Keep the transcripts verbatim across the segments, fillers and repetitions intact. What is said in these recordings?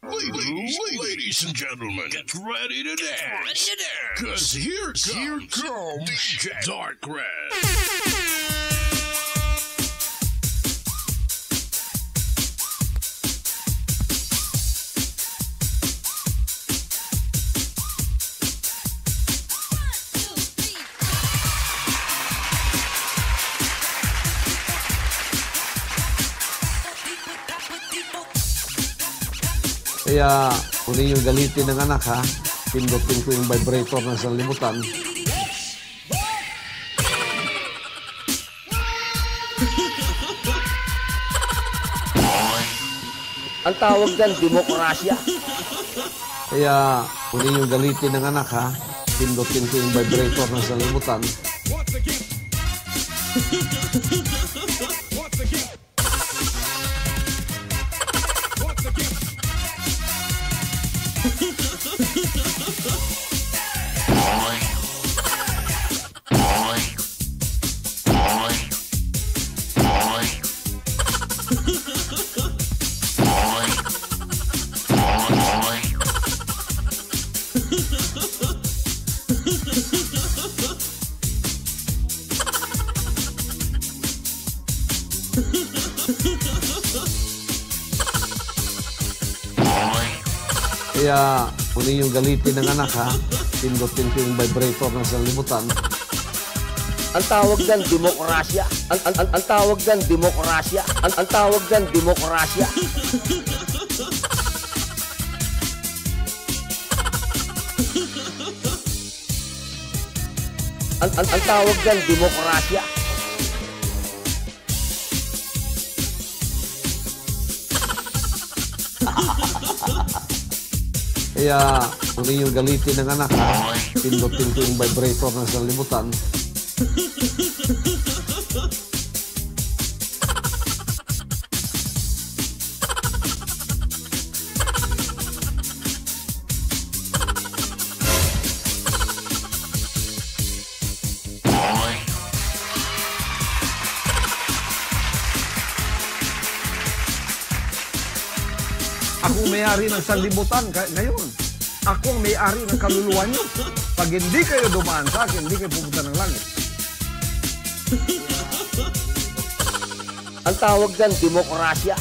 Ladies, ladies and gentlemen, get ready to dance. Ready to dance. Cause here comes, here comes D J Dark Red. Kaya, kung yung galitin ng anak, ha, pindutin ko yung vibrator na sa limutan. Ang tawag dyan, demokrasya. Kaya, kung yung galitin ng anak, ha, pindutin ko yung vibrator na sa limutan. Kaya, kung yung galitin ng anak, ha, pindutin ko yung vibrator na sa limutan. Ang tawag dyan, demokrasya. Ang, ang, ang, ang tawag dyan, demokrasya. Ang, ang tawag dyan, demokrasya. Ang, ang, ang tawag dyan, demokrasya. Kaya, kung yung galitin ng anak, ha, pindutin ko yung vibrator na sa limutan. Ako may-ari ng sanlibutan ngayon. Ako ang may-ari ng kaluluwa niyo. Pag hindi kayo dumaan sa akin, hindi kayo pupunta ng langit. Ang tawag dyan, demokrasya.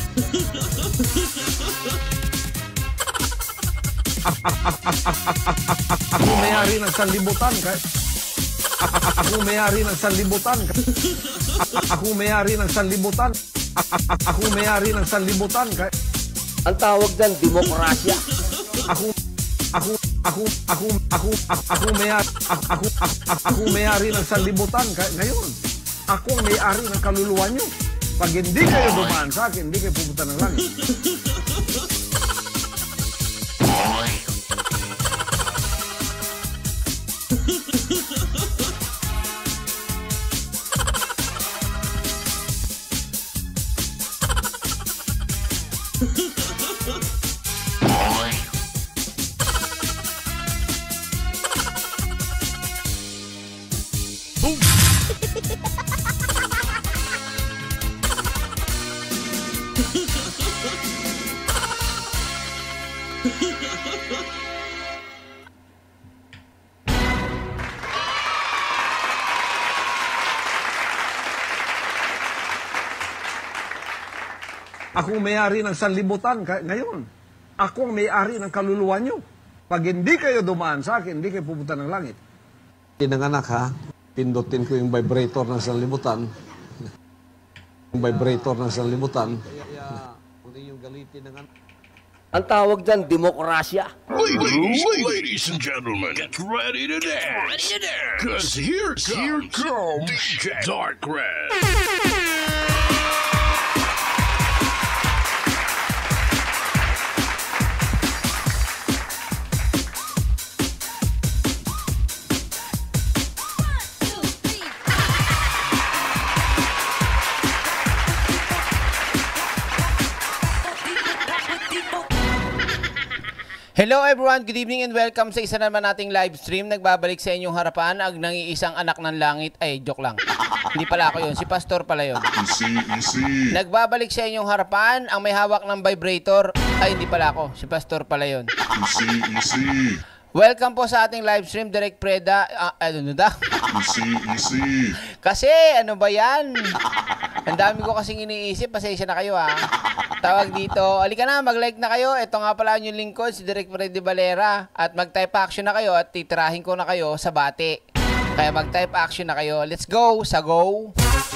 Ako may-ari ng sanlibutan. Ako may-ari ng sanlibutan. Ako may-ari ng sanlibutan. Ako may-ari ng sanlibutan. Ang tawag dyan, demokrasya. Ako ako ako ako ako ako may-ari ako ako ako may-ari ng sanlibutan ngayon. Ako ang may-ari ng kaluluwa niyo. Pag hindi kayo dumaan sa akin, hindi kayo pupunta ng langit. Ako may-ari ng sanlibutan ngayon. Ako ang may-ari ng kaluluwa niyo. Pag hindi kayo dumaan sa akin, hindi kayo pupunta ng langit. Pinanganak, ha, pindutin ko yung vibrator ng sanlibutan. Yung vibrator ng sanlibutan. Kaya, kung yung galitin ng anak. Ang tawag dyan, demokrasya. Ladies, ladies and gentlemen, get ready to dance. Ready to dance. Cause here comes, here comes D J Dark Red. Hello everyone, good evening and welcome sa isa naman nating live stream. Nagbabalik sa inyong harapan ang nangiisang anak ng langit. Ay, joke lang. Hindi pala ako yun, si Pastor pala yun. Easy, easy. Nagbabalik sa inyong harapan ang may hawak ng vibrator. Ay, hindi pala ako. Si Pastor pala yun. Easy, easy. Welcome po sa ating live stream, Direk Preda. Ah, ano na? Easy, easy. Kasi, ano ba yan? Ang dami ko kasing iniisip. Pasensya na kayo, ha? Tawag dito. Halika na, mag-like na kayo. Ito nga pala yung lingkod, si Direk Freddy Valera. At mag-type action na kayo at titirahin ko na kayo sa bati. Kaya mag-type action na kayo. Let's go sa go!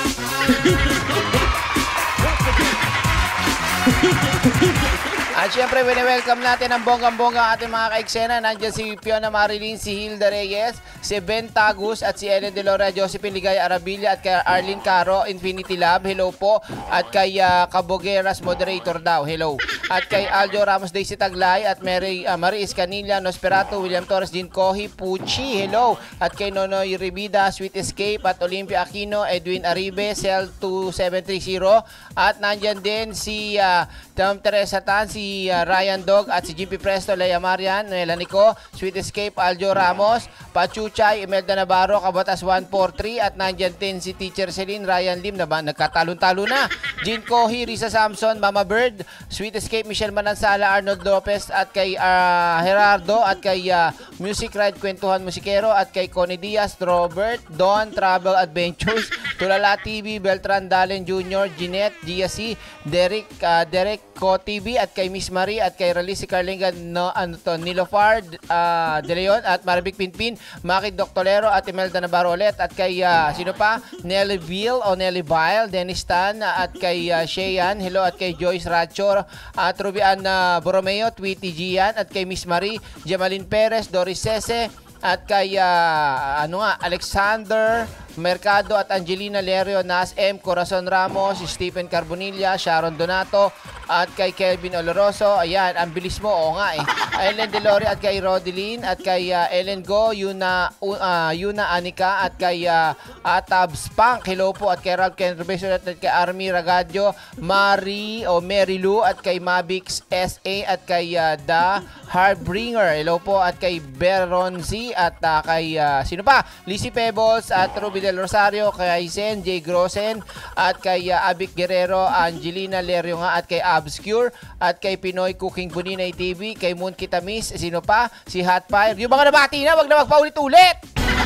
At syempre, wini-welcome natin ang bonggang-bongga ating mga kaiksena. Nandiyan si Fiona Marilyn, si Hilda Reyes, si Ben Tagus, at si Ellen Delora, Josephine Ligay Arabilla, at kay Arlene Caro, Infinity Lab, hello po. At kay uh, Cabogueras, moderator daw, hello. At kay Aljo Ramos, Daisy Taglay, at Mary, uh, Marie Escanilla, Nosferatu, William Torres, Jean Cohi, Pucci, hello. At kay Nonoy Ribida, Sweet Escape, at Olympia Aquino, Edwin Aribe, Cell two seven three zero. At nandyan din si uh, Tom Teresa Tan, si Si uh, Ryan Dog at si G P Presto, Leia Marian, Melanico, Sweet Escape, Aljo Ramos, Pachuchay, Imelda Navarro, Kabatas one four three, at nandyan din si Teacher Celine, Ryan Lim, na ba, nagkatalon-talo na, Jean Cohi, Risa Samson, Mama Bird, Sweet Escape, Michelle Manansala, Arnold Lopez, at kay uh, Gerardo, at kay uh, Music Ride, Kwentuhan Musikero, at kay Connie Diaz, Robert, Don, Travel Adventures, Tulala T V, Beltran Dalen Junior, Jeanette, Gia C, Derek, uh, Derek Co T V, at kay Miss Marie, at kay Raleigh si Carlinga, no, ano to, Nilofar uh, De Leon, at Marvic Pinpin, Maki Doctolero, at Imelda Navarro ulit, at kay uh, sino pa, Nelly Ville o Nelly Vile, Dennis Tan, at kay uh, Sheyan, hello, at kay Joyce Racho, at Rubian uh, Borromeo, Tweety Gian, at kay Miss Marie, Jamalin Perez, Doris Sese, at kay uh, ano nga, Alexander Mercado, at Angelina Lerio, Nas M, Corazon Ramos, Stephen Carbonilla, Sharon Donato, at kay Kelvin Oloroso. Ayan, ang bilis mo, oo nga eh. Ellen Delore, at kay Rodeline, at kay uh, Ellen Go, Yuna, uh, Yuna Anika, at kay uh, Atab Spunk, hello po, at kay Ralph Kenrebeso, at kay Army Ragadio, Marie o Mary Lou, at kay Mavix S A, at kay uh, The Heartbringer, hello po, at kay Beron Z, at uh, kay uh, sino pa? Lizzie Pebbles, at Ruby Del Rosario, kay Sen, J. Grossen, at kay uh, Abic Guerrero, Angelina Lerio nga, at kay Obscure, at kay Pinoy Cooking Buninay T V, kay Moon Kitamis, sino pa? Si Hotfire. Yung mga nabati na, wag na magpaulit-ulit!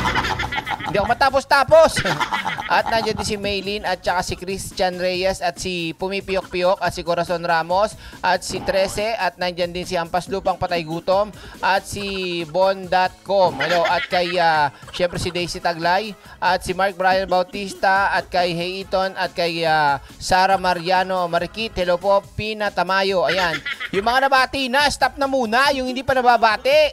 Hindi ako matapos-tapos. At nandiyan din si Maylin, at saka si Christian Reyes, at si Pumipiyok-Piyok, at si Corazon Ramos, at si Trece, at nandiyan din si Ampas Lupang Patay Gutom, at si Bon dot com. Hello, at kay uh, syempre si Daisy Taglay, at si Mark Brian Bautista, at kay Heiton, at kay uh, Sara Mariano Marikit. Hello po, Pina Tamayo. Ayan. Yung mga nabati na, stop na muna. Yung hindi pa nababati.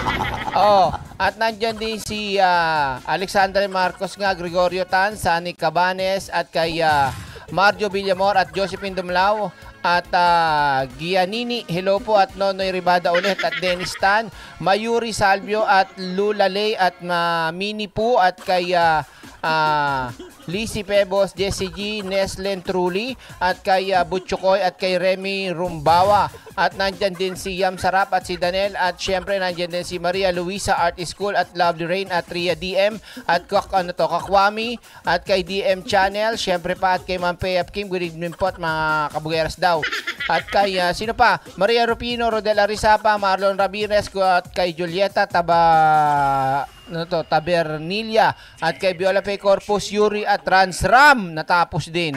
Oh, at nandyan din si uh, Alexander Marcos nga, Gregorio Tan, Sani Cabanes, at kay uh, Marjo Villamor, at Josephine Dumlao, at uh, Giannini, hello po, at Nonoy Ribada ulit, at Dennis Tan, Mayuri Salvio, at Lula Lay, at uh, Mini po, at kay uh, uh, Lizzie Pebos, Jessie G, Neslen Truly, at kay uh, Butchukoy, at kay Remy Rumbawa, at nandyan din si Yam Sarap, at si Danel, at syempre nandyan din si Maria Luisa Art School, at Lovely Rain, at Ria D M, at Kak, ano to, Kakwami, at kay D M Channel, syempre pa, at kay Ma'am Payap Kim, good evening po, at mga kabugeras daw, at kay uh, sino pa, Maria Rupino, Rodel Arizapa, Marlon Ramirez, at kay Julieta Taba, ano to, Tabernilla, at kay Viola Pay Corpus, Yuri, at Transram, natapos din.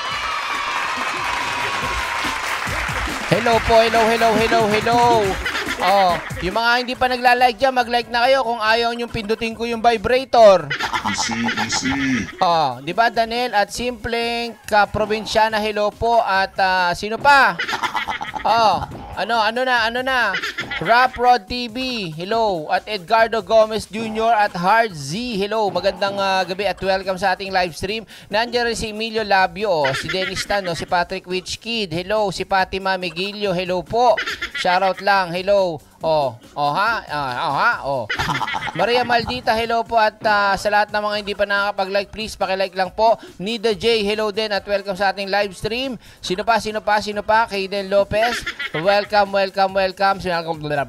Hello po, hello, hello, hello, hello. Oh, yung mga hindi pa nagla-like dyan, mag-like na kayo kung ayaw nyong pindutin ko yung vibrator. Easy, easy. Oh, di ba Daniel? At simpleng kaprobinsyana, hello po. At uh, sino pa? Oh, ano, ano na, ano na? Rap Rod T V, hello. At Edgardo Gomez Junior at Hard Z, hello. Magandang uh, gabi at welcome sa ating live stream. Nandiyan rin si Emilio Labio, oh, si Dennis Tan, oh, si Patrick Witch Kid, hello. Si Fatima Miguilio, hello po. Shoutout lang, hello. Oh, oh ha? Ah, oh ha? Oh. Maria Maldita, hello po, at uh, sa lahat ng mga hindi pa nakakapag-like, please paki-like lang po. Nida J, hello din at welcome sa ating live stream. Sino pa, sino pa, sino pa? Kaiden Lopez, welcome, welcome, welcome.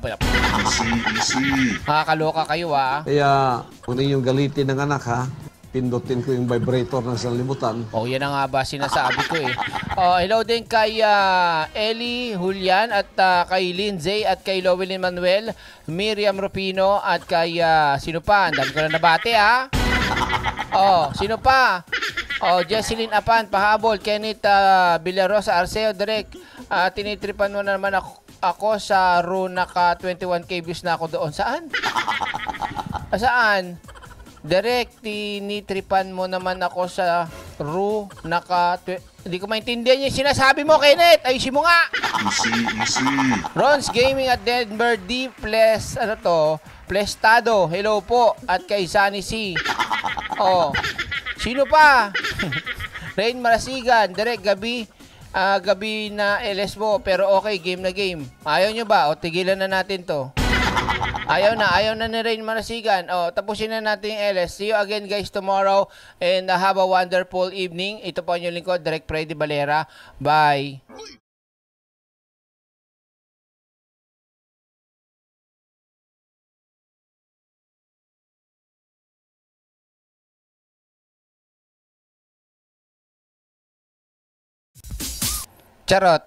Easy, easy. Nakakaloka kayo, ah. Kaya, kung yung galitin ng anak, ha? pindutin ko yung vibrator ng sanlibutan. Oh, yan ang nga ba sinasabi ko eh. Oh, hello din kay uh, Ellie Julian at uh, kay Lindsay at kay Lowelyn Manuel, Miriam Rupino at kay uh, sino pa? Ang dami ko na nabate ha. Oh, sino pa? Oh, Jesseline Apan, pahabol, Kenneth uh, Villarosa, Arceo Direk. Uh, tinitripan mo na naman ako, ako sa Ru, naka twenty-one K views na ako doon. Saan? Ah, saan? Direct, tinitripan mo naman ako sa Ru, naka... Hindi ko maintindihan yung sinasabi mo, Kenneth. Ayusin mo nga. Easy, easy. Rons Gaming at Denver D. Ples, ano to? Plestado. Hello po. At kay Sunny C. Oh. Sino pa? Rain Marasigan. Direct, gabi. Uh, gabi na L S mo. Pero okay, game na game. Ayaw nyo ba? O, tigilan na natin to. Ayaw na, ayaw na ni Rain Marasigan. O, tapusin na natin yung L S. See you again guys tomorrow and uh, have a wonderful evening. Ito po ang inyong lingkod, Direct Freddy Valera. Bye! Charot!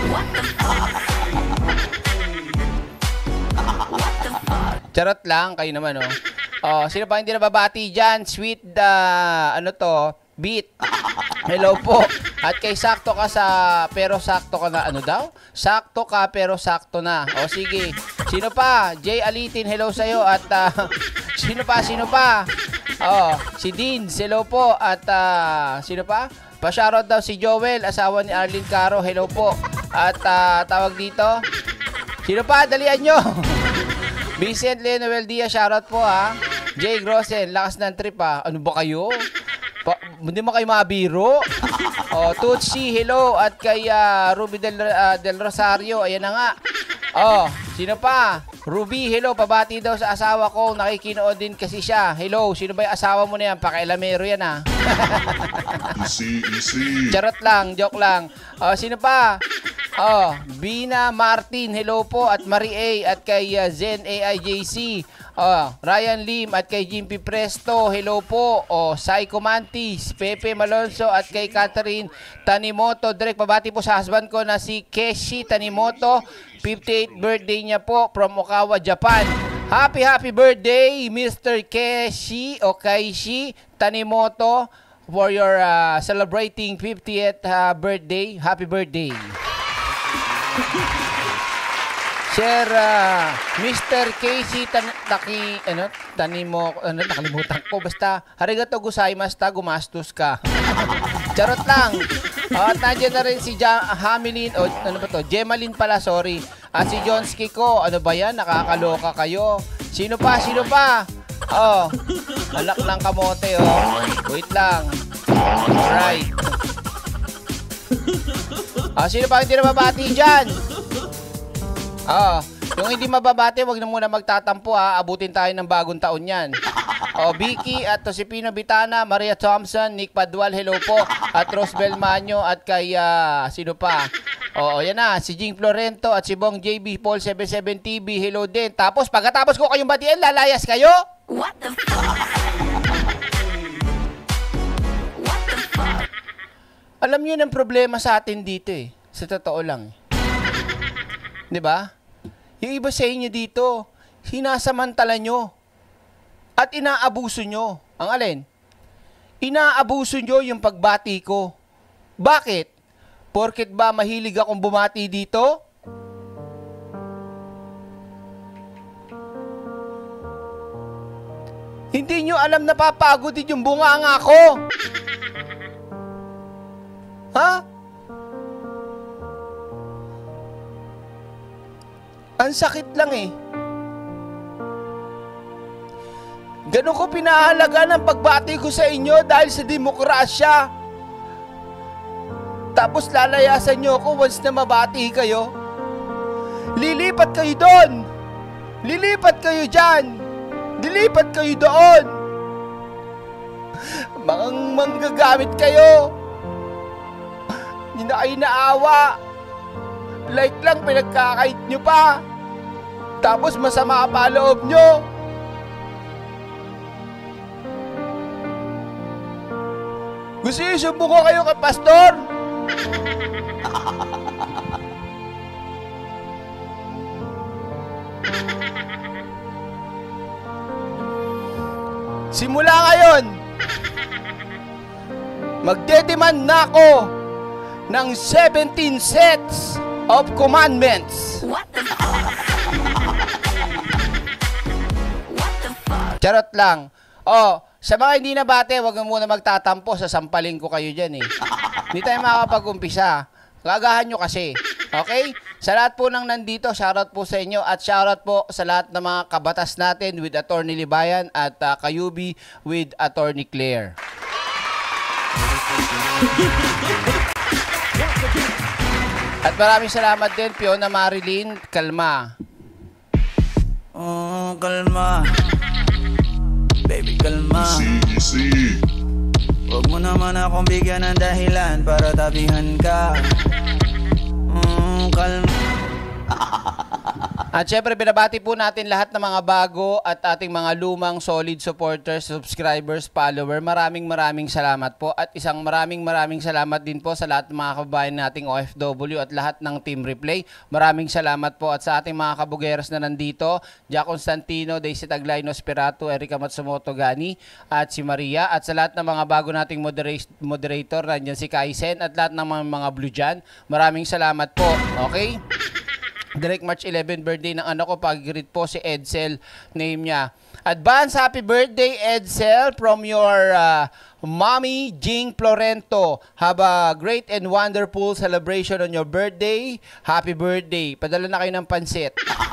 Charot lang, kayo naman, oh. Oh, sino pa hindi nababati dyan? Sweet, uh, ano to? Beat. Hello po. At kay sakto ka sa, pero sakto ka na, ano daw? Sakto ka, pero sakto na. O, sige. Sino pa? Jay Alitin, hello sa'yo. At, uh, sino pa? Sino pa? Oh, si Dean, hello po. At, uh, sino pa? Pa-shoutout daw si Joel, asawa ni Arlene Caro, hello po. At, uh, tawag dito. Sino pa? Dalian nyo. Vincent Leonel Diaz, shoutout po ha. Jay Grossen, lakas ng trip ha. Ano ba kayo? Pa, hindi mo kayo mabiro? Oh, Tutsi, hello. At kay uh, Ruby Del, uh, Del Rosario, ayan na nga. Oh, sino pa? Ruby, hello. Pabati daw sa asawa ko. Nakikinood din kasi siya. Hello, sino ba yung asawa mo na yan? Pakailamero yan ha. Easy, easy. Charot lang, joke lang. Oh, sino pa? Oh, Bina Martin, hello po. At Marie A. At kay uh, Zen A I J C. Oh, Ryan Lim. At kay Jimpy Presto, hello po. Oh, Psycho Mantis, Pepe Malonzo. At kay Catherine Tanimoto. Direct pabati po sa husband ko na si Keshi Tanimoto. fifty-eighth birthday niya po from Okawa, Japan. Happy, happy birthday, Mister Keshi o Kaishi Tanimoto, for your uh, celebrating fiftieth uh, birthday. Happy birthday. Sir uh, Mister Casey tan Taki ano Tanimo ano nakalimutan ko basta arigato gozaimasu ta, gumastos ka. Charot lang. At nandiyan na rin si ja Hamelin o ano ba to? Gemalin pala, sorry. At si Jonski ko, ano ba yan? Nakakaloka kayo. Sino pa? Sino pa? Oh. Alak ng kamote oh. Wait lang. Alright. Ah, sino pa hindi nababati dyan? Ah, yung hindi mababati, wag na muna magtatampo ha. Abutin tayo ng bagong taon yan. Oh, Vicky at Josepino Bitana, Maria Thompson, Nick Padwal, hello po. At Rosbel Manyo at kay uh, sino pa? Oo, yan na. Si Jing Florento at si Bong J B Paul seventy-seven T V, hello din. Tapos, pagkatapos ko kayong batiin, lalayas kayo? What the fuck? What the fuck? Alam niyo ng problema sa atin dito eh. Sa totoo lang. Di ba? Yung iba sa inyo dito, sinasamantala nyo. At inaabuso nyo. Ang alin? Inaabuso nyo yung pagbati ko. Bakit? Porket ba mahilig akong bumati dito? Hindi nyo alam na papagod din yung bunganga ko. Ha? Ang sakit lang eh. Ganun ko pinahalaga ng pagbati ko sa inyo dahil sa demokrasya. Tapos lalayasan nyo ako once na mabati kayo. Lilipat kayo doon. Lilipat kayo dyan. Lilipat kayo doon. Mga manggagamit kayo. Hindi na kayo naawa. Like lang pinagkakait nyo pa. Tapos masama pa loob nyo. Gusto niyo sumbong ko kayo kay Pastor? Simula ngayon, magdedemand na ako ng seventeen sets of commandments. What the fuck? What the fuck? Charot lang. Oh, sa mga hindi nabate, wag mo muna magtatampo. Sasampalin ko kayo dyan eh. Hindi tayo makakapag-umpisa. Gagahan nyo kasi. Okay? Sa lahat po ng nandito, shoutout po sa inyo at shoutout po sa lahat ng mga kabatas natin with Attorney Libayan at uh, Kayubi with Attorney Claire. At maraming salamat din, Fiona Marilyn. Kalma. Oh, kalma. Baby, kalma. Easy. Huwag mo naman akong bigyan ng dahilan para tabihan ka. Mm, kalma. At syempre, binabati po natin lahat ng mga bago at ating mga lumang solid supporters, subscribers, follower. Maraming maraming salamat po. At isang maraming maraming salamat din po sa lahat ng mga kababayan nating O F W at lahat ng Team Replay. Maraming salamat po. At sa ating mga kabugeros na nandito, Jack Constantino, Daisy Taglay, Nosperato, Erika Matsumoto Gani, at si Maria. At sa lahat ng mga bago nating modera- moderator, nandiyan si Kaisen at lahat ng mga, mga Blue dyan. Maraming salamat po. Okay? Direct March eleventh birthday ng anak ko, pag-greet po si Edsel, name niya. Advance happy birthday, Edsel, from your uh, mommy, Jing Florento. Have a great and wonderful celebration on your birthday. Happy birthday. Padala na kayo ng pansit.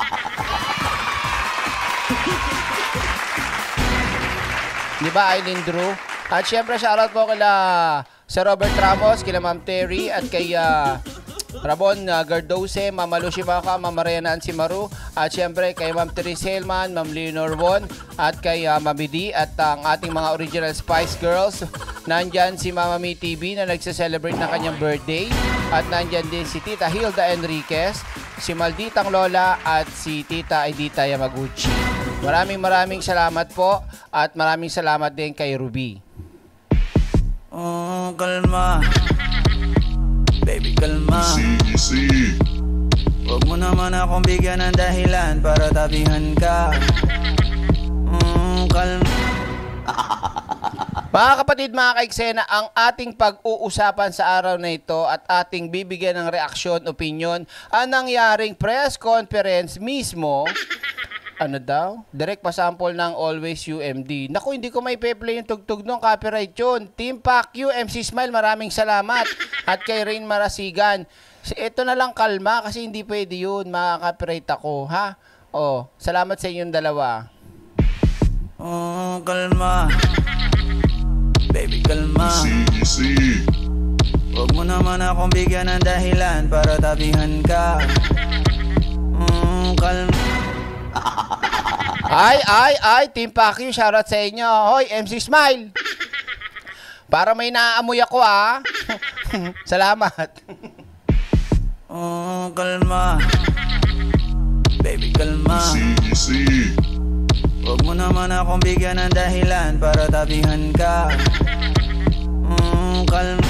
Di ba, Eileen Drew? At syempre, shoutout po kila Sir Robert Ramos, kila Ma'am Terry, at kay uh, Rabon uh, Gardose, Mama Lucy Maka, Mama Rhea Nancy Maru, at syempre kay Ma'am Therese Helman, Ma'am Leonor Won, at kay uh, Mami D, at ang uh, ating mga original Spice Girls. Nandyan si Mama Mi T V na nagse-celebrate ng kanyang birthday, at nandyan din si Tita Hilda Enriquez, si Malditang Lola, at si Tita Edita Yamaguchi. Maraming maraming salamat po, at maraming salamat din kay Ruby. Oh, kalma. Baby, kalma. Easy. Huwag mo naman akong bigyan ng dahilan para tabihan ka. Mm, kalma. Mga kapatid, mga kaiksena, ang ating pag-uusapan sa araw na ito at ating bibigyan ng reaksyon, opinion, ang nangyaring press conference mismo. Ano daw? Direct pasample ng Always U M D. Naku, hindi ko may pe-play yung tugtog nung copyright yun. Team Pacquiao, M C Smile, maraming salamat. At kay Rain Marasigan. Ito na lang, kalma kasi hindi pwede yun. Makaka-copyright ako, ha? Oh, salamat sa inyong dalawa. Oh, kalma. Baby, kalma. Easy. Huwag mo naman akong bigyan ng dahilan para tabihan ka. Mm, kalma. Ay, ay, ay, Team Pacquiao, shoutout sa inyo. Hoy, M C Smile. Para may naaamoy ako, ah. Salamat. Oh, kalma. Baby, kalma. Easy. Huwag mo naman akong bigyan ng dahilan para tabihan ka. Mm, kalma.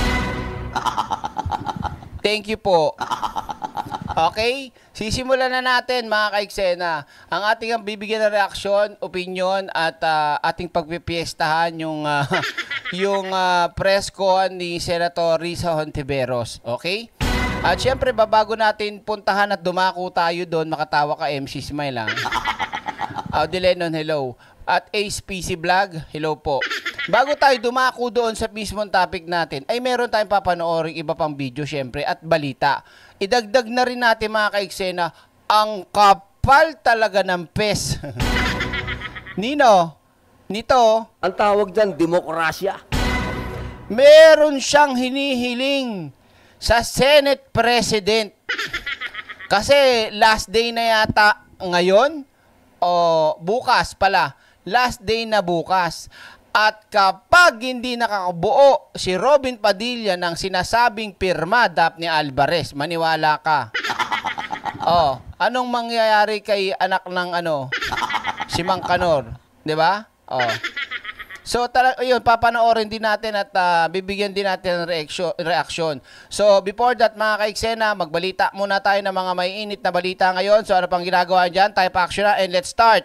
Thank you po. Okay? Sisimulan na natin, mga kaiksena. Ang ating ang bibigyan ng reaksyon, opinion, at uh, ating pagpipiestahan yung, uh, yung uh, press con ni Senator Risa Hontiveros. Okay? At syempre, babago natin puntahan at dumako tayo doon, makatawa ka, M C Smile, ha? Audi Lennon, hello. At Ace P C Vlog, hello po. Bago tayo dumako doon sa mismong topic natin, ay meron tayong papanoorin iba pang video, syempre, at balita. Idagdag na rin natin, mga kaiksena, ang kapal talaga ng pes. Nino, nito, Ang tawag dyan, demokrasya. meron siyang hinihiling sa Senate President. Kasi last day na yata ngayon, o bukas pala, last day na bukas. At kapag hindi nakakabuo si Robin Padilla ng sinasabing pirma Daphne Alvarez, maniwala ka. Oh, anong mangyayari kay anak ng ano, si Mang Kanor, 'di ba? Oh. So, tala, yun, papanoorin din natin at uh, bibigyan din natin ng reaksyon, reaksyon. So, before that, mga ka-eksena, magbalita muna tayo ng mga may init na balita ngayon. So, ano pang ginagawa dyan? Type action na and let's start!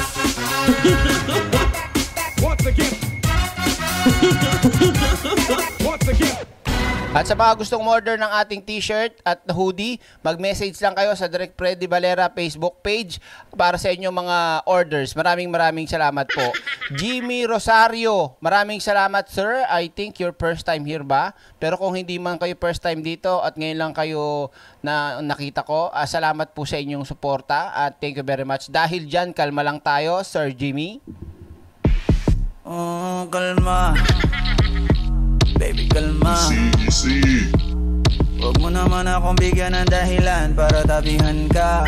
Once again. Once again. At sa mga gustong order ng ating t-shirt at hoodie, mag-message lang kayo sa Direct Freddy Valera Facebook page para sa inyong mga orders. Maraming maraming salamat po. Jimmy Rosario, maraming salamat sir. I think your first time here ba? Pero kung hindi man kayo first time dito at ngayon lang kayo na nakita ko, uh, salamat po sa inyong suporta at thank you very much. Dahil dyan, kalma lang tayo, Sir Jimmy. Oh, kalma. Baby, kalma. Easy, easy. Huwag mo naman akong bigyan ng dahilan para tabihan ka.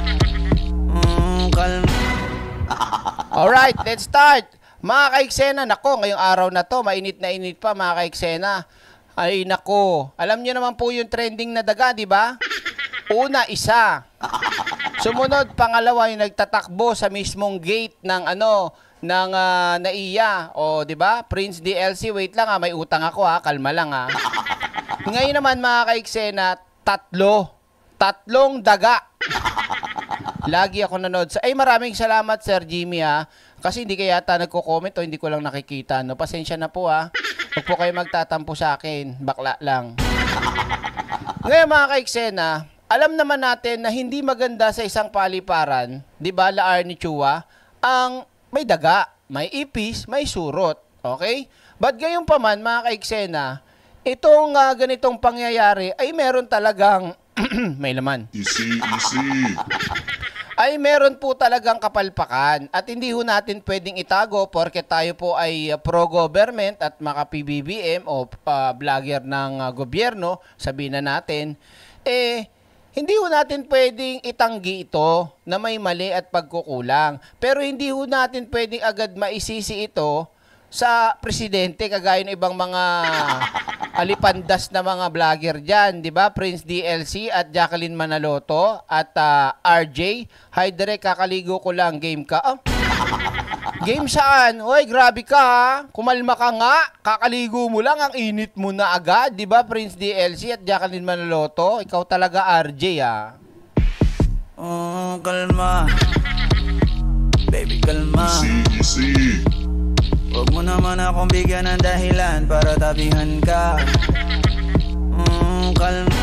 Mm, kalma. Alright, let's start. Mga ka-eksena, nako, ngayong araw na to, mainit na init pa mga ka-eksena. Ay nako, alam niyo naman po yung trending na daga, di ba? Una, isa. Sumunod, pangalawa, yung nagtatakbo sa mismong gate ng ano, ng uh, naiya. O, di ba? Prince D L C, wait lang ha, may utang ako ha, kalma lang ha. Ngayon naman mga ka-eksena, tatlo. Tatlong daga. Lagi ako nanood sa... Ay, maraming salamat Sir Jimmy ha. Kasi hindi kaya yata nagko-comment o hindi ko lang nakikita. No? Pasensya na po ha. Huwag po kayo magtatampo sa akin. Bakla lang. Ngayon mga ka-eksena, alam naman natin na hindi maganda sa isang paliparan, di ba, La Arnie Chua, ang may daga, may ipis, may surot. Okay? But gayon pa man, mga ka-eksena, itong uh, ganitong pangyayari ay meron talagang may laman. Easy, easy. Ay meron po talagang kapalpakan at hindi ho natin pwedeng itago porke tayo po ay uh, pro-government at maka-P B B M o uh, vlogger ng uh, gobyerno, sabihin na natin, eh, hindi ho natin pwedeng itanggi ito na may mali at pagkukulang. Pero hindi ho natin pwedeng agad maisisi ito sa presidente kagaya ng ibang mga alipandas na mga vlogger dyan. Diba? Prince D L C at Jacqueline Manaloto at uh, R J. Hi, direct, kakaligo ko lang. Game ka? Oh. Game saan? Hoy, grabe ka ha. Kumalma ka nga. Kakaligo mo lang. Ang init mo na agad. Diba, Prince D L C at Jacqueline Manaloto? Ikaw talaga R J ha. Oh, kalma. Baby, kalma. Easy, easy. Huwag mo naman akong bigyan ng dahilan para tabihan ka. Mm, kalma.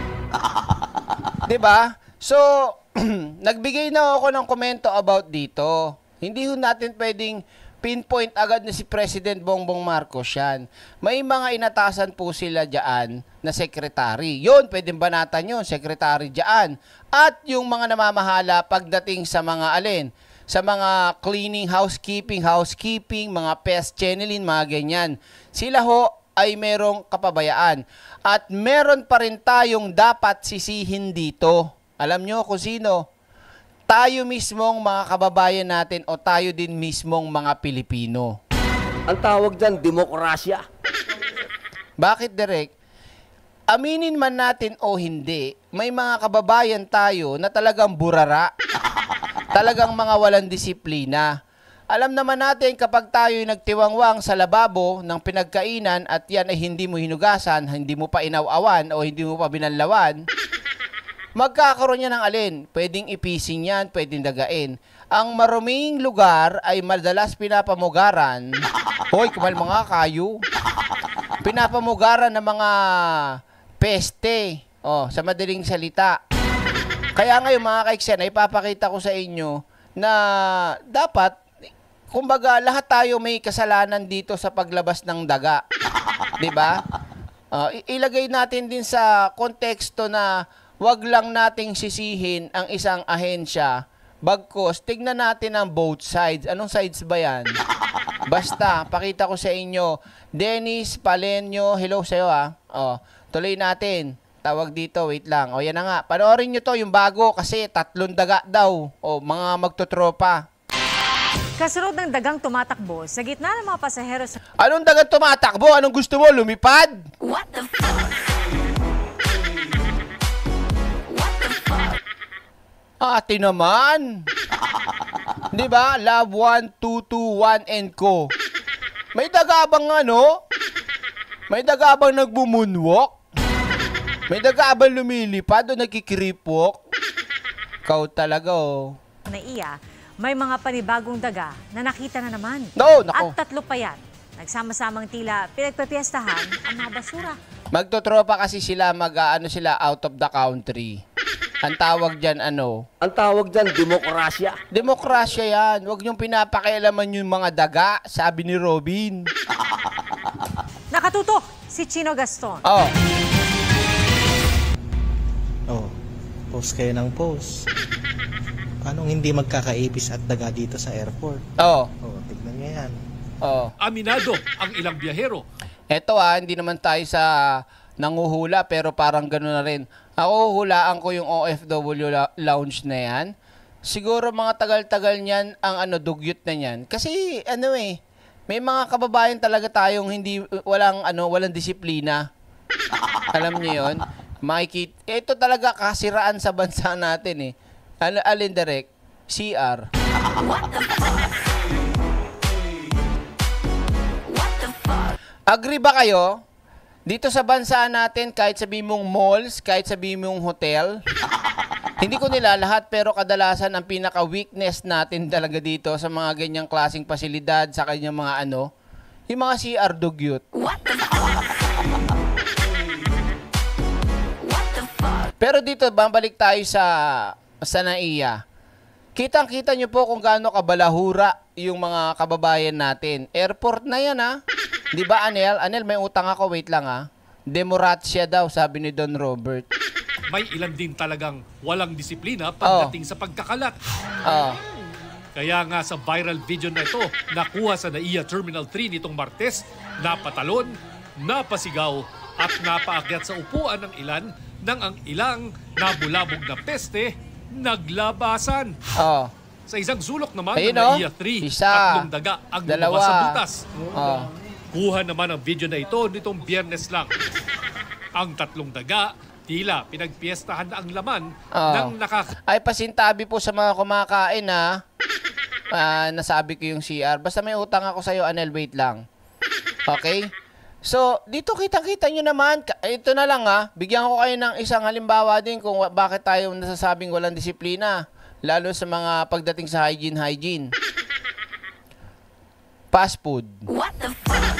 Diba? So, nagbigay na ako ng komento about dito. Hindi ho natin pwedeng pinpoint agad na si President Bongbong Marcos yan. May mga inatasan po sila dyan na sekretary. Yun, pwedeng banatan yun, sekretary dyan. At yung mga namamahala pagdating sa mga alin, sa mga cleaning, housekeeping, housekeeping, mga pest channeling, mga ganyan. Sila ho ay merong kapabayaan. At meron pa rin tayong dapat sisihin dito. Alam nyo kung sino? Tayo mismong mga kababayan natin o tayo din mismong mga Pilipino. Ang tawag dyan, demokrasya. Bakit, Direk? Aminin man natin o hindi, may mga kababayan tayo na talagang burara. Talagang mga walang disiplina. Alam naman natin kapag tayo nagtiwangwang sa lababo ng pinagkainan at yan ay hindi mo hinugasan, hindi mo pa inaw-awan o hindi mo pa binanlawan, magkakaroon yan ng alin. Pwedeng ipising yan, pwedeng dagain. Ang maruming lugar ay madalas pinapamugaran. Hoy, kumalma nga kayo. Pinapamugaran ng mga peste. Oh, sa madaling salita. Kaya ngayon mga ka-eksena, ipapakita ko sa inyo na dapat, kumbaga, lahat tayo may kasalanan dito sa paglabas ng daga. 'Di ba? Uh, ilagay natin din sa konteksto na wag lang nating sisihin ang isang ahensya. Bagkus, tignan natin ang both sides. Anong sides ba yan? Basta, pakita ko sa inyo. Dennis Palenio, hello sa'yo ha. O, tuloy natin. Tawag dito, wait lang. O, yan na nga. Panoorin nyo to, yung bago, kasi tatlong daga daw. O, mga magtotropa. Kasunod ng dagang tumatakbo sa gitna ng mga pasahero sa... Anong dagang tumatakbo? Anong gusto mo? Lumipad? What the fuck? What the fuck? Ate naman. Di ba? Love one two two one and Co. May daga bang ano? May daga bang nagbumunwalk? May daga bang lumilipad o nagkikiripok? Ikaw talaga, oh. Naiya, may mga panibagong daga na nakita na naman. No, nako. At tatlo pa yan. Nagsama-samang tila pinagpapiestahan ang mga basura. Magtotropa kasi sila, mag-ano sila out of the country. Ang tawag dyan, ano? Ang tawag dyan, demokrasya. Demokrasya yan. Huwag niyong pinapakialaman yung mga daga, sabi ni Robin. Nakatutok si Chino Gaston. Oh, Oh, post kayo ng post. Anong hindi magkakaipis at daga dito sa airport? oh, Oh, tignan nyo yan. oh. Aminado ang ilang biyahero. Eto ah, hindi naman tayo sa nanguhula pero parang gano'n na rin. Ako hulaan ko yung O F W la- lounge na yan. Siguro mga tagal-tagal niyan ang ano dugyot na niyan. Kasi ano eh, may mga kababayan talaga tayong hindi walang ano, walang disiplina. Alam niyo 'yon? Makikita, ito talaga kasiraan sa bansa natin eh. Al- alin direct? C R. Agree ba kayo? Dito sa bansa natin, kahit sabihin mong malls, kahit sabihin mong hotel, hindi ko nila lahat, pero kadalasan ang pinaka-weakness natin talaga dito sa mga ganyang klaseng pasilidad, sa kanyang mga ano, yung mga C R dugyot. Pero dito, babalik tayo sa, sa Naiya. Kitang-kita nyo po kung gaano kabalahura yung mga kababayan natin. Airport na yan, ha? Di ba, Anel? Anel, may utang ako. Wait lang, ha? Demoratsya daw, sabi ni Don Robert. May ilan din talagang walang disiplina pagdating sa pagkakalat. Oh. Kaya nga sa viral video na ito, nakuha sa Naiya Terminal three nitong Martes, napatalon, napasigaw, at napaakyat sa upuan ng ilan nang ang ilang nabulabog na peste naglabasan. Oh. Sa isang sulok naman Ayun, ng oh. Naiya three, Isa. tatlong daga ang Dalawa. lumabas sa butas. Oh. Kuha naman ang video na ito nitong Biyernes lang. Ang tatlong daga, tila pinagpiestahan na ang laman Oh. ng nakaka... Ay, pasintabi po sa mga kumakain, ha? Ah, nasabi ko yung C R. Basta may utang ako sa'yo, Anel, wait lang. Okay? So, dito kitang-kita nyo naman, ka- ito na lang ha, bigyan ko kayo ng isang halimbawa din kung wa- bakit tayo nasasabing walang disiplina, lalo sa mga pagdating sa hygiene-hygiene. Fast food. What the fuck?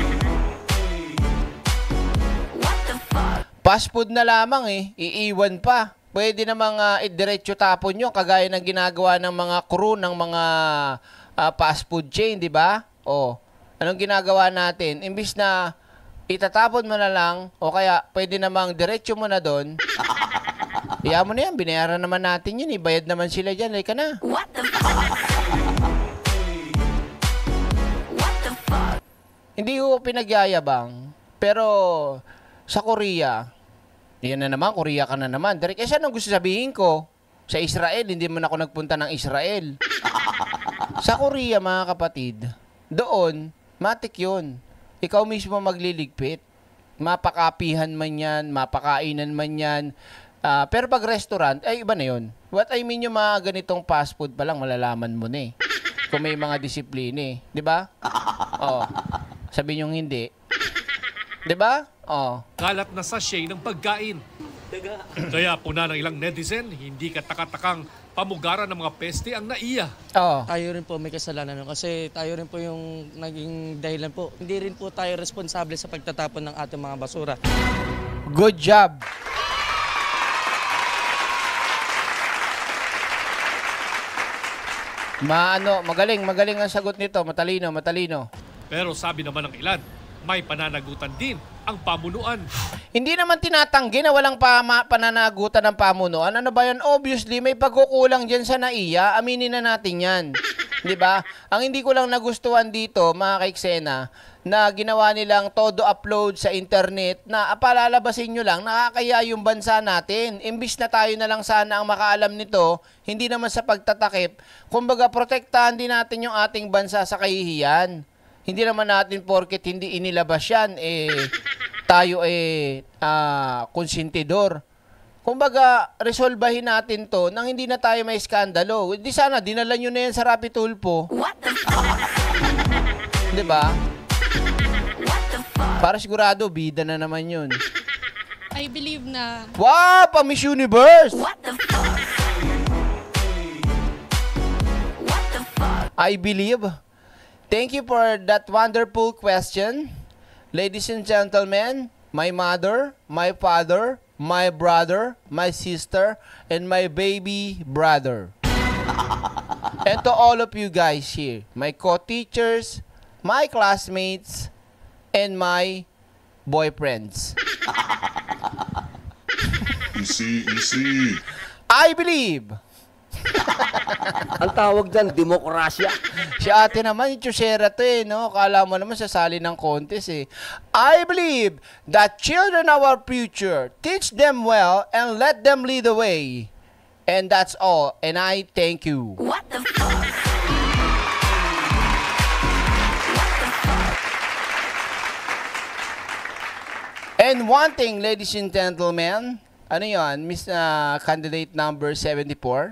What the fuck? Fast food na lamang eh, iiwan pa. Pwede namang uh, idiretso tapon nyo, kagaya ng ginagawa ng mga crew ng mga ah, fast food chain, di ba? O, anong ginagawa natin? Imbis na itatapon mo na lang, o kaya pwede namang diretso mo na doon, iya mo na yan, binayaran naman natin yun, ibayad naman sila dyan, like ka na. What the fuck? What the fuck? Hindi ko pinagyayabang, pero sa Korea, yan na naman, Korea ka na naman. Direk, eh, saan ang gusto sabihin ko? Sa Israel, hindi man ako nagpunta ng Israel. Sa Korea, mga kapatid, doon, matik yun. Ikaw mismo magliligpit. Mapakapihan man yan, mapakainan man yan. Ah, pero pag restaurant, ay iba na yun. What I mean yung mga ganitong fast food pa lang, malalaman mo na eh. Kung may mga disiplina eh. Di ba? Oh. Sabi nyo hindi. Di ba? Oh. kalat na sachet ng pagkain. Kaya puna ng ilang netizen, hindi katakatakang pamugaran ng mga peste ang Naiya. Oh. Tayo rin po may kasalanan nun kasi tayo rin po yung naging dahilan po. Hindi rin po tayo responsable sa pagtatapon ng ating mga basura. Good job. Maano, magaling, magaling ang sagot nito. Matalino, matalino. Pero sabi naman ng ilan, may pananagutan din ang pamunuan. Hindi naman tinatanggi na walang pa ma- pananagutan ng pamunuan. Ano ba yan? Obviously, may pagkukulang dyan sa Naiya. Aminin na natin yan. Di ba? Ang hindi ko lang nagustuhan dito, mga kaiksena, na ginawa nilang todo upload sa internet na apalalabasin nyo lang, nakakaya yung bansa natin. Imbis na tayo na lang sana ang makaalam nito, hindi naman sa pagtatakip. Kumbaga, protektahan din natin yung ating bansa sa kahihiyan. Hindi naman natin porket hindi inilabas yan, eh, tayo eh, ah, konsentidor. Kumbaga, resolbahin natin to nang hindi na tayo may skandalo. Di sana, dinala nyo na yan sa Rapi Tulpo. What the fuck? Di ba? Para sigurado, bida na naman yun. I believe na... Wow! Pa-Miss Universe! What the fuck? What the fuck? I believe. Thank you for that wonderful question. Ladies and gentlemen, my mother, my father, my brother, my sister, and my baby brother. And to all of you guys here, my co-teachers, my classmates, and my boyfriends. Easy, easy. I believe. Ang tawag dyan, demokrasya. Si ate naman, yung chusera to eh, no? Kala mo naman sasali ng contest eh. I believe that children are our future. Teach them well and let them lead the way. And that's all. And I thank you. What the fuck? And one thing, ladies and gentlemen, ano yon, Miss uh, Candidate number seventy-four?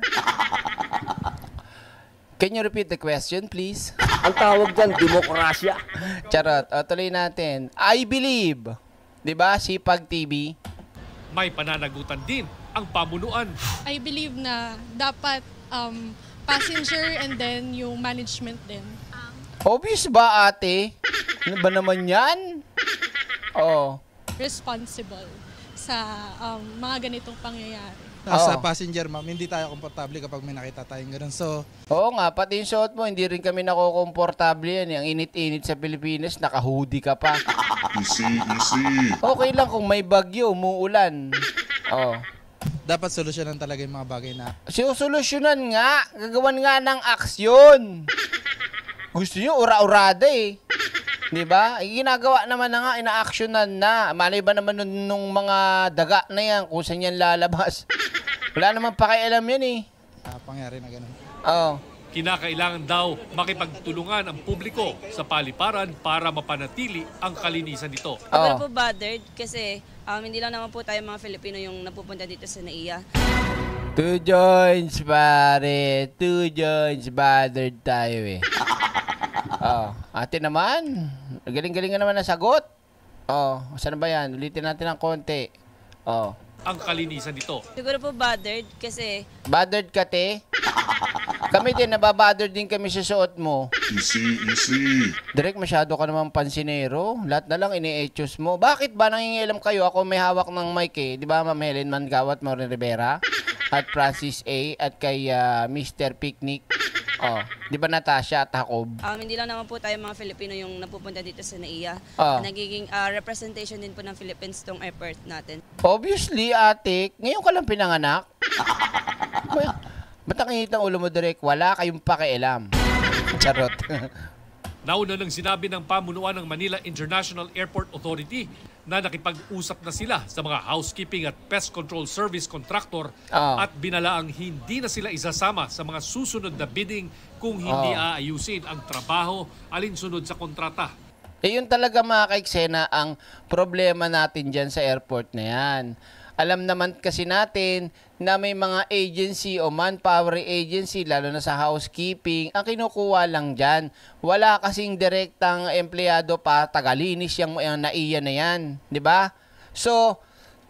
Can you repeat the question, please? Ang tawag dyan, demokrasya. Charot. O, tuloy natin. I believe. Diba? Sipag T V. May pananagutan din ang pamunuan. I believe na dapat um, passenger and then yung management din. Obvious ba, ate? Ano ba naman yan? Oo. Responsible sa um, mga ganitong pangyayari. Sa Oo. passenger, ma'am, hindi tayo komportable kapag may nakita tayong ganun. So, Oo nga, pati yung suot mo, hindi rin kami nakokomportable yan. Ang init-init sa Pilipinas, naka-hoodie ka pa. Easy, easy. Okay lang kung may bagyo, umuulan. Oo. dapat solusyonan talaga yung mga bagay na... Sinusolusyonan nga. Gagawan nga ng aksyon. Gusto nyo, ura-urada eh. Diba? Ginagawa naman na nga, ina-actionan na. Malay ba naman nung, nung mga daga na yan, kung saan yan lalabas. Wala naman pakialam yan eh. Uh, pangyari na ganun. Oo. Kinakailangan daw makipagtulungan ang publiko sa paliparan para mapanatili ang kalinisan nito. Ako po bothered kasi um, hindi lang naman po tayo mga Filipino yung napupunta dito sa N A I A. Two joints, pare. Two joints. Bothered tayo eh. Oh, ate naman. Galing-galing nga naman ang sagot. Oh, saan ba yan? Ulitin natin ng konti. Oh. Ang kalinisan nito. Siguro po bothered kasi... Bothered ka, te? Kami din, nababothered din kami sa suot mo. Easy, easy. Direk, masyado ka naman pansinero. Lahat na lang ini-etchos mo. Bakit ba nangingialam kayo? Ako may hawak ng mic eh. Di ba, Ma'am Helen Mangawat, Maureen Rivera, at Francis A, at kay uh, Mister Picnic. Oh, di ba Natasha at Jacob? Um, hindi lang naman po tayo mga Filipino yung napupunta dito sa N A I A. Oh. Nagiging uh, representation din po ng Philippines tong airport natin. Obviously, ate, ngayon ka lang pinanganak. Ba't ang init ang ulo mo, Direk? Wala kayong pakialam. Charot. Nauna nang sinabi ng pamunuan ng Manila International Airport Authority na nakipag-usap na sila sa mga housekeeping at pest control service contractor Oh. at binalaang hindi na sila isasama sa mga susunod na bidding kung hindi Oh. aayusin ang trabaho alinsunod sa kontrata. Eh yun talaga mga kaiksena ang problema natin dyan sa airport na yan. Alam naman kasi natin na may mga agency o manpower agency, lalo na sa housekeeping, ang kinukuha lang dyan. Wala kasing direktang empleyado pa, tagalinis yung, yung naiya na yan. Diba? So,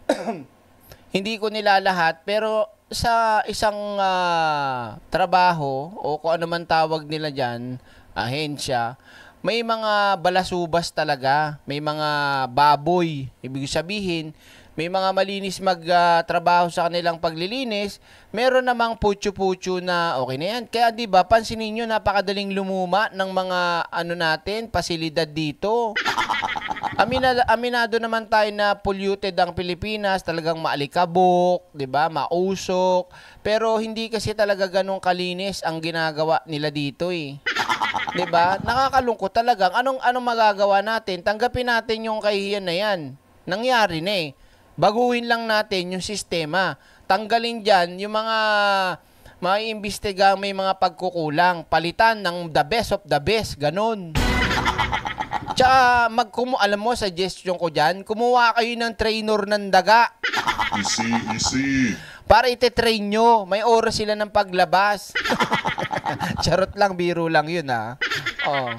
hindi ko nilalahat, pero sa isang uh, trabaho o kung ano man tawag nila dyan, ahensya, may mga balasubas talaga, may mga baboy. Ibig sabihin, may mga malinis magtrabaho uh, sa kanilang paglilinis, meron namang putyo-putyo na okay na yan. Kaya di ba pansinin niyo napakadaling lumuma ng mga ano natin, pasilidad dito. Aminado, aminado naman tayo na polluted ang Pilipinas, talagang maalikabok, di ba? Mausok, pero hindi kasi talaga ganong kalinis ang ginagawa nila dito eh. 'Di ba? Nakakalungkot talaga. Anong anong magagawa natin? Tanggapin natin yung kahihiyan na 'yan. Nangyari na eh. Baguhin lang natin yung sistema. Tanggalin diyan yung mga maiimbestiga may mga pagkukulang, palitan ng the best of the best, ganun. Tsaka magkumu alam mo suggestion ko diyan, kumuha kayo ng trainer ng daga. Easy, easy. Para ite-train nyo. May oras sila ng paglabas. Charot lang, biro lang yun ha. Oh.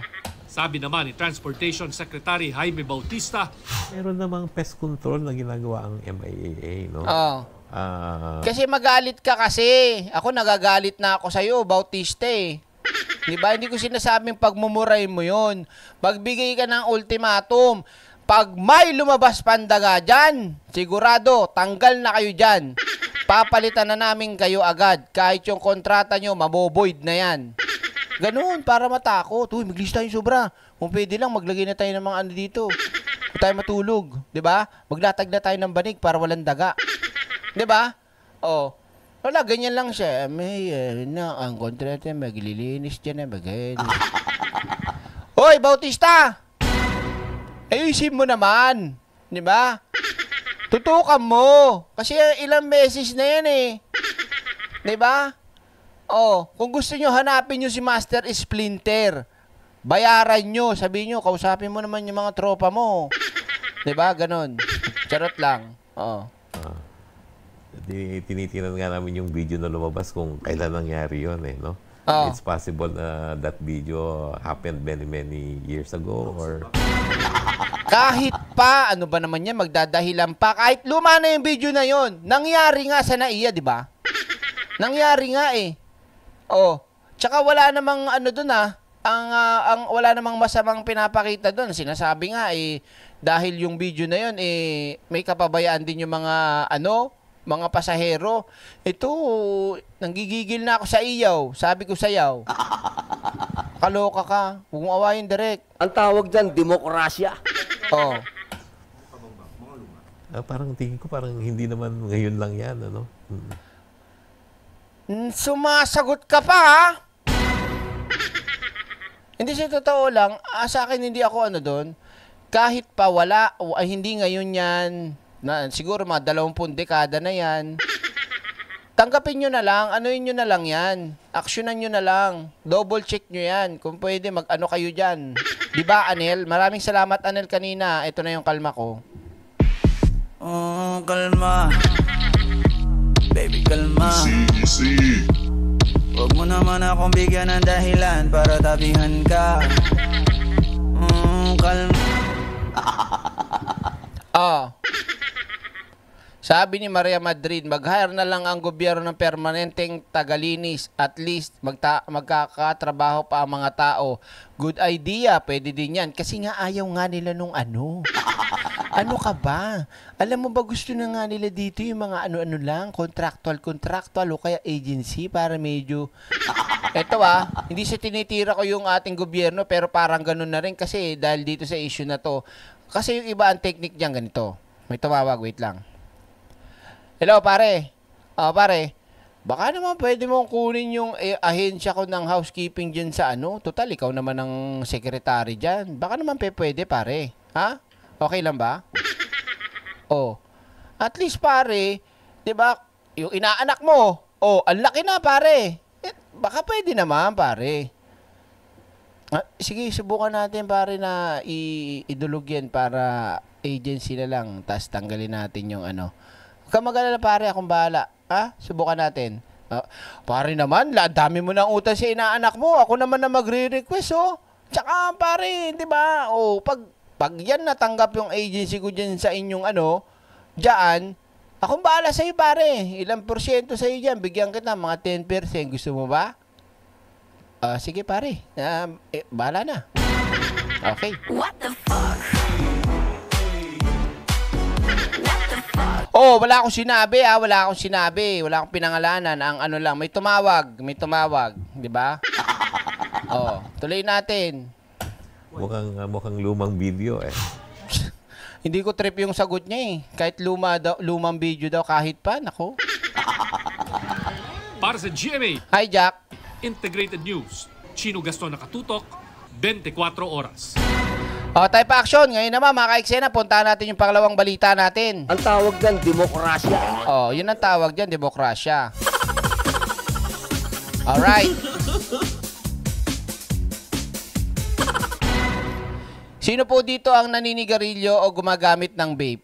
Sabi naman ni Transportation Secretary Jaime Bautista, meron namang pest control na ginagawa ang M I A A, no? Oo. Ah, Kasi magalit ka kasi. Ako nagagalit na ako sa'yo, Bautista eh. Di ba? Hindi ko sinasabing pagmumuray mo yun. Magbigay ka ng ultimatum. Pag may lumabas pandaga dyan, sigurado, tanggal na kayo dyan. Papalitan na namin kayo agad. Kahit yung kontrata nyo, maboboid na yan. Ganun, para matakot. Uy, maglista tayo sobra. Kung pwede lang, maglagay na tayo ng mga ano dito. Kung tayo matulog. Di ba? Maglatag na tayo ng banig para walang daga. Di ba? Oh. Wala, ganyan lang siya. May, uh, na, ang kontrata, maglilinis dyan na, magayon. Hoy, Bautista! Ayusin mo naman. Di ba? Tutukan mo. Kasi ilang beses na yan eh. Di ba? Oh, kung gusto nyo, hanapin nyo si Master Splinter. Bayaran nyo. Sabihin nyo, kausapin mo naman yung mga tropa mo. Di ba? Ganon. Charot lang. Oh. Tinitinan nga namin yung video na lumabas kung kailan nangyari yun eh, no? Oh. It's possible na that video happened many, many years ago or... Kahit pa, ano ba naman yan, magdadahilan pa. Kahit luma na yung video na yon, nangyari nga sa NAIA, di ba? Nangyari nga eh. Oh, tsaka wala namang ano doon ah. Ang, uh, ang wala namang masamang pinapakita doon. Sinasabi nga eh, dahil yung video na yon eh, may kapabayaan din yung mga ano, mga pasahero. Ito, nanggigigil na ako sa iyaw. Sabi ko sa iyaw. Kaloka ka. Huwag mong awayin direct. Ang tawag dyan, demokrasya. Oh. Ah, parang tingin ko parang hindi naman ngayon lang yan, ano? Hmm. Sumasagot ka pa, ha? Hindi siya totoo lang. Ah, sa akin, hindi ako ano doon. Kahit pa wala, o, ay, hindi ngayon yan. Na, siguro mga dalawampung dekada na yan. Tanggapin nyo na lang. Anuin nyo na lang yan. Aksyonan nyo na lang. Double check nyo yan. Kung pwede, mag-ano kayo dyan. Diba, Anel? Maraming salamat, Anel, kanina. Ito na yung kalma ko. Oh, kalma. Baby, kalma. Huwag mo naman akong bigyan ng dahilan para tabihan ka. Mm, kalma. Ah. Sabi ni Maria Madrid, mag-hire na lang ang gobyerno ng permanenteng tagalinis. At least magta magkakatrabaho pa ang mga tao. Good idea, pwede din yan. Kasi nga ayaw nga nila nung ano. Ano ka ba? Alam mo ba gusto na nga nila dito yung mga ano-ano lang, contractual, contractual o kaya agency para medyo... Eto ah, hindi siya tinitira ko yung ating gobyerno pero parang ganun na rin kasi dahil dito sa issue na to. Kasi yung iba ang technique diyan ganito. May tumawag, wait lang. Hello pare. Oh pare. Baka naman pwede mong kunin yung eh, ahensya ko ng housekeeping diyan sa ano. Total ikaw naman ang secretary diyan. Baka naman pe pwede pare. Ha? Okay lang ba? Oh. At least pare, 'di ba? Yung inaanak mo. Oh, ang laki na pare. Eh, baka pwede naman pare. Ah, sige, subukan natin pare na i-idulog yan para agency na lang. Tapos tanggalin natin yung ano. Huwag ka mag-alala pare, akong bahala. Ha? Subukan natin. Uh, pare naman, la, dami mo ng utang sa inaanak mo. Ako naman na magre-request, oh. Tsaka pare, di ba? Oh, pag, pag yan natanggap yung agency ko dyan sa inyong ano, dyan, akong bahala sa'yo pare. Ilang porsyento sa'yo dyan. Bigyan kita mga ten percent. Gusto mo ba? Uh, sige pare. Uh, eh, bahala na. Okay. What the fuck? Oh, wala akong sinabi ah, wala akong sinabi, wala akong pinangalanan, ang ano lang, may tumawag, may tumawag, 'di ba? Oh, tuloy natin. Mukhang uh, mukhang lumang video eh. Hindi ko trip yung sagot niya eh. Kahit luma daw, lumang video daw kahit pa, nako. Para sa G M A. Hi Jack. Integrated News. Chino Gaston nakatutok, twenty-four oras. O, type action. Ngayon naman, mga ka-eksena, puntahan natin yung pangalawang balita natin. Ang tawag dyan, demokrasya. O, yun ang tawag dyan, demokrasya. Alright. Sino po dito ang naninigarilyo o gumagamit ng vape?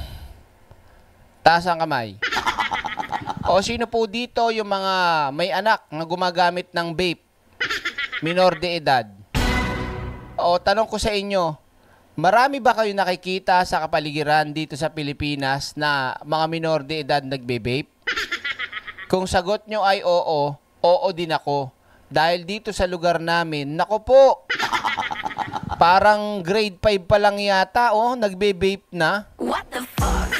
Taas ang kamay. O, sino po dito yung mga may anak na gumagamit ng vape? Minor de edad. O, tanong ko sa inyo, marami ba kayo nakikita sa kapaligiran dito sa Pilipinas na mga minor de edad nagbe-vape? Kung sagot nyo ay oo, oo din ako. Dahil dito sa lugar namin, nako po, parang grade five pa lang yata, oh, nagbe-vape na. What the fuck?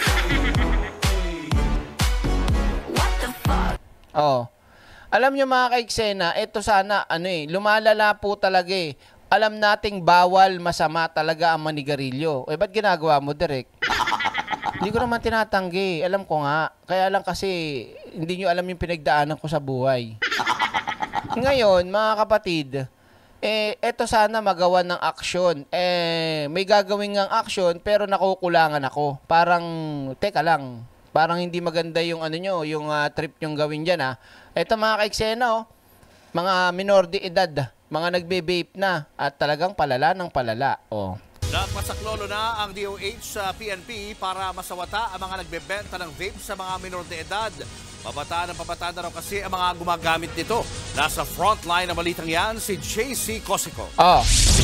What the fuck? Oh. Alam nyo mga kaiksena, ito sana, ano eh, lumalala po talaga eh. Alam nating bawal, masama talaga ang manigarilyo. Eh, ba't ginagawa mo, Derek? Hindi ko naman tinatanggi. Alam ko nga. Kaya lang kasi, hindi nyo alam yung pinagdaanan ko sa buhay. Ngayon, mga kapatid, eh, eto sana magawa ng aksyon. Eh, may gagawin ng aksyon, pero nakukulangan ako. Parang, teka lang, parang hindi maganda yung ano nyo, yung uh, trip nyong gawin dyan, ha. Eto mga kaiksena, oh, mga minor de edad, mga nagbe-vape na, at talagang palala ng palala, oh. Nagpasaklolo na ang D O H sa P N P para masawata ang mga nagbebenta ng vape sa mga minor de edad. Pabataan ng pabataan na raw kasi ang mga gumagamit nito. Nasa frontline ng balitang yan, si J C Cosico. Oh.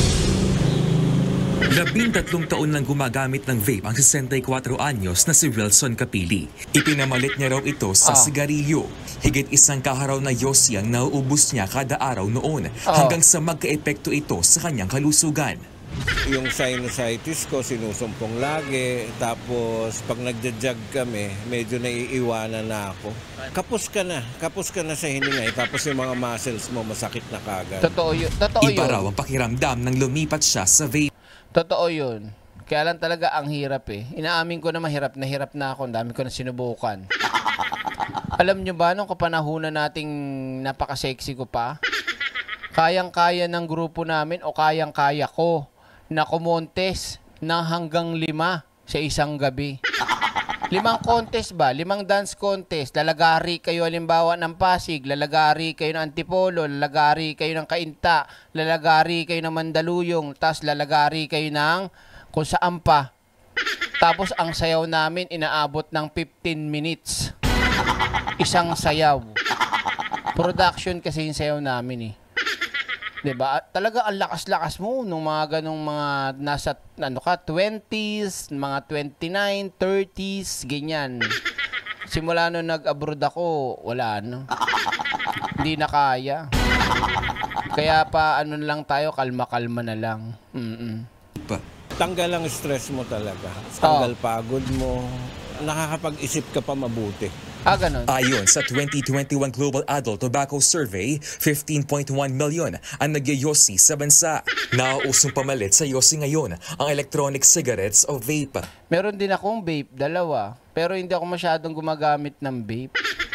Labing tatlong taon lang gumagamit ng vape ang sesenta y kuwatro anyos na si Wilson Capili. Ipinamalit niya raw ito sa oh. sigarilyo. Higit isang kaharaw na yosi ang nauubos niya kada araw noon oh. hanggang sa magka-epekto ito sa kanyang kalusugan. Yung sinusitis ko, sinusumpong lagi. Tapos, pag nagja-jog kami, medyo naiiwanan na ako. Kapos ka na. Kapos ka na sa hininga. Tapos yung mga muscles mo, masakit na kagad. Totoo yun. Totoo Iba yun. raw ang pakiramdam nang lumipat siya sa vape. Totoo yun. Kaya lang talaga ang hirap eh. Inaamin ko na mahirap na hirap na ako. Ang dami ko na sinubukan. Alam nyo ba, nung kapanahunan nating napaka-sexy ko pa, kayang-kaya ng grupo namin o kayang-kaya ko na kumontes ng hanggang lima sa isang gabi. Limang contest ba? Limang dance contest. Lalagari kayo halimbawa ng Pasig, lalagari kayo ng Antipolo, lalagari kayo ng Cainta, lalagari kayo ng Mandaluyong, tas lalagari kayo ng kung saan pa. Tapos ang sayaw namin inaabot ng fifteen minutes. Isang sayaw. Production kasi yung sayaw namin eh. Diba? Talaga ang lakas-lakas mo nung mga ganong mga nasa ano ka, twenties, mga twenty-nine, thirties, ganyan. Simula nung nag-abroad ako, wala no. Hindi na kaya. Kaya pa ano lang tayo, kalma-kalma na lang. Mm-mm. Tanggal ang stress mo talaga. Tanggal oh. pagod mo. Nakakapag-isip ka pa mabuti. Ah, ganun. Ayon sa twenty twenty-one Global Adult Tobacco Survey, fifteen point one million ang nagyayosi sa bansa. Nauusong pamalit sa yosi ngayon ang electronic cigarettes o vape. Meron din akong vape, dalawa. Pero hindi ako masyadong gumagamit ng vape.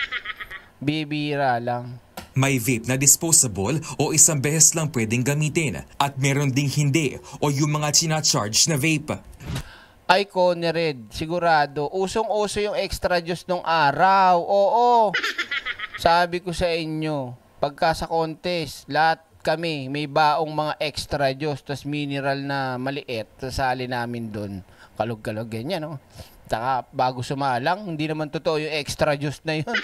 Bibira lang. May vape na disposable o isang beses lang pwedeng gamitin. At meron ding hindi o yung mga china-charge na vape. Ay, Conered, sigurado. Usong-uso yung extra juice nung araw. Oo. Sabi ko sa inyo, pagka sa contest, lahat kami may baong mga extra juice, tas mineral na maliit, sasali namin doon. Kalog-kalog, ganyan, no? Saka bago sumalang, hindi naman totoo yung extra juice na yun.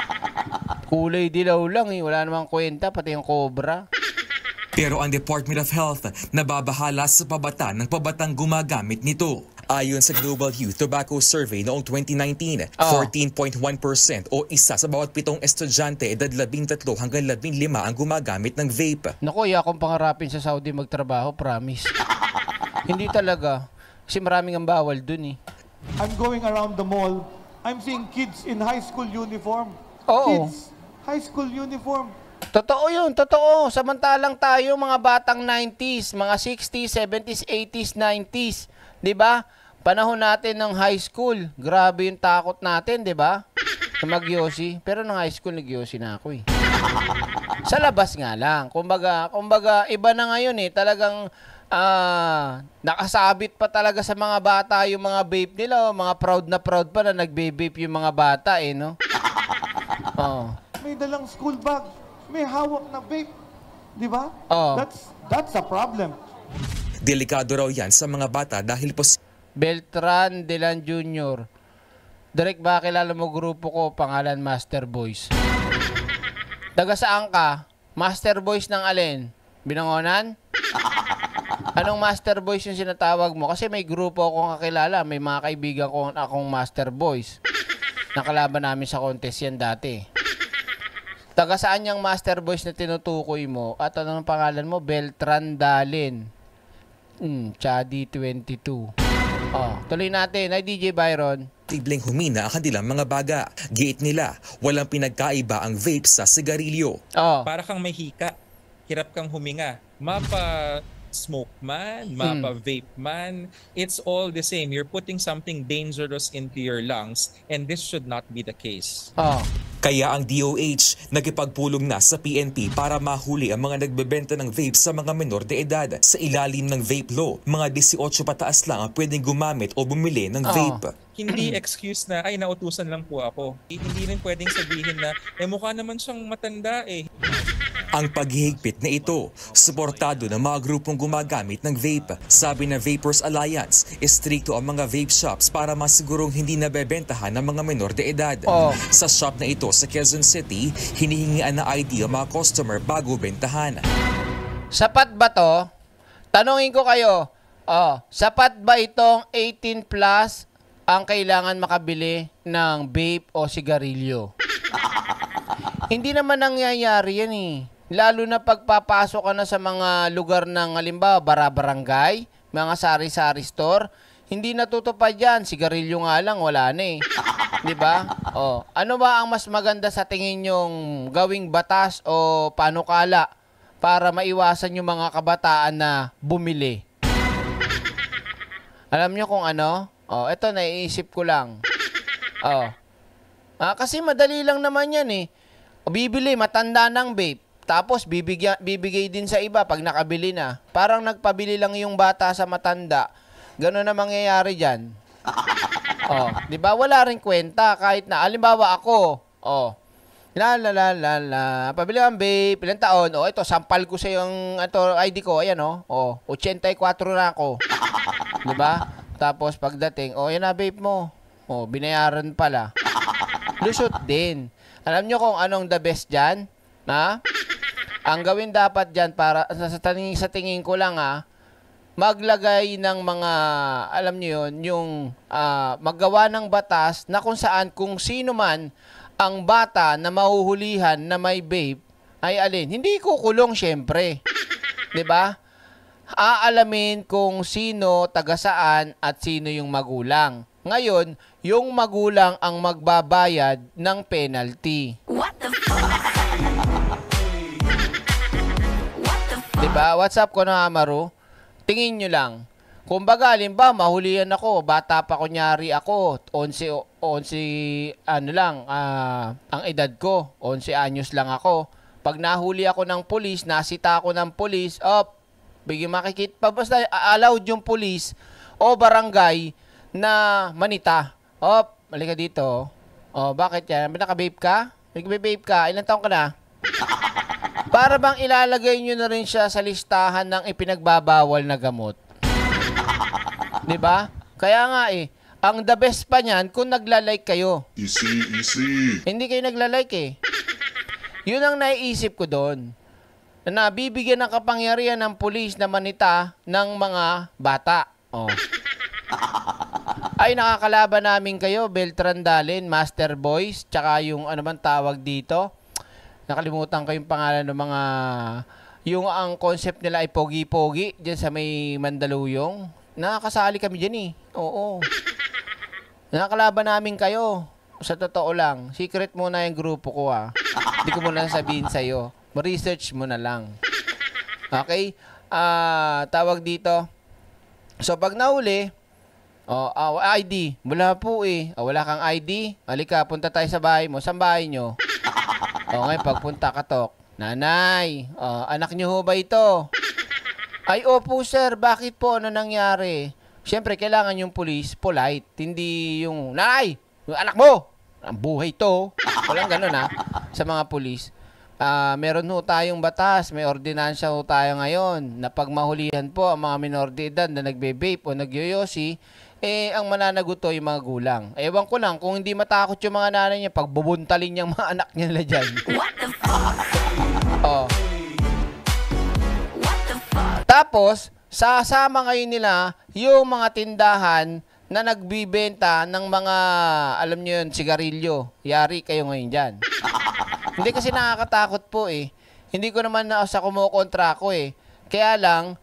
Kulay dilaw lang eh. Wala namang kwenta, pati yung cobra. Pero ang Department of Health nababahala sa pabata ng pabatang gumagamit nito. Ayon sa Global Youth Tobacco Survey noong twenty nineteen, oh. fourteen point one percent o isa sa bawat pitong estudyante edad labing tatlo hanggang labing lima ang gumagamit ng vape. Naku, iya akong pangarapin sa Saudi magtrabaho, promise. Hindi talaga. Kasi maraming ang bawal dun eh. I'm going around the mall. I'm seeing kids in high school uniform. Oo. Kids, high school uniform. Totoo yun, totoo. Samantalang tayo mga batang nineties, mga sixties, seventies, eighties, nineties. Diba? Panahon natin ng high school. Grabe yung takot natin, diba? Sa magyosi. Pero nung high school, nagyosi na ako eh. Sa labas nga lang. Kumbaga, kumbaga iba na ngayon eh. Talagang uh, nakasabit pa talaga sa mga bata yung mga vape nila. Mga proud na proud pa na nagbe-vape yung mga bata eh, no? Oh. May dalang school bag. May hawak na vape. Diba? Oh. That's, that's a problem. Delikado raw yan sa mga bata dahil po... Beltran Delan Junior Direk, ba kilala mo grupo ko, pangalan Master Boys? Taga saan ka? Master Boys ng alin? Binangonan? Anong master boys yung sinatawag mo? Kasi may grupo akong kakilala, may mga kaibigan ko akong master boys. Nakalaban namin sa contest yan dati. Taga saan yung master boys na tinutukoy mo? At anong pangalan mo? Beltran Dalin. Hmm, Chadi twenty-two. Oh, tuloy natin. Ay, D J Byron. Tibling humina ang kanilang mga baga. Giit nila, walang pinagkaiba ang vape sa sigarilyo. Oh. Para kang may hika, hirap kang huminga. Mapa smoke man, mapa vape man, it's all the same. You're putting something dangerous into your lungs and this should not be the case. Oh. Kaya ang D O H nagipagpulong na sa P N P para mahuli ang mga nagbebenta ng vape sa mga menor de edad. Sa ilalim ng vape law, mga eighteen pataas lang ang pwedeng gumamit o bumili ng vape. Oh. Hindi excuse na, ay nautusan lang po ako. Hindi rin pwedeng sabihin na, eh mukha naman siyang matanda eh. Ang paghihigpit na ito, suportado ng mga grupong gumagamit ng vape. Sabi ng Vapors Alliance, istrikto ang mga vape shops para masigurong hindi nabebentahan ng mga menor de edad. Oh. Sa shop na ito sa Quezon City, hinihingian na I D ang mga customer bago bentahan. Sapat ba to? Tanungin ko kayo, oh, sapat ba itong eighteen plus ang kailangan makabili ng vape o sigarilyo? Hindi naman nangyayari yan eh. Lalo na pagpapasok ka na sa mga lugar ng halimbawa, bara-barangay, mga sari-sari store, hindi natutupad yan. Sigarilyo nga lang, wala na eh. Diba? Oh, ano ba ang mas maganda sa tingin nyong gawing batas o panukala para maiwasan yung mga kabataan na bumili? Alam nyo kung ano? Oh, eto, naiisip ko lang. Oh. Ah, kasi madali lang naman yan eh. Bibili, matanda ng vape. Tapos bibigyan, bibigay din sa iba pag nakabili na. Parang nagpabili lang yung bata sa matanda. Gano'n na mangyayari dyan. Oh, di ba? Wala rin kwenta kahit na halimbawa ako. Oh. La la la la la. Pabili ang vape, ilang taon? Oh, ito sampal ko sa yung ito I D ko, ayan oh. Oh, eighty-four na ako. Di ba? Tapos pagdating, oh, yan na vape mo. Oh, binayaran pala. Lusot din. Alam nyo kung anong the best dyan? Ha? Ang gawin dapat dyan para sa tingin, sa tingin ko lang ha, maglagay ng mga, alam nyo yun, yung uh, maggawa ng batas na kung saan kung sino man ang bata na mahuhulihan na may vape ay alin. Hindi kukulong syempre. 'Di ba? Aalamin kung sino, taga saan at sino yung magulang. Ngayon, yung magulang ang magbabayad ng penalty. What the fuck? Diba? What's up ko na Amaru? Tingin nyo lang. Kung baga, halimbawa, mahulihan ako, bata pa kunyari ako, eleven, eleven, ano lang, uh, ang edad ko, eleven anyos lang ako. Pag nahuli ako ng pulis, nasita ako ng pulis, op, bigyan makikita pa, basta allowed yung pulis o barangay na manita. Op, malika dito. O, bakit yan? Naka-vape ka? Nag-vape ka? Ilang taong ka na? Para bang ilalagay nyo na rin siya sa listahan ng ipinagbabawal na gamot. Diba? Kaya nga eh, ang the best pa niyan kung nagla-like kayo. Easy, easy. Hindi kayo nagla-like eh. Yun ang naiisip ko doon. Na nabibigyan ng kapangyarihan ng pulis na manita ng mga bata. Oh. Ay, nakakalaban namin kayo, Beltran Dalin, Master Boys, tsaka yung ano man tawag dito. Nakalimutan ko yung pangalan ng mga, yung ang concept nila ay pogi-pogi dyan sa may Mandaluyong. Nakakasali kami dyan eh. Oo. Nakakalaban namin kayo. Sa totoo lang. Secret muna yung grupo ko ah. Hindi ko muna sabihin sa'yo. Ma-research mo na lang. Okay? Ah, uh, tawag dito. So pag nahuli, oh, uh, I D. Wala po eh. Oh, wala kang I D? Halika, punta tayo sa bahay mo. Saan bahay nyo? O ngayon, pagpunta ka, Tok. Nanay, oh, anak niyo ho ba ito? Ay, opo, sir. Bakit po? Ano nangyari? Siyempre, kailangan yung police polite. Hindi yung, Nanay, yung anak mo! Ang buhay to. Walang ganun, ha? Sa mga police. Uh, meron ho tayong batas. May ordinansya ho tayo ngayon na pag mahulihan po ang mga minor de edad na nagbe-vape o nagyoyosi, eh, ang mananagot to yung mga gulang. Ewan ko lang, kung hindi matakot yung mga nanay niya, pag bubuntalin yung mga anak niya nila dyan. What the fuck? Oh. What the fuck? Tapos, sasama ngayon nila yung mga tindahan na nagbibenta ng mga, alam nyo yun, sigarilyo. Yari kayo ngayon dyan. Hindi kasi nakakatakot po eh. Hindi ko naman na sa kumukontra ko eh. Kaya lang,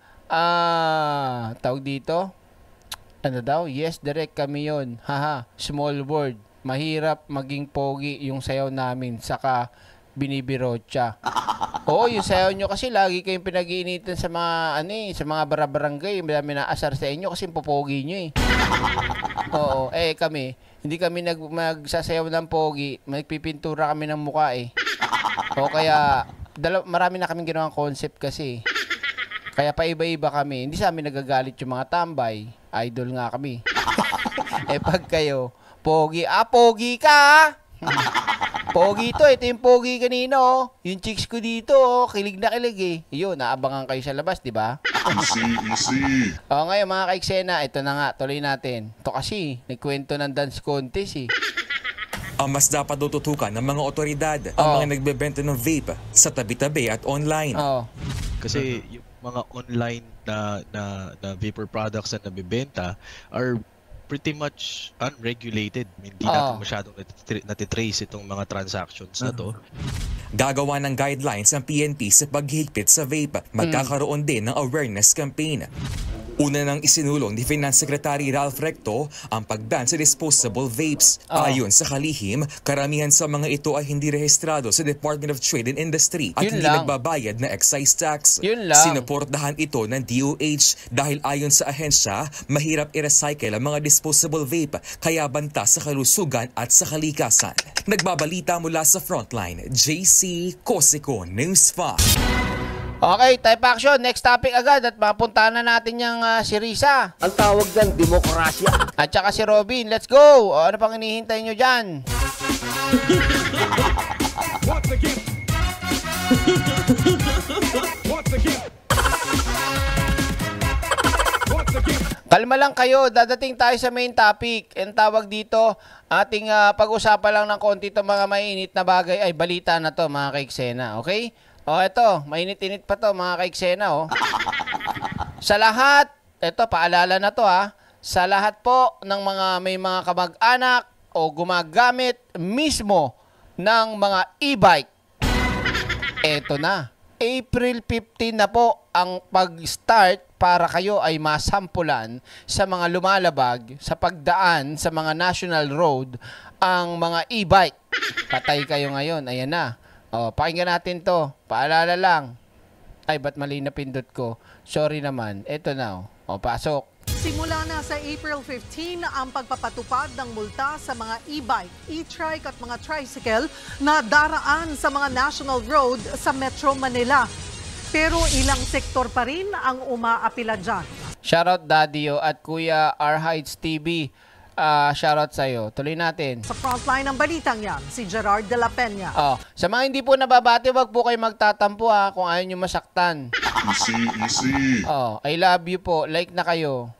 ah, tawag dito, ano daw? Yes, direct kami yun. Haha, small world. Mahirap maging pogi yung sayaw namin. Saka, binibirotya. Oo, yung sayaw nyo kasi lagi kayong pinag-iinitan sa mga, ano eh, sa mga barabarangay. May naasar sa inyo kasi popogi nyo eh. Oo, eh kami, hindi kami nag magsasayaw ng pogi. Magpipintura kami ng muka eh. O kaya, dalaw, marami na kaming ginawang concept kasi. Kaya paiba-iba kami. Hindi sa amin nagagalit yung mga tambay. Idol nga kami. Eh pag kayo, pogi, ah, pogi ka! Pogi to, ito yung pogi kanino. Yung chicks ko dito, oh, kilig na kilig eh. Yun, naabangan kayo sa labas, di ba? Easy, easy. O ngayon mga kaiksena, ito na nga, tuloy natin. Ito kasi, nagkwento ng dance contest eh. Ang mas dapat tututukan ng mga otoridad ang Oh. mga nagbebenta ng vape sa tabi-tabi at online. Oh. Kasi yung mga online na na, na vapor products na nabibenta are pretty much unregulated. Hindi Oo. natin masyadong natitrace, natitrace itong mga transactions na to. Gagawa ng guidelines ang P N P sa paghigpit sa vape. Magkakaroon din ng awareness campaign. Una nang isinulong ni Finance Secretary Ralph Recto ang pagban sa disposable vapes. Oh. Ayon sa kalihim, karamihan sa mga ito ay hindi rehistrado sa Department of Trade and Industry at Yun hindi lang. nagbabayad na excise tax. Yun lang. Sinuportahan ito ng D O H dahil ayon sa ahensya, mahirap i-recycle ang mga disposable vape kaya banta sa kalusugan at sa kalikasan. Nagbabalita mula sa Frontline, J C Cosico, News five. Okay, type action. Next topic agad at mapuntahan na natin yung uh, si Risa. Ang tawag dyan, demokrasya. At saka si Robin. Let's go! O, ano pang hinihintay nyo dyan? Kalma lang kayo, dadating tayo sa main topic. Ang tawag dito, ating uh, pag-usapan lang ng konti itong mga mainit na bagay. Ay, balita na to mga kaiksena, okay? O, eto, mainit-init pa to mga kaiksena, oh. Sa lahat, eto, paalala na to ha, sa lahat po ng mga may mga kamag-anak o gumagamit mismo ng mga e-bike, eto na. April fifteenth na po ang pag-start para kayo ay masampulan sa mga lumalabag sa pagdaan sa mga national road ang mga e-bike. Patay kayo ngayon. Ayan na. O, pakinggan natin to. Paalala lang. Ay, ba't mali na pindot ko? Sorry naman. Ito na. O, pasok. Simula na sa April fifteenth ang pagpapatupad ng multa sa mga e-bike, e-trike at mga tricycle na daraan sa mga national road sa Metro Manila. Pero ilang sektor pa rin ang umaapila dyan. Shoutout Daddy at Kuya R. Heights T V. Uh, shoutout sa'yo. Tuloy natin. Sa frontline ng balitang yan, si Gerard de la Peña. Oh, sa mga hindi po nababati, wag po kayo magtatampo ha kung ayaw nyo masaktan. Easy, easy. Oh, I love you po. Like na kayo.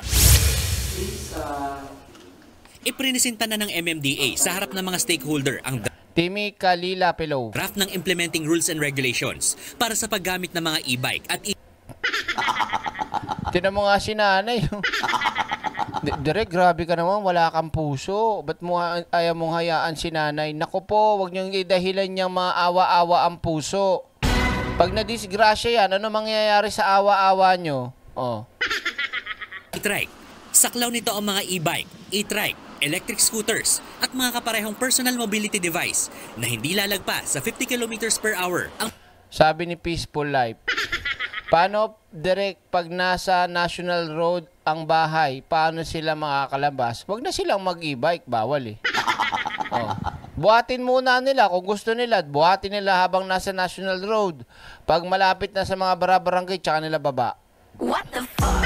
Iprinisinta na ng M M D A sa harap ng mga stakeholder ang Timmy Kalila Pelo. draft ng implementing rules and regulations para sa paggamit ng mga e-bike at e- Tinan mo nga si nanay. Direk, grabe ka naman, wala kang puso. Ba't mo ayaw mong hayaan si nanay? Naku po, wag niyong idahilan niyang mga awa-awa ang puso. Pag nadisgrasya yan, ano mangyayari sa awa-awa niyo? Oh. e-trike. Saklaw nito ang mga e-bike, e-trike, electric scooters at mga kaparehong personal mobility device na hindi lalagpas sa fifty kilometers per hour. Ang Sabi ni Peaceful Life, paano direct pag nasa national road ang bahay, paano sila makakalabas? Huwag na silang mag-e-bike, bawal eh. Oh. Buhatin muna nila kung gusto nila, buhatin nila habang nasa national road. Pag malapit na sa mga barabarangay, tsaka nila baba. What the fuck?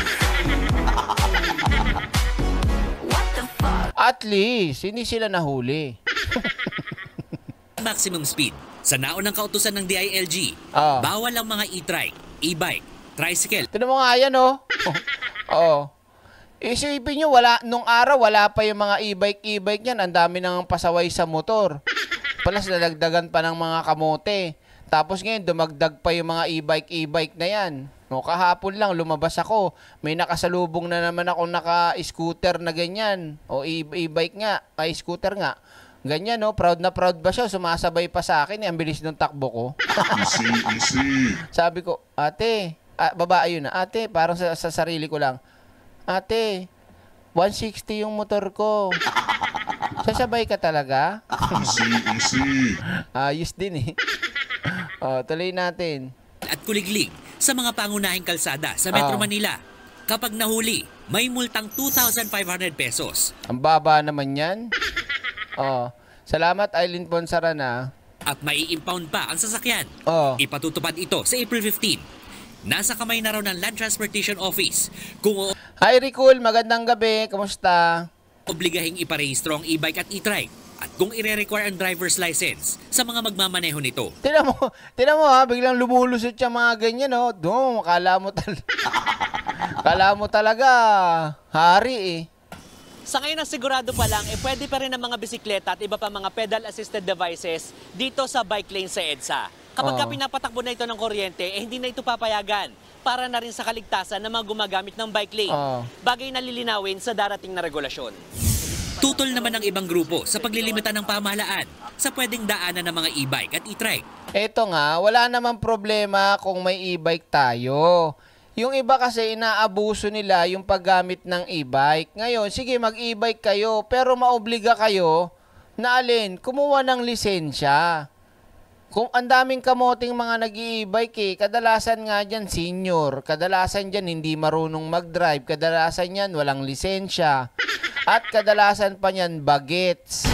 At least, hindi sila nahuli. maximum speed. Sa naunang kautusan ng D I L G, Ah. bawal ang mga e-trike, e-bike, tricycle. Tinan mo nga yan, oh. Oo. Isipin nyo, wala, nung araw, wala pa yung mga e-bike, e-bike yan. Ang dami nang pasaway sa motor. Palas, nadagdagan pa ng mga kamote. Tapos ngayon, dumagdag pa yung mga e-bike, e-bike na yan. No, kahapon lang lumabas ako. May nakasalubong na naman ako naka-scooter na ganyan. O e- e-bike nga, ay scooter nga. Ganyan, no? Proud na proud ba siya? Sumasabay pa sa akin. Eh, ang bilis ng takbo ko. Easy, easy. Sabi ko, ate, ah, babae yun na. Ate, parang sa, sa sarili ko lang. Ate, one sixty yung motor ko. Sasabay ka talaga? Easy, easy. Ayos din eh. O, tuloy natin. At kuliglig sa mga pangunahing kalsada sa Metro Ah. Manila. Kapag nahuli, may multang two thousand five hundred pesos. Ang baba naman yan. Oh, salamat Eileen Ponsarana. At mai-impound pa ang sasakyan. Oh. Ipatutupad ito sa April fifteenth. Nasa kamay na raw ng Land Transportation Office kung Hi Ricul, magandang gabi. Kamusta? obligahing iparehistro ang e-bike at e-trike at kung ire-require ang driver's license sa mga magmamaneho nito. Tinan mo, tinan mo ha, biglang lumulusot siya mga ganyan, no? Doon, kala mo talaga, kala mo talaga, hari eh. Sa ngayon na sigurado pa lang, eh, pwede pa rin ang mga bisikleta at iba pa mga pedal-assisted devices dito sa bike lane sa EDSA. Kapag ka Oo. pinapatakbo na ito ng kuryente, eh, hindi na ito papayagan para na rin sa kaligtasan ng mga gumagamit ng bike lane. Oo. Bagay na lilinawin sa darating na regulasyon. Tutol naman ng ibang grupo sa paglilimita ng pamahalaan sa pwedeng daanan ng mga e-bike at e-trike. Eto nga, wala namang problema kung may e-bike tayo. Yung iba kasi inaabuso nila yung paggamit ng e-bike. Ngayon, sige mag-e-bike kayo, pero maobliga kayo na alin, kumuha ng lisensya. Kung ang daming kamoting mga nag-i-e-bike eh, kadalasan nga dyan senior, kadalasan dyan hindi marunong mag-drive, kadalasan yan walang lisensya, at kadalasan pa yan bagets.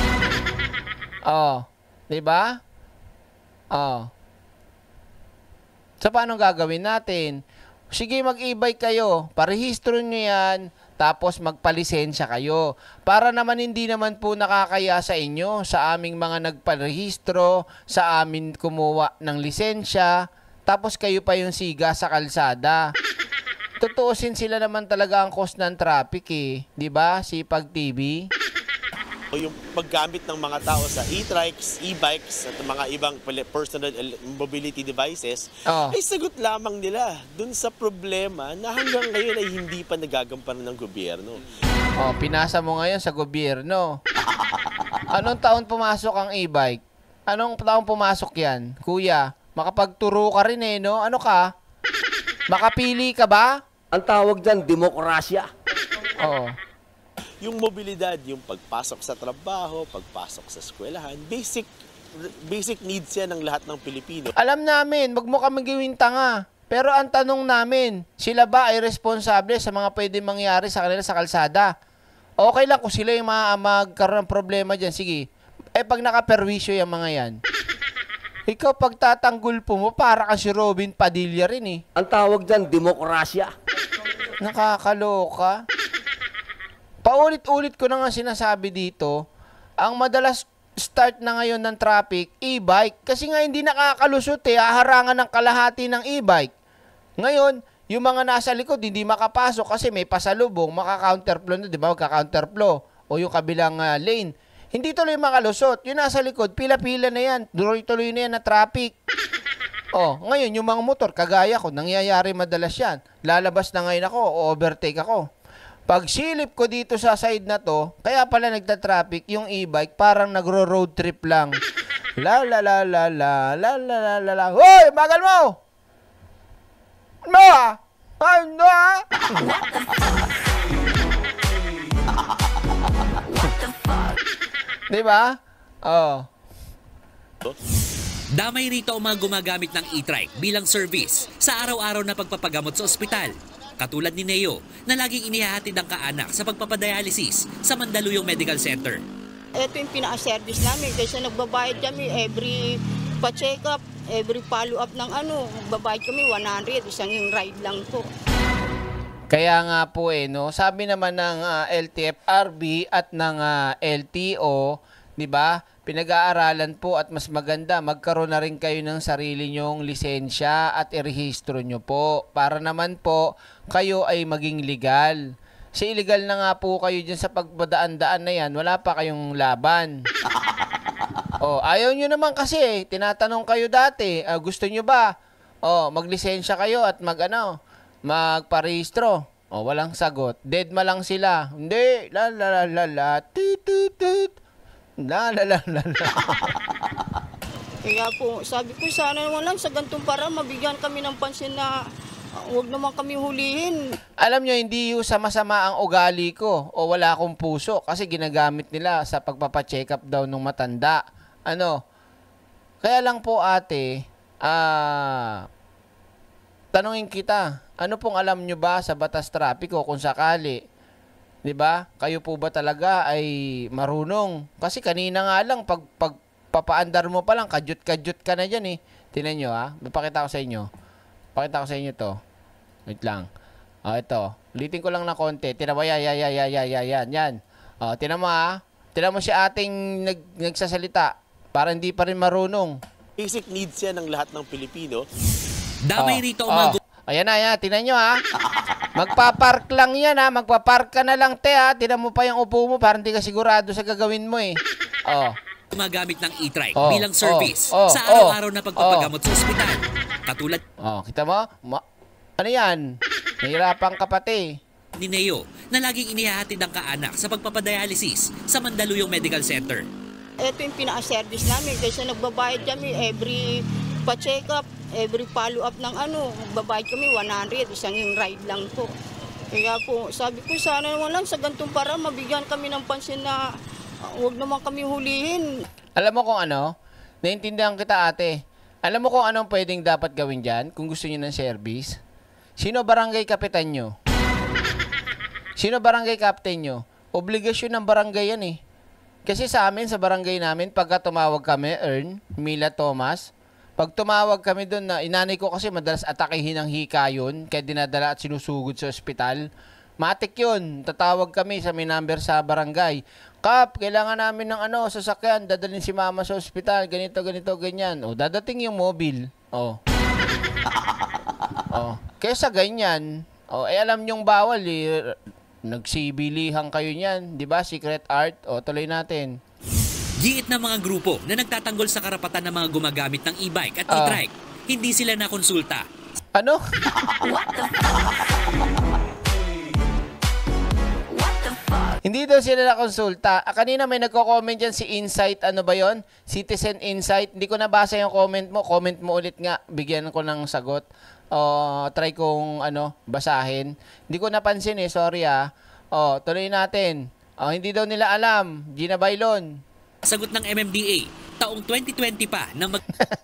Oh, di ba? Oh. So, paano gagawin natin? Sige, mag-e-bike kayo, parehistro nyo yan, tapos magpalisensya kayo. Para naman hindi naman po nakakaya sa inyo, sa aming mga nagparehistro, sa amin kumuha ng lisensya, tapos kayo pa yung siga sa kalsada. Tutuusin sila naman talaga ang cost ng traffic eh. Di ba? Sipag T V. O yung paggamit ng mga tao sa e-trikes, e-bikes at mga ibang personal mobility devices Oh. ay sagot lamang nila dun sa problema na hanggang ngayon ay hindi pa nagagampanan ng gobyerno. Oh, pinasa mo ngayon sa gobyerno. Anong taon pumasok ang e-bike? Anong taon pumasok yan? Kuya, makapagturo ka rin eh, no? Ano ka? Makapili ka ba? Ang tawag dyan, demokrasya. Oo. Yung mobilidad, yung pagpasok sa trabaho, pagpasok sa eskwelahan, basic basic needs yan ng lahat ng Pilipino. Alam namin, wag mo kami gawing tanga. Pero ang tanong namin, sila ba ay responsable sa mga pwede mangyari sa kanila sa kalsada? Okay lang kung sila yung mga magkaroon ng problema dyan. Sige. Eh pag nakaperwisyo yung mga yan. Ikaw pag tatanggol po mo, para ka si Robin Padilla rin eh. Ang tawag dyan, demokrasya. Nakakaloka. Paulit-ulit ko na nga sinasabi dito, ang madalas start na ngayon ng traffic, e-bike. Kasi nga hindi nakakalusot eh, haharangan ng kalahati ng e-bike. Ngayon, yung mga nasa likod hindi makapasok kasi may pasalubong, maka-counterflow na, di ba? Magka-counterflow. O yung kabilang uh, lane. Hindi tuloy makalusot. Yung nasa likod, pila-pila na yan. Tuloy-tuloy na yan na traffic. Oh, ngayon yung mga motor, kagaya ko, nangyayari madalas yan. Lalabas na ngayon ako, o overtake ako. Pag silip ko dito sa side na to, kaya pala nagta-traffic yung e-bike, parang nagro-road trip lang. La la la la la la la la la la. Hoy, bagal mo! Ano ah? Ano ah? Di ba? Oh. Damay rito ang mga gumagamit ng e-trike bilang service sa araw-araw na pagpapagamot sa ospital. Katulad ni Neo na laging inihahatid ang kaanak sa pagpapadialysis sa Mandaluyong Medical Center. Ito yung pinaka-service namin kasi nagbabayad kami every pa-check up, every follow-up ng ano, nagbabayad kami one hundred, isang ride lang po. Kaya nga po eh, no? Sabi naman ng uh, L T F R B at ng uh, L T O, di ba? Pinag-aaralan po at mas maganda, magkaroon na rin kayo ng sarili nyong lisensya at irehistro nyo po. Para naman po, kayo ay maging legal. Kasi illegal na nga po kayo dyan sa pagpadaan-daan na yan, wala pa kayong laban. Oh, ayaw nyo naman kasi, tinatanong kayo dati, uh, gusto nyo ba Oh, maglisensya kayo at mag ano, magparehistro. Oh, walang sagot. Dead ma lang sila. Hindi. La la la la la. Tut tut tut. La la la la la. Kaya po, sabi ko sana naman lang sa gantong para mabigyan kami ng pansin na uh, huwag naman kami hulihin. Alam nyo, hindi yung sama-sama ang ugali ko o wala akong puso kasi ginagamit nila sa pagpapacheck up daw ng matanda. Ano? Kaya lang po ate, ah, tanungin kita, ano pong alam nyo ba sa batas trapiko kung sakali? 'Di ba? Kayo po ba talaga ay marunong? Kasi kanina nga lang pag pag papaandar mo pa lang kadyot-kadyot ka na diyan eh. Tingnan niyo ha. Papakita ko sa inyo. Pakita ko sa inyo 'to. Wait lang. Ah, ito. Ulitin ko lang na konti. Tingnan mo, ya ya ya ya ya ya yan. Yan. Oh, tingnan mo ha. Tingnan mo si ating nag, nagsasalita. Para hindi pa rin marunong. Basic needs yan ng lahat ng Pilipino. Damay Oh, rito oh. umago. Ayan na, ayan. Tingnan nyo ha. Magpapark lang yan ha. Magpapark ka na lang te ha. Tingnan mo pa yung upo mo. Parang hindi ka sigurado sa gagawin mo eh. Oh. Gumagamit ng e-trike Oh, bilang service oh, oh, sa araw-araw na pagpapagamot oh. sa ospital. Katulad Oh, kita mo? Ma ano yan? Nahirapan ka pati. ni Neo na laging inihahatid ang kaanak sa pagpapadialysis sa Mandaluyong Medical Center. Ito yung pinaka-service namin kasi nagbabayad kami every pa-check up, every follow-up ng ano, magbabayad kami one hundred, isang yung ride lang po. Kaya po, sabi ko sana naman lang sa gantong para mabigyan kami ng pansin na uh, huwag naman kami hulihin. Alam mo kung ano? Naintindihan kita ate. Alam mo kung anong pwedeng dapat gawin dyan kung gusto niyo ng service? Sino barangay kapitan nyo? Sino barangay captain nyo? Obligasyon ng barangay yan eh. Kasi sa amin, sa barangay namin, pagka tumawag kami, Ern, Mila Thomas, pag tumawag kami doon na inanay ko kasi madalas atakihin ng hika yun, kaya dinadala at sinusugod sa ospital. Matik yun. Tatawag kami sa may number sa barangay. Kap, kailangan namin ng ano, sasakyan, dadalhin si mama sa ospital, ganito, ganito, ganyan. O, dadating yung mobile. O. O. Kesa ganyan, o, eh alam nyong bawal eh. Nagsibilihan kayo niyan, di ba? Secret art. O, tuloy natin. Giit ng mga grupo na nagtatanggol sa karapatan ng mga gumagamit ng e-bike at Ah. e-trike, hindi sila nakonsulta. Ano? Hindi daw sila nakonsulta. Ah, kanina may nagko-comment dyan si Insight. Ano ba yon? Citizen Insight. Hindi ko nabasa yung comment mo. Comment mo ulit nga. Bigyan ko ng sagot. O, try kong ano, basahin. Hindi ko napansin eh. Sorry ah. O, tuloy natin. O, hindi daw nila alam. Gina Bailon. Sagot ng M M D A, taong twenty twenty pa na mag...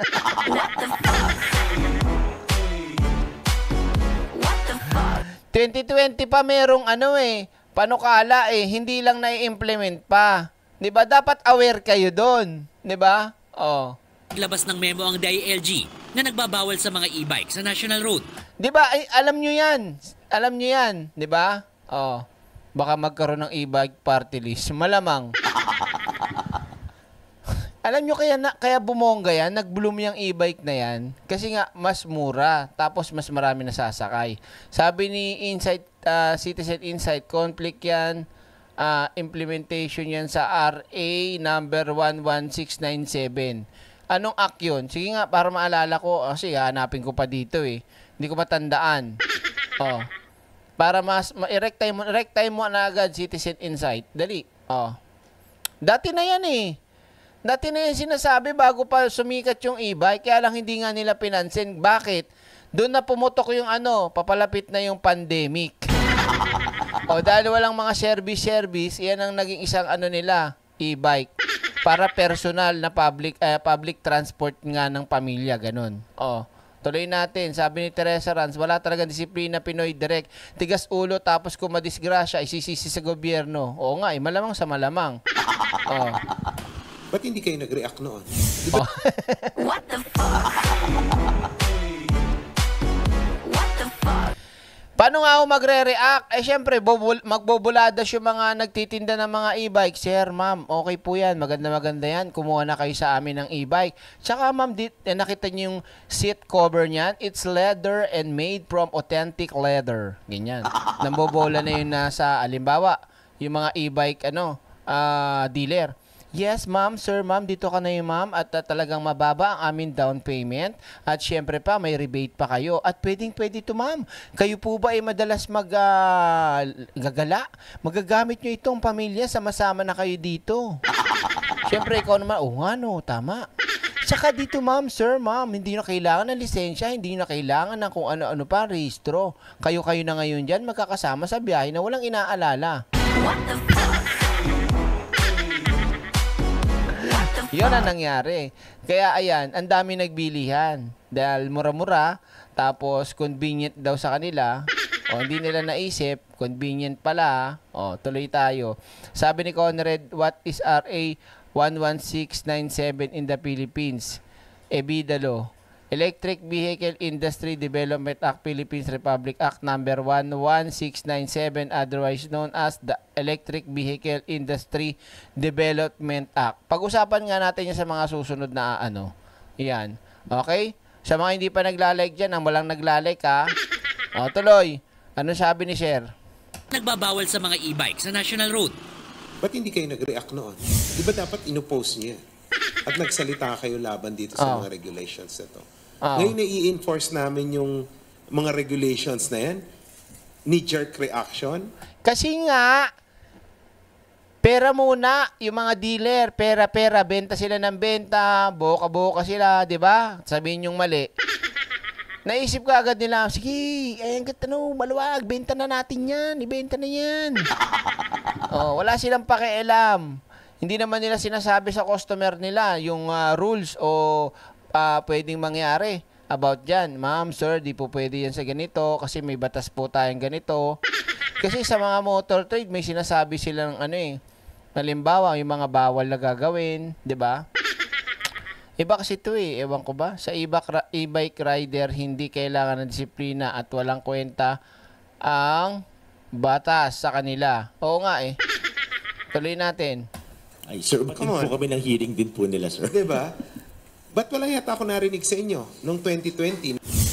twenty twenty pa merong ano eh, panukala eh, hindi lang na-implement pa. 'Di ba? Dapat aware kayo doon, 'di ba? Oh. Labas ng memo ang D I L G na nagbabawal sa mga e-bike sa National Road. 'Di ba? Ay, alam niyo 'yan. Alam niyo 'yan, 'di ba? Oh. Baka magkaroon ng e-bike party list, malamang. Alam nyo kaya, na, kaya bumongga yan, nag-bloom yung e-bike na yan, kasi nga mas mura, tapos mas marami nasasakay. Sabi ni Insight, uh, Citizen Insight, conflict yan, uh, implementation yan sa R A number one one six nine seven. Anong act yun? Sige nga, para maalala ko, kasi hanapin ko pa dito eh. Hindi ko matandaan. Oh. Para mas, ma-erectime mo, erectime mo na agad, Citizen Insight. Dali. Oh. Dati na yan eh. Dati na yung sinasabi bago pa sumikat yung e-bike, kaya lang hindi nga nila pinansin. Bakit? Doon na pumutok yung ano, papalapit na yung pandemic. O dahil walang mga service-service, yan ang naging isang ano nila, e-bike. Para personal na public uh, public transport nga ng pamilya, ganun. O, tuloy natin. Sabi ni Teresa Ranz, wala talagang disiplina Pinoy direct. Tigas ulo tapos kung madisgrasya, isisisi sa gobyerno. Oo nga, eh, malamang sa malamang. O. Ba't hindi kayo nag-react noon? Diba? Oh. What the fuck? What the fuck? Paano nga ako magre-react? Eh, syempre, bobul- magbobuladas yung mga nagtitinda ng mga e-bike. Sir, ma'am, okay po yan. Maganda-maganda yan. Kumuha na kayo sa amin ng e-bike. Tsaka, ma'am, dit- eh, nakita niyo yung seat cover niyan. It's leather and made from authentic leather. Ganyan. Nambobola na yun nasa, alimbawa, yung mga e-bike, ano, uh, dealer. Yes, ma'am, sir, ma'am, dito ka na yung ma'am at uh, talagang mababa ang aming down payment at syempre pa may rebate pa kayo at pwedeng pwede to ma'am. Kayo po ba ay madalas mag uh, gagala? Magagamit nyo itong pamilya, sama-sama na kayo dito. Syempre ikaw naman, oh nga no, tama. Saka dito ma'am, sir, ma'am, hindi na kailangan ng lisensya, hindi na kailangan ng kung ano-ano pa, rehistro. Kayo-kayo na ngayon dyan magkakasama sa biyahe na walang inaalala. What the fuck? Yun ang nangyari. Kaya ayan, ang dami nagbilihan. Dahil mura-mura, tapos convenient daw sa kanila. O hindi nila naisip, convenient pala. O tuloy tayo. Sabi ni Conrad, what is R A one one six nine seven in the Philippines? EBITDA law. Electric Vehicle Industry Development Act, Philippines Republic Act number one one six nine seven, otherwise known as the Electric Vehicle Industry Development Act. Pag-usapan nga natin yan sa mga susunod na ano. Yan. Okay? Sa mga hindi pa naglalike dyan, ang walang naglalike ha. O, tuloy. Ano sabi ni Sher? Nagbabawal sa mga e-bike sa national road. Ba't hindi kayo nag-react noon? Di ba dapat inopost niya? At nagsalita kayo laban dito sa Oh. mga regulations na to. Oh. Ngayon na-i-enforce namin yung mga regulations na yan. Knee-jerk reaction. Kasi nga, pera muna, yung mga dealer, pera-pera, benta sila ng benta, boka-boka sila, di ba? Sabihin yung mali. Naisip ka agad nila, sige, ayan ka, ano, maluwag, benta na natin yan, ibenta na yan. Oh, wala silang pakialam. Hindi naman nila sinasabi sa customer nila yung uh, rules o uh, pwedeng mangyari about dyan. Ma'am, sir, di po pwede yan sa ganito kasi may batas po tayong ganito. Kasi sa mga motor trade, may sinasabi silang ano eh, halimbawa, yung mga bawal na gagawin, di ba? Iba kasi ito eh, ewan ko ba? Sa e-bike rider, hindi kailangan ng disiplina at walang kwenta ang batas sa kanila. Oo nga eh. Tuloy natin. Ay, sir, batin po kami ng hearing din po nila, sir. Diba? Ba't wala yata ako narinig sa inyo noong twenty twenty?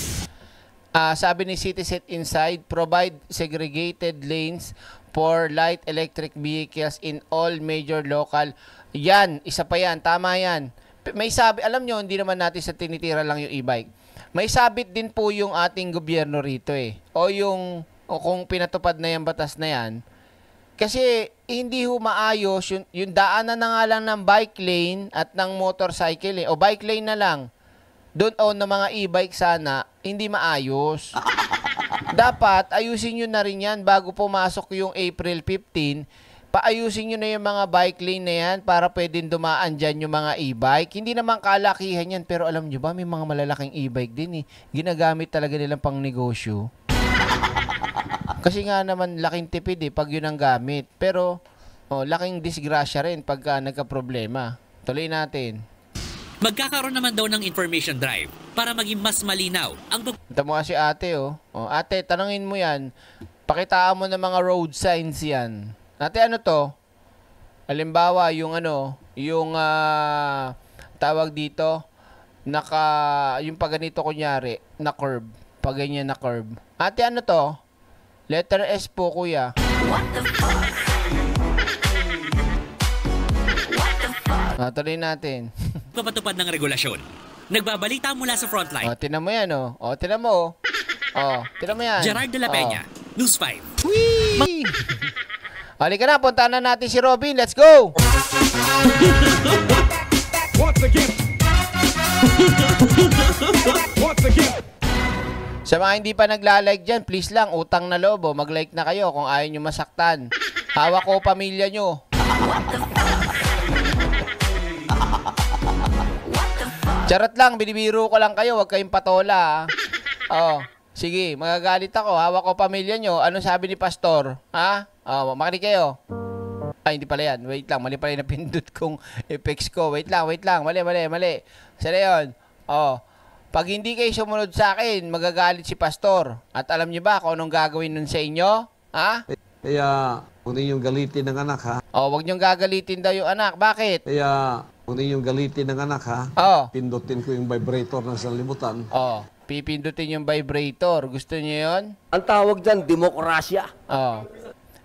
Uh, sabi ni Citizen Inside, provide segregated lanes for light electric vehicles in all major local. Yan, isa pa yan, tama yan. May sabi, alam nyo, hindi naman natin sa tinitira lang yung e-bike. May sabit din po yung ating gobyerno rito eh. O yung, o kung pinatupad na yung batas na yan, kasi hindi ho maayos yung, yung daanan na nga lang ng bike lane at ng motorcycle eh. O bike lane na lang. Doon o ng mga e-bike sana, hindi maayos. Dapat ayusin nyo na rin yan bago pumasok yung April fifteenth. Paayusin nyo na yung mga bike lane na yan para pwedeng dumaan dyan yung mga e-bike. Hindi naman kalakihan yan, pero alam nyo ba, may mga malalaking e-bike din eh. Ginagamit talaga nilang pang negosyo. Kasi nga naman laking tipid eh pag yun ang gamit. Pero oh, laking disgrasya rin pagka nagka-problema. Tuloy natin. Magkakaroon naman daw ng information drive para maging mas malinaw ang pag- Ito mo si ate oh. Oh, ate, tanungin mo yan. Pakitaan mo ng mga road signs yan. Ate, ano to? Halimbawa, yung ano, yung uh, tawag dito, naka, yung pag ganito kunyari, na curve. Pag ganyan na curve. Ate, ano to? Letter S po, kuya. What the fuck? What the fuck? Ah, tuloy natin. Papatupad ng regulasyon. Nagbabalita mula sa frontline. O, tinan mo yan, o. O, tinan mo, o. O, tinan mo yan. Gerard de la Peña, o. News five. Whee! Halika na, puntahan na natin si Robin. Let's go! Once again. Once again. Sa mga hindi pa nagla-like dyan, please lang, utang na loob. Mag-like na kayo kung ayaw nyo masaktan. Hawak ko pamilya nyo. Charot lang, binibiro ko lang kayo. Huwag kayong patola. Oh, sige, magagalit ako. Hawak ko pamilya nyo. Ano sabi ni Pastor? Ha? Oh, makinig kayo. Ay, hindi pala yan. Wait lang, mali pala yung napindot kong effects ko. Wait lang, wait lang. Mali, mali, mali. Sana yun. Oh, pag hindi kayo sumunod sa akin, magagalit si Pastor. At alam niyo ba kung anong gagawin nun sa inyo? Ha? Kaya, huwag ninyong galitin ng anak, ha? Oh, huwag niyong gagalitin daw yung anak. Bakit? Kaya, huwag ninyong galitin ng anak, ha? Oh. Pindutin ko yung vibrator ng sanlibutan. Oh, pipindutin yung vibrator. Gusto niyo yun? Ang tawag dyan, demokrasya. Oh.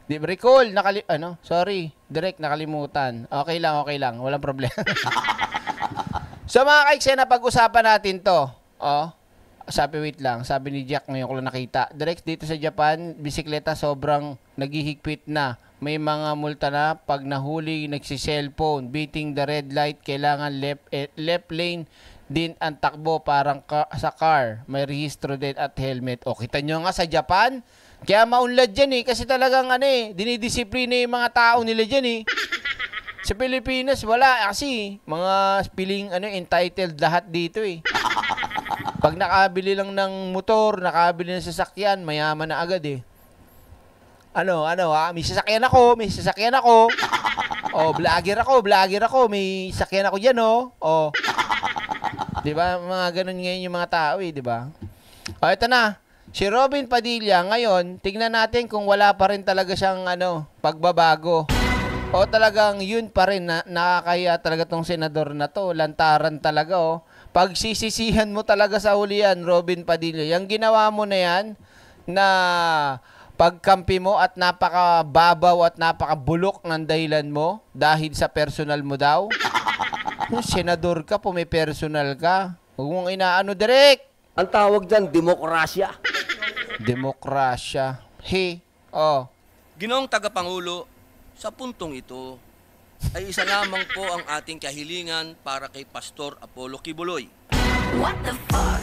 Di recall, nakali ano? Sorry, direct nakalimutan. Okay lang, okay lang. Walang problema. So mga ka-eksena, pag-usapan natin to. Oh, sabi, wait lang. Sabi ni Jack, ngayon ko lang nakita. Direct dito sa Japan, bisikleta sobrang naghihigpit na. May mga multa na pag nahuli, nagsi-cellphone, beating the red light, kailangan left, eh, left lane din ang takbo parang ka sa car. May rehistro din at helmet. O, kita nyo nga sa Japan, kaya maunlad dyan eh. Kasi talagang ano eh, dinidisiplina yung mga tao nila dyan eh. Sa Pilipinas, wala. Kasi mga feeling ano, entitled lahat dito eh. Pag nakabili lang ng motor, nakabili ng sasakyan, mayaman na agad eh. Ano, ano ha? May sasakyan ako, may sasakyan ako. Oh, vlogger ako, vlogger ako. May sasakyan ako dyan oh. Oh. Diba? Mga ganun ngayon yung mga tao eh, diba? O, ito na. Si Robin Padilla, ngayon, tignan natin kung wala pa rin talaga siyang ano, pagbabago. O talagang yun pa rin, na, nakakaya talaga tong senador na to. Lantaran talaga oh. Pagsisisihan mo talaga sa hulihan, Robin Padilla. Yung ginawa mo na yan, na pagkampi mo at napakababaw at napakabulok ng dahilan mo dahil sa personal mo daw. Senador ka po, may personal ka. Huwag mong inaano, direct. Ang tawag dyan, demokrasya. Demokrasya. He. Oh. Ginoong Tagapangulo, sa puntong ito, ay isa lamang po ang ating kahilingan para kay Pastor Apollo Kibuloy. What the fuck?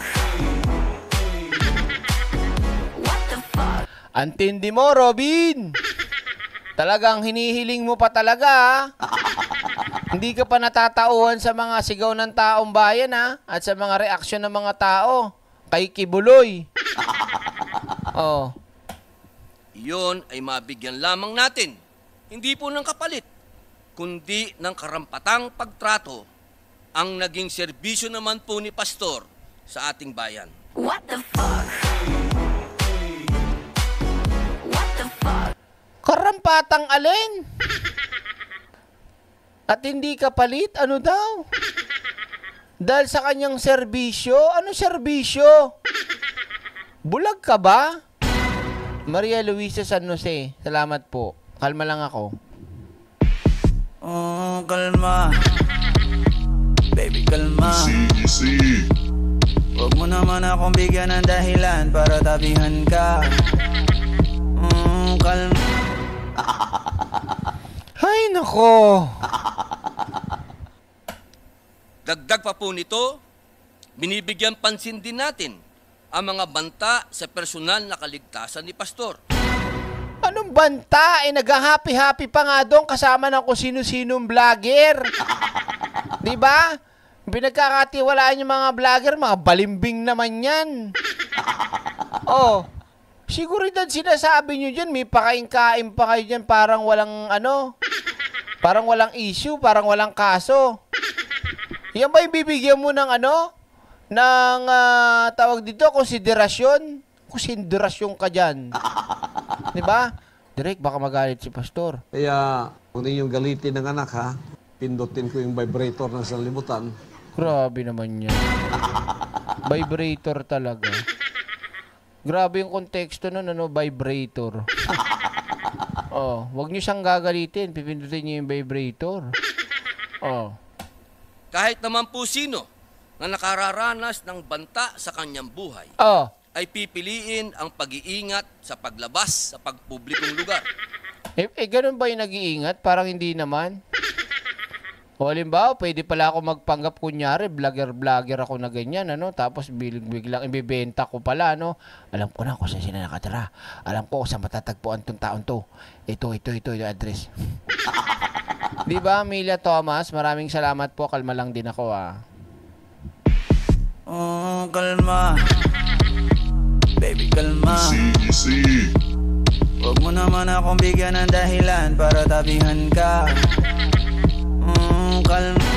What the fuck? Antindi mo, Robin. Talagang hinihiling mo pa talaga, ha? Hindi ka pa natatauhan sa mga sigaw ng taong bayan, ha? At sa mga reaksyon ng mga tao kay Kibuloy. Oh. Iyon ay mabigyan lamang natin, hindi po ng kapalit, kundi ng karampatang pagtrato ang naging serbisyo naman po ni Pastor sa ating bayan. What the fuck? What the fuck? Karampatang alin? At hindi kapalit? Ano daw? Dahil sa kanyang serbisyo? Ano serbisyo? Bulag ka ba? Maria Luisa San Jose, salamat po. Kalma lang ako. Oh, kalma. Baby, kalma. Easy, easy. Huwag mo naman akong bigyan ng dahilan para tabihan ka. Oh, kalma. Ay, nako. Dagdag pa po nito, binibigyan pansin din natin ang mga banta sa personal na kaligtasan ni Pastor. Anong banta? Eh, nag-happy-happy pa nga doon kasama ng kung sino-sinong vlogger. Diba? Pinagkakatiwalaan yung mga vlogger, mga balimbing naman yan. Oh, siguridad sinasabi nyo dyan, may pakain-kain pa kayo dyan, parang walang ano, parang walang issue, parang walang kaso. Yan ba ibibigyan mo ng ano? Ng uh, tawag dito, konsiderasyon? Konsiderasyon ka dyan. Diba? Direk, baka magalit si Pastor. Kaya, kung yung galitin ng anak ha, pindutin ko yung vibrator ng sanlibutan. Grabe naman yan. Vibrator talaga. Grabe yung konteksto nun, ano, vibrator. Oh, wag niyo siyang gagalitin, pipindutin niyo yung vibrator. Oh. Kahit naman po sino na nakararanas ng banta sa kanyang buhay, oh, ay pipiliin ang pag-iingat sa paglabas sa pagpublikong lugar. Eh, eh ganun ba yung nag-iingat? Parang hindi naman. O halimbawa, pwede pala ako magpanggap kunyari, vlogger-vlogger ako na ganyan, ano? Tapos biglang ibibenta ko pala, ano? Alam ko na kung saan sila nakatira. Alam ko kung saan matatagpuan tong taon to. Ito, ito, ito, yung address. Di ba, Amelia Thomas? Maraming salamat po. Kalma lang din ako, ah. Oh, kalma. Baby, kalma. Easy, easy. Huwag mo naman akong bigyan ng dahilan para tabihan ka. Oh, kalma.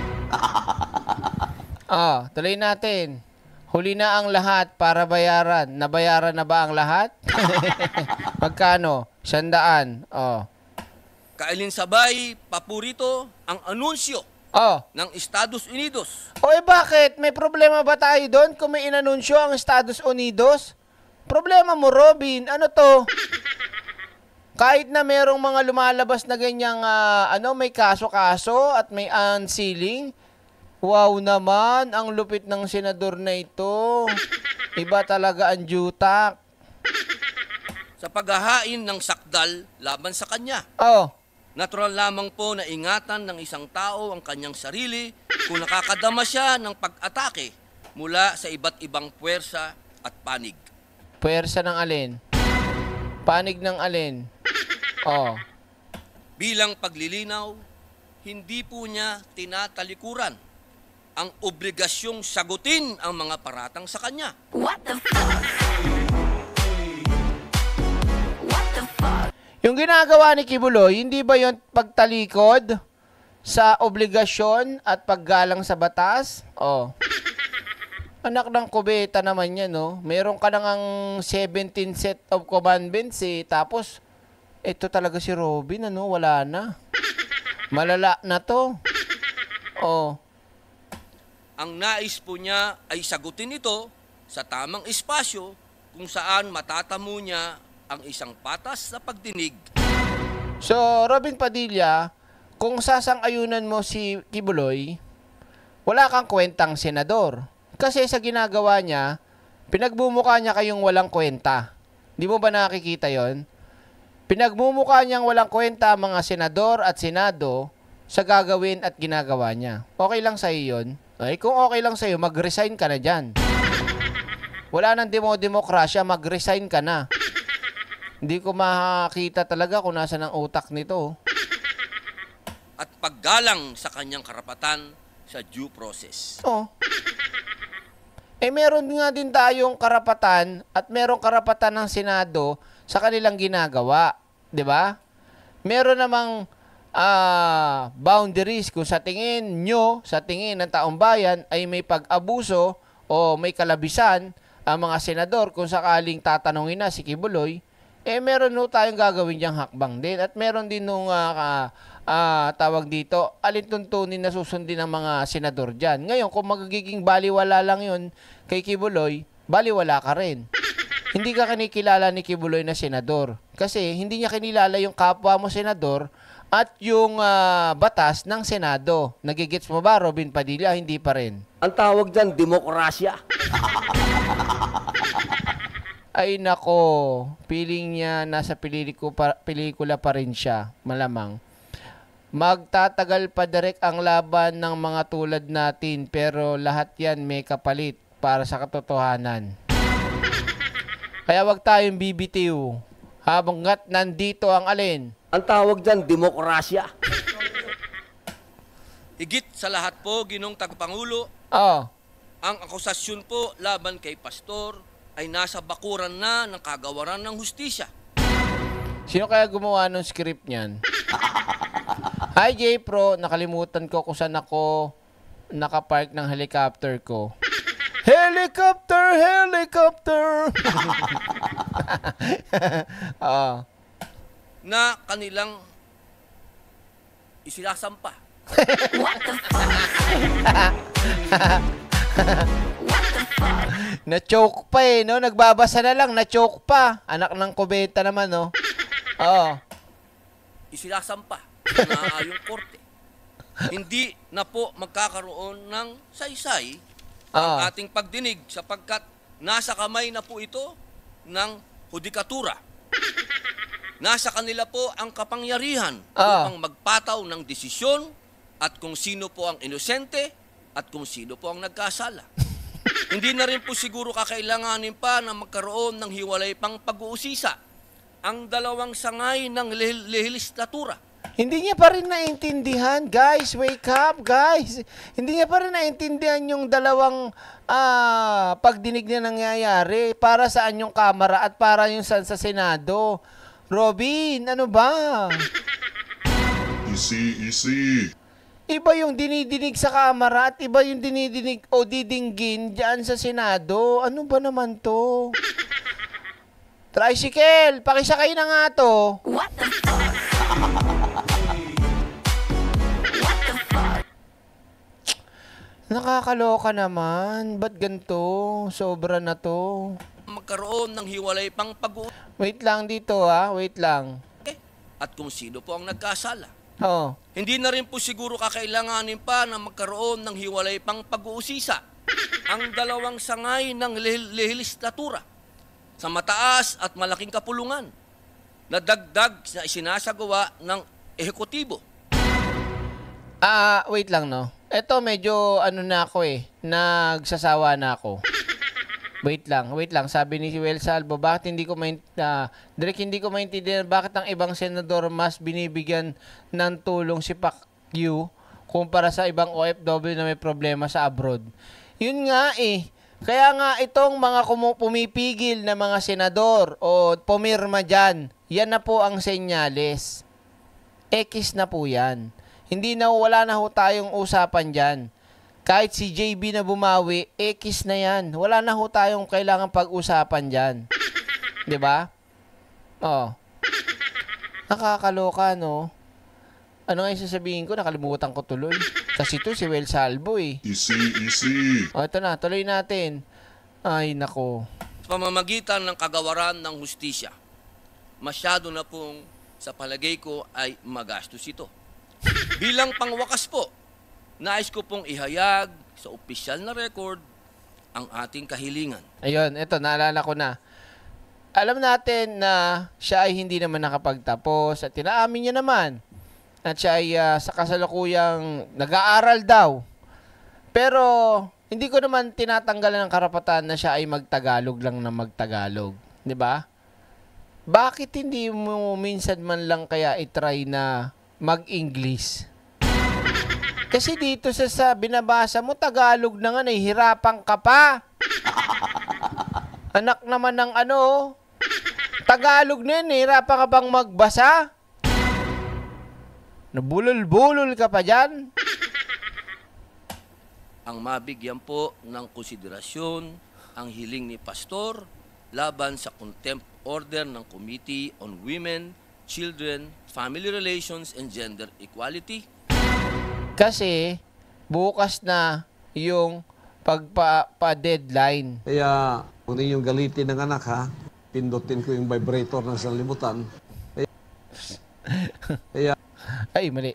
Ah, tuloy natin. Huli na ang lahat para bayaran. Nabayaran na ba ang lahat? Magkano? Sandaan. Oh. Kailinsabay, paborito ang anunsyo oh. ng Estados Unidos. O eh bakit? May problema ba tayo doon kung may inanunsyo ang Estados Unidos? Problema mo, Robin. Ano to? Kahit na merong mga lumalabas na ganyang, ah, ano, may kaso-kaso at may unsealing, wow naman, ang lupit ng senador na ito. Iba talaga ang jutak. Sa paghahain ng sakdal laban sa kanya. Oh. Natural lamang po na ingatan ng isang tao ang kanyang sarili kung nakakadama siya ng pag-atake mula sa iba't ibang puwersa at panig. Puwersa ng alin? Panig ng alin? Oh. Bilang paglilinaw, hindi po niya tinatalikuran ang obligasyong sagutin ang mga paratang sa kanya. What the fuck? What the fuck? Yung ginagawa ni Kibuloy, hindi ba yung pagtalikod sa obligasyon at paggalang sa batas? Oh. Anak ng kubeta naman yan, no? Meron ka nang seventeen set of commandments, eh. Tapos, ito talaga si Robin, ano? Wala na. Malala na to. Oh. Ang nais po niya ay sagutin ito sa tamang espasyo kung saan matatamo niya ang isang patas na pagdinig. So, Robin Padilla, kung sasang-ayunan mo si Kibuloy, wala kang kwentang senador. Kasi sa ginagawa niya, pinagbumuka niya kayong walang kwenta. Di mo ba nakikita yon? Pinagmumukha niyang walang kwenta ang mga senador at senado sa gagawin at ginagawa niya. Okay lang sa'yo yun? Ay, kung okay lang sa'yo, mag-resign ka na dyan. Wala nang demo-demokrasya, mag-resign ka na. Hindi ko makakita talaga kung nasa ng utak nito. At paggalang sa kanyang karapatan sa due process. Oh. Eh meron nga din tayong karapatan at merong karapatan ng Senado sa kanilang ginagawa, 'di ba? Meron namang uh, boundaries kung sa tingin nyo, sa tingin ng taong bayan ay may pag-abuso o may kalabisan ang mga senador kung sakaling tatanungin na si Kibuloy, eh meron no tayong gagawin diyang hakbang din. At meron din nung uh, uh, uh, tawag dito, alintuntunin na susundin ng mga senador dyan. Ngayon, kung magiging baliwala lang yun kay Kibuloy, baliwala ka rin. Hindi ka kinikilala ni Kibuloy na senador. Kasi hindi niya kinilala yung kapwa mo senador at yung uh, batas ng Senado. Nagigits mo ba, Robin Padilla? Hindi pa rin. Ang tawag dyan, demokrasya. Ay nako, feeling niya nasa pelikula pa, pelikula pa rin siya, malamang. Magtatagal pa direct ang laban ng mga tulad natin, pero lahat yan may kapalit para sa katotohanan. Kaya wag tayong bibitiw habanggat nandito ang alin. Ang tawag dyan, demokrasya. Higit sa lahat po, Ginong Tagapangulo, oh. ang akusasyon po laban kay Pastor ay nasa bakuran na ng kagawaran ng hustisya. Sino kaya gumawa ng script niyan? Hi J-Pro, nakalimutan ko kung saan ako nakapark ng helicopter ko. Helicopter, helicopter! oh. Na kanilang isilasampa. What the fuck? Na-choke pa eh, no? Nagbabasa na lang, na-choke pa. Anak ng kubeta naman, no? Oo. Isilasampa na yung korte. Hindi na po magkakaroon ng saysay ang ating pagdinig sapagkat nasa kamay na po ito ng hudikatura. Nasa kanila po ang kapangyarihan upang magpataw ng desisyon at kung sino po ang inosente at kung sino po ang nagkasala. Hindi na rin po siguro kakailanganin pa na magkaroon ng hiwalay pang pag-uusisa ang dalawang sangay ng lehil- lehislatura. Hindi niya pa rin naintindihan, guys. Wake up, guys. Hindi niya pa rin naintindihan yung dalawang ah, pagdinig na nangyayari. Para saan yung Kamara at para yung saan sa Senado. Robin, ano ba? Easy, easy. Iba yung dinidinig sa Kamara at iba yung dinidinig o didinggin dyan sa Senado. Ano ba naman to? Tricycle, pakisakay na nga to. What the fuck? What the fuck? Nakakaloka naman. Ba't ganito? Sobra na to. Magkaroon ng hiwalay pang pag-uusisa. Wait lang dito ha, wait lang. Eh, at kung sino po ang nagkasala. Oo. Hindi na rin po siguro kakailanganin pa na magkaroon ng hiwalay pang pag-uusisa ang dalawang sangay ng lehislatura sa mataas at malaking kapulungan na dagdag na isinasagawa ng ehekutibo. Ah, wait lang no. Ito medyo ano na ako eh, nagsasawa na ako. Wait lang, wait lang. Sabi ni Well Salvo, bakit hindi ko main uh, direct hindi ko maintindihan bakit ang ibang senador mas binibigyan ng tulong si Pacquiao kumpara sa ibang O F W na may problema sa abroad. Yun nga eh. Kaya nga itong mga pumipigil na mga senador o pumirma dyan, yan na po ang senyales. X na po yan. Hindi na, wala na ho tayong usapan dyan. Kahit si J B na bumawi, X na yan. Wala na ho tayong kailangan pag-usapan dyan. Diba? Oh. Nakakaloka, no? Ano nga yung sasabihin ko? Nakalimutan ko tuloy. Kasi ito si Well Salvo eh. Easy, easy. O, ito na. Tuloy natin. Ay, nako. Sa pamamagitan ng kagawaran ng hustisya, masyado na pong sa palagay ko ay magastos ito. Bilang pangwakas po, nais ko pong ihayag sa opisyal na record ang ating kahilingan. Ayun, ito, naalala ko na. Alam natin na siya ay hindi naman nakapagtapos at tinaamin niya naman at siya ay uh, sa kasalukuyang nag-aaral daw. Pero hindi ko naman tinatanggalan ng karapatan na siya ay magtagalog lang na magtagalog. 'Di ba? Bakit hindi mo minsan man lang kaya i-try na mag-English? Kasi dito sa, sa binabasa mo, Tagalog na nga, nahihirapan ka pa. Anak naman ng ano, Tagalog na yun, nahihirapan ka bang magbasa? Nabulol-bulol ka pa dyan. Ang mabigyan po ng konsiderasyon ang hiling ni Pastor laban sa contempt order ng Committee on Women, Children, Family Relations, and Gender Equality. Kasi bukas na yung pagpa-deadline. Kaya kung ninyong galitin ng anak ha, pindutin ko yung vibrator ng sanlibutan. Kaya, kaya ay, mali.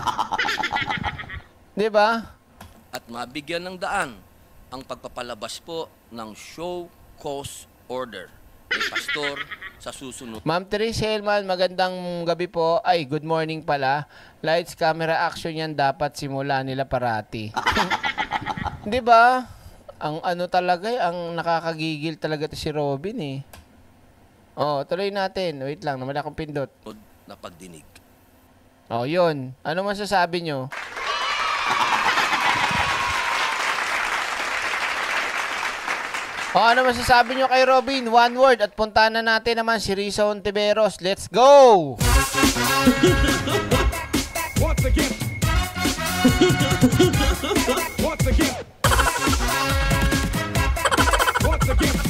Di ba? At mabigyan ng daan ang pagpapalabas po ng show cause order ni Pastor sa susunod. Ma'am Therese Helman, magandang gabi po. Ay, good morning pala. Lights, camera, action yan dapat simula nila parati. Di ba? Ang ano talaga, ang nakakagigil talaga to si Robin eh. Oh, tuloy natin. Wait lang, naman akong pindot. Na pagdinig. Oh, yun. Ano masasabi nyo? O, oh, ano masasabi nyo kay Robin? One word at puntahan na natin naman si Risa Ontiveros. Let's go! What's the gift? What's the gift? What's the gift?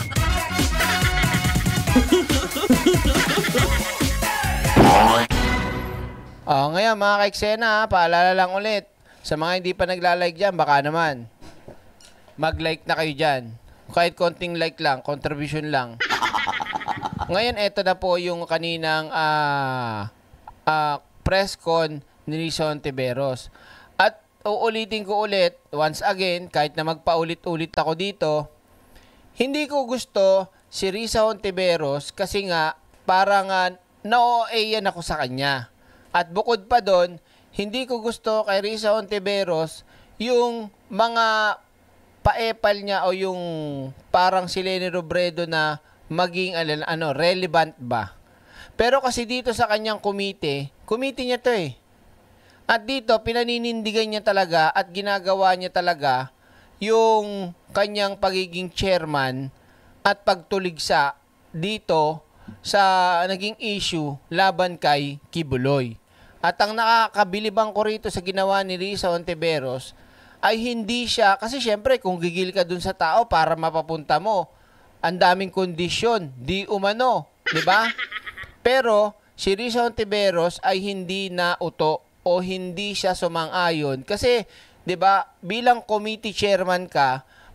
Oh, ngayon mga kaiksena, paalala lang ulit. Sa mga hindi pa nagla-like dyan, baka naman mag-like na kayo dyan. Kahit konting like lang, contribution lang. Ngayon, eto na po yung kaninang uh, uh, press con ni Risa Ontiveros. At uulitin ko ulit, once again, kahit na magpaulit-ulit ako dito, hindi ko gusto si Risa Ontiveros kasi nga, parang uh, na-O A yan ako sa kanya. At bukod pa doon, hindi ko gusto kay Risa Ontiveros yung mga paepal niya o yung parang si Leni Robredo na maging ano, relevant ba. Pero kasi dito sa kanyang komite, komite niya to eh. At dito, pinaninindigan niya talaga at ginagawa niya talaga yung kanyang pagiging chairman at pagtuligsa dito sa naging issue laban kay Kibuloy. At ang nakakabilibang ko rito sa ginawa ni Risa Ontiveros ay hindi siya, kasi syempre kung gigil ka dun sa tao para mapapunta mo, ang daming kondisyon, di umano, di ba? Pero si Risa Ontiveros ay hindi na uto o hindi siya sumang-ayon kasi, di ba, bilang committee chairman ka,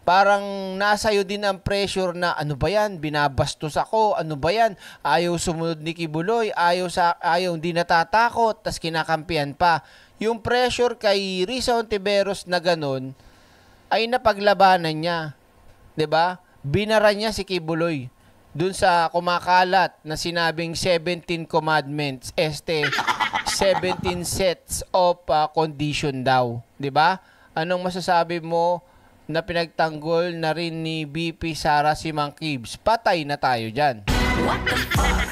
parang nasa iyo din ang pressure na ano ba yan, binabastos ako, ano ba yan, ayaw sumunod ni Kibuloy, ayaw, sa, ayaw hindi natatakot, tas kinakampihan pa. Yung pressure kay Risa Hontiveros na ganun, ay napaglabanan niya. 'Di ba? Binara niya si Kibuloy dun sa kumakalat na sinabing seventeen commandments, este seventeen sets of uh, condition daw. 'Di ba? Anong masasabi mo na pinagtanggol na rin ni B P Sara si Mang Kibs? Patay na tayo dyan. What the fuck?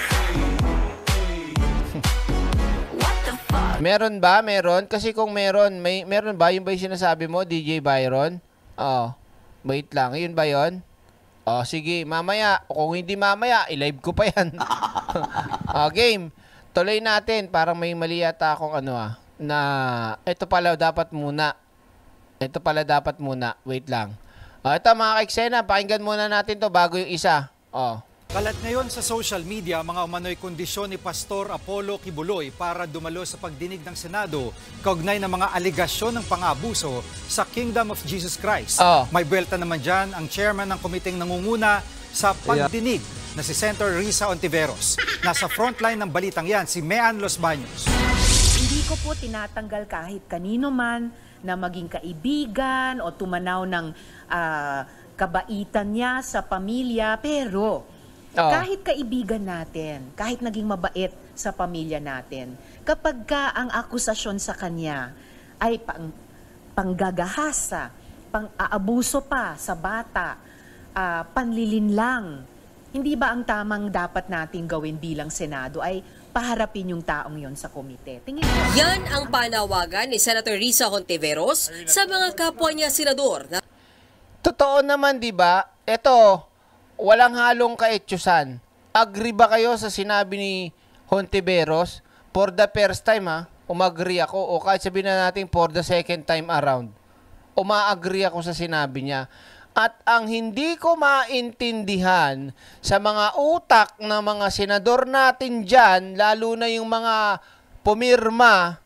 What the fuck? Meron ba? Meron? Kasi kung meron, may, meron ba? Yun ba yung sinasabi mo, D J Byron? Oh, wait lang. Yun ba yun? Oh, sige, mamaya. Kung hindi mamaya, i-live ko pa yan. Oh, game. Tuloy natin. Parang may mali yata akong ano ah. Na, ito pala dapat muna. Ito pala dapat muna. Wait lang. O, ito mga kaiksena, pakinggan muna natin to bago yung isa. O. Kalat ngayon sa social media mga umano'y kondisyon ni Pastor Apollo Kibuloy para dumalo sa pagdinig ng Senado kaugnay ng mga aligasyon ng pang-abuso sa Kingdom of Jesus Christ. Oh. May buwelta naman dyan ang chairman ng komiteng nangunguna sa pagdinig na si Senator Risa Hontiveros. Nasa frontline ng balitang yan, si Mean Los Baños. Hindi ko po tinatanggal kahit kanino man na maging kaibigan o tumanaw ng uh, kabaitan niya sa pamilya. Pero oh. kahit kaibigan natin, kahit naging mabait sa pamilya natin, kapag ka ang akusasyon sa kanya ay pang, panggagahasa, pang-aabuso pa sa bata, uh, panlilinlang, hindi ba ang tamang dapat nating gawin bilang Senado ay paharapin yung taong yon sa komite? Tingin mo. Yan ang panawagan ni Senator Risa Hontiveros sa mga kapwa niya senador. Na... Totoo naman, di ba? Ito, walang halong kaetyosan. Agree ba kayo sa sinabi ni Hontiveros? For the first time, ha? Umagree ako. O kahit sabihin na natin for the second time around. Uma-agree ako sa sinabi niya. At ang hindi ko maintindihan sa mga utak ng mga senador natin dyan, lalo na yung mga pumirma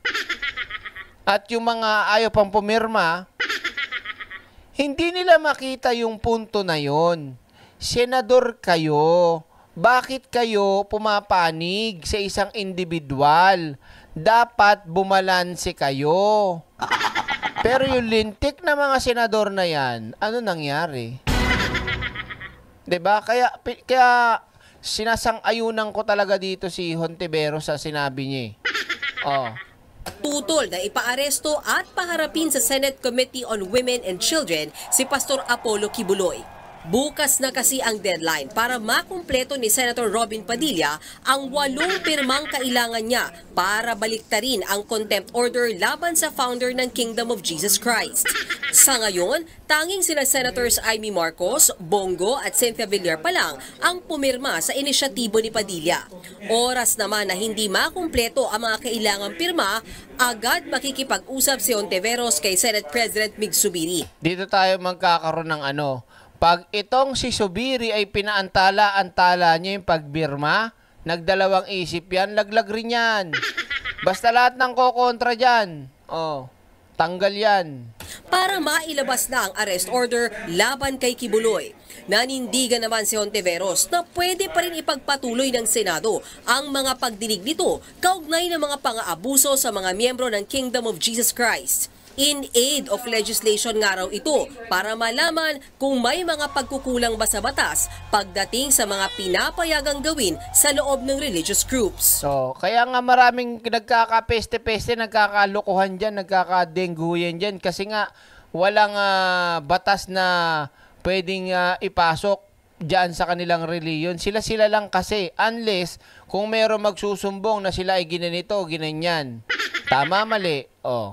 at yung mga ayaw pang pumirma, hindi nila makita yung punto na yon. Senador kayo. Bakit kayo pumapanig sa isang individual? Dapat bumalanse kayo. Pero yung lintik na mga senador na yan, ano nangyari? 'Di ba? Kaya kaya sinasang-ayunan ko talaga dito si Hontiveros sa sinabi niya. Oh. Tutol na ipaaresto at paharapin sa Senate Committee on Women and Children si Pastor Apollo Kibuloy. Bukas na kasi ang deadline para makumpleto ni Senator Robin Padilla ang walong pirmang kailangan niya para baliktarin ang contempt order laban sa founder ng Kingdom of Jesus Christ. Sa ngayon, tanging sina Senators Amy Marcos, Bongo at Cynthia Villar pa lang ang pumirma sa inisyatibo ni Padilla. Oras naman na hindi makumpleto ang mga kailangang pirma, agad makikipag-usap si Hontiveros kay Senate President Mig Zubiri. Dito tayo magkakaroon ng ano, pag itong si Zubiri ay pinaantala-antala niya yung pagbirma, nagdalawang isip yan, laglag rin yan. Basta lahat ng kokontra dyan, oh, tanggal yan. Para mailabas na ang arrest order laban kay Kibuloy, nanindigan naman si Hontiveros na pwede pa rin ipagpatuloy ng Senado ang mga pagdinig nito kaugnay ng mga pang-aabuso sa mga miyembro ng Kingdom of Jesus Christ. In aid of legislation nga raw ito para malaman kung may mga pagkukulang ba sa batas pagdating sa mga pinapayagang gawin sa loob ng religious groups. So, kaya nga maraming nagkakapeste-peste, nagkakalukuhan dyan, nagkakadengguyan dyan kasi nga walang uh, batas na pwedeng uh, ipasok dyan sa kanilang reliyon. Sila-sila lang kasi unless kung meron magsusumbong na sila ay ginanito, ginanyan. Tama, mali. Oh.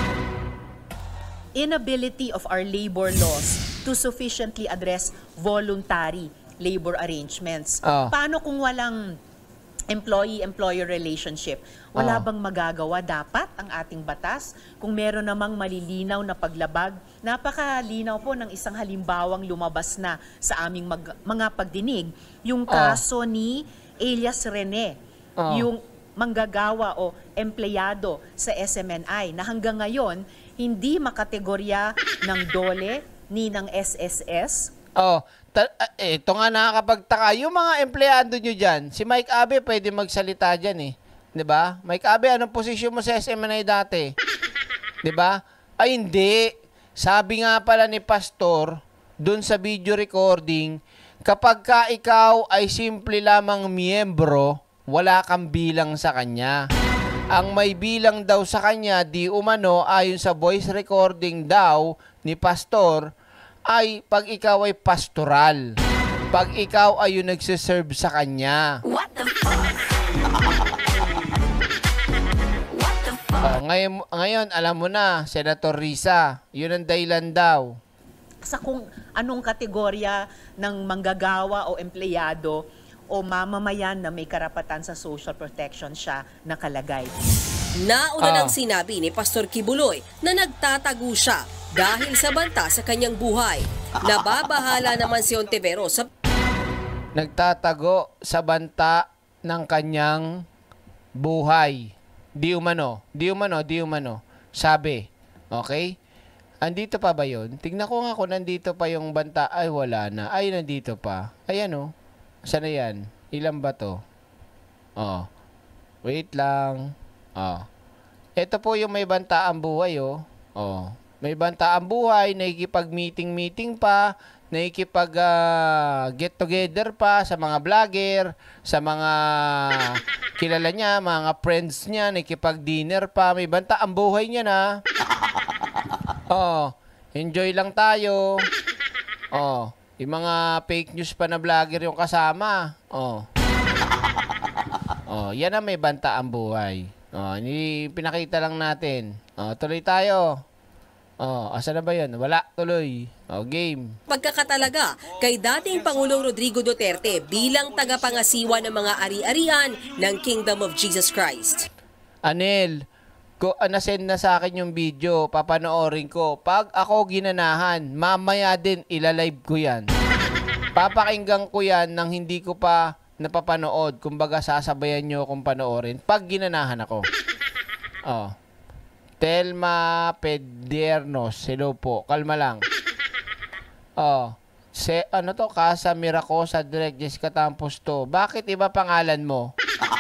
Inability of our labor laws to sufficiently address voluntary labor arrangements. Oh. Paano kung walang employee-employer relationship? Wala Oh. bang magagawa dapat ang ating batas? Kung meron namang malilinaw na paglabag, napakalinaw po ng isang halimbawang lumabas na sa aming mag- mga pagdinig, yung kaso oh. ni Elias Rene, oh. yung manggagawa o empleyado sa S M N I na hanggang ngayon hindi makategorya ng DOLE Ninang S S S. Oh, ta- eh, ito nga nakakapagtaka. Yung mga empleyado nyo dyan, si Mike Abe pwede magsalita dyan eh. 'Di ba? Mike Abe, anong posisyon mo sa S M N I dati? 'Di ba? Ay hindi. Sabi nga pala ni Pastor dun sa video recording, kapag ka ikaw ay simple lamang miyembro, wala kang bilang sa kanya. Ang may bilang daw sa kanya, di umano, ayon sa voice recording daw ni Pastor, ay pag ikaw ay pastoral. Pag ikaw ay yung nagsiserve sa kanya. What the fuck? Oh, ngayon, ngayon, alam mo na, Senator Risa, yun ang dahilan daw. Sa kung anong kategorya ng manggagawa o empleyado o mamamayan na may karapatan sa social protection siya nakalagay. Nauna Ah. nang sinabi ni Pastor Kibuloy na nagtatago siya dahil sa banta sa kanyang buhay. Nababahala naman si Ontiveros sa Nagtatago sa banta ng kanyang buhay. Di umano, di umano, di umano. Sabi, okay? Andito pa ba yun? Tingnan ko nga kung nandito pa yung banta. Ay, wala na. Ay, nandito pa. Ayan o. Saan na yan? Ilan ba to? Oh. Wait lang. Oh. Ito po yung may banta ang buhay oh. Oh. May banta ang buhay, nakikipag-meeting-meeting pa, nakikipag uh, get together pa sa mga vlogger, sa mga kilala niya, mga friends niya, nakikipag-dinner pa, may banta ang buhay niya na. Oh, enjoy lang tayo. Oh, yung mga fake news pa na vlogger yung kasama. Oh. Oh, yan ang may banta ang buhay. Oh, ini pinakita lang natin. Oh, tuloy tayo. Oh, asa na ba yun? Wala, tuloy. Oh, game. pagkakatalaga kay dating Pangulong Rodrigo Duterte bilang tagapangasiwa ng mga ari-arian ng Kingdom of Jesus Christ. Anel, ko uh, nasend na sa akin yung video, papanoorin ko. Pag ako ginanahan, mamaya din ilalive ko yan. Papakinggan ko yan nang hindi ko pa napapanood. Kumbaga sasabayan nyo kung panoorin pag ginanahan ako. Oh. Telma Pediernos, hello po. Kalma lang. Oh. Se, ano to? Casa Miracosa, Direct Jessica Tampos to. Bakit iba pangalan mo?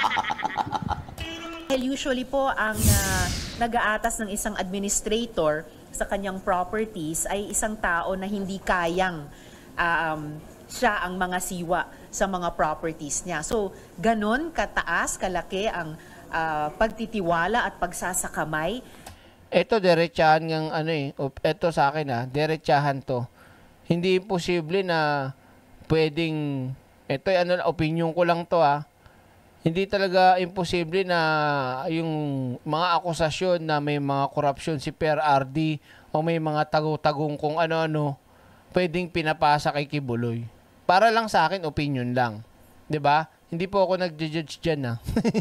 Usually po, ang uh, nag-aatas ng isang administrator sa kanyang properties ay isang tao na hindi kayang um, siya ang mga siwa sa mga properties niya. So, ganon kataas, kalaki ang uh, pagtitiwala at pagsasakamay. Ito, derechahan ng ano eh. Ito sa akin ah, derechahan to. Hindi imposible na pwedeng, ito ano, opinion ko lang to ah. Hindi talaga imposible na yung mga akusasyon na may mga korupsyon si Per R D o may mga tago-tagong kung ano-ano, pwedeng pinapasa kay Kibuloy. Para lang sa akin, opinion lang. 'Di ba? Hindi po ako nag-judge diyan ah.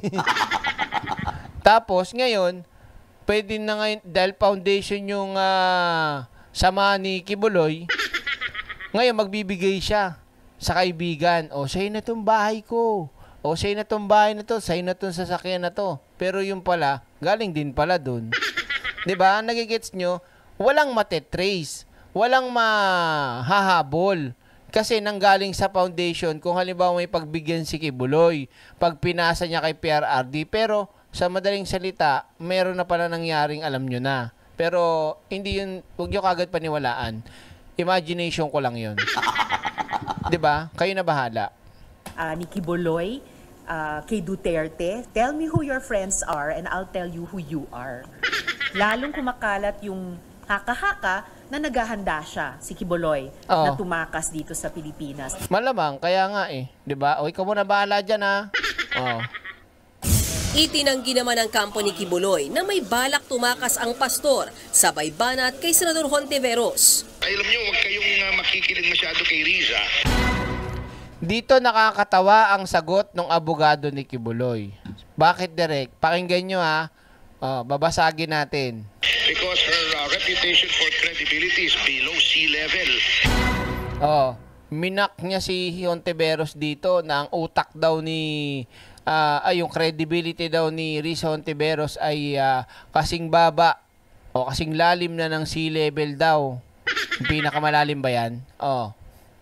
Tapos ngayon, pwede na ngayon, dahil foundation yung uh, sama ni Kibuloy, ngayon magbibigay siya sa kaibigan. O, sa'yo na itong bahay ko. O, sa'yo na itong bahay na to. Sa'yo na itong sasakyan na to. Pero yung pala, galing din pala dun. Diba? Nagigets nyo? Walang matetrace. Walang mahahabol. Kasi nanggaling sa foundation, kung halimbawa may pagbigyan si Kibuloy, pag pinasa niya kay P R R D, pero sa madaling salita, meron na pala nangyaring alam nyo na. Pero, hindi yun, huwag nyo kagad paniwalaan. Imagination ko lang yun. Diba? Kayo na bahala. Uh, ni Kibuloy, uh, kay Duterte, tell me who your friends are and I'll tell you who you are. Lalong kumakalat yung haka-haka na naghahanda siya, si Kibuloy, Oo. na tumakas dito sa Pilipinas. Malamang, kaya nga eh. Diba? O, ikaw muna bahala dyan ha. Oo. Itinanggi naman ng kampo ni Kibuloy na may balak tumakas ang pastor sabay banat kay Senador Hontiveros. Ay, alam niyo, huwag kayong uh, makikilig masyado kay Riza. Dito nakakatawa ang sagot ng abogado ni Kibuloy. Bakit, Direk? Pakinggan nyo ha. Oh, babasagin natin. Because her uh, reputation for credibility is below sea level. Oh, minak niya si Hontiveros dito na ang utak daw ni Uh, ay yung credibility daw ni Riza Hontiveros ay uh, kasing baba o kasing lalim na ng sea level daw. Yung pinakamalalim ba yan? Oo.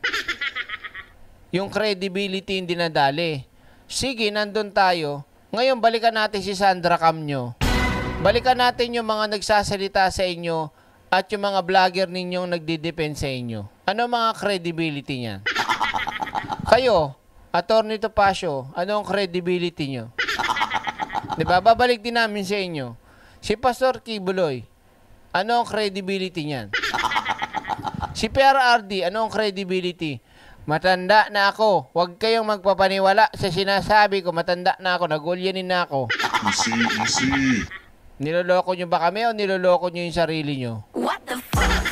Yung credibility hindi nadali. Sige, nandun tayo. Ngayon, balikan natin si Sandra Cam nyo. Balikan natin yung mga nagsasalita sa inyo at yung mga vlogger ninyong nagdidepend sa inyo. Ano mga credibility niyan? Kayo, Attorney Topacio, ano ang credibility nyo? Diba? Babalik din namin sa inyo. Si Pastor Kibuloy, ano ang credibility niyan? Si P R R D, ano ang credibility? Matanda na ako. Huwag kayong magpapaniwala sa sinasabi ko. Matanda na ako. Nagulyanin na ako. Easy, easy. Niloloko nyo ba kami o niloloko nyo yung sarili nyo? What the fuck?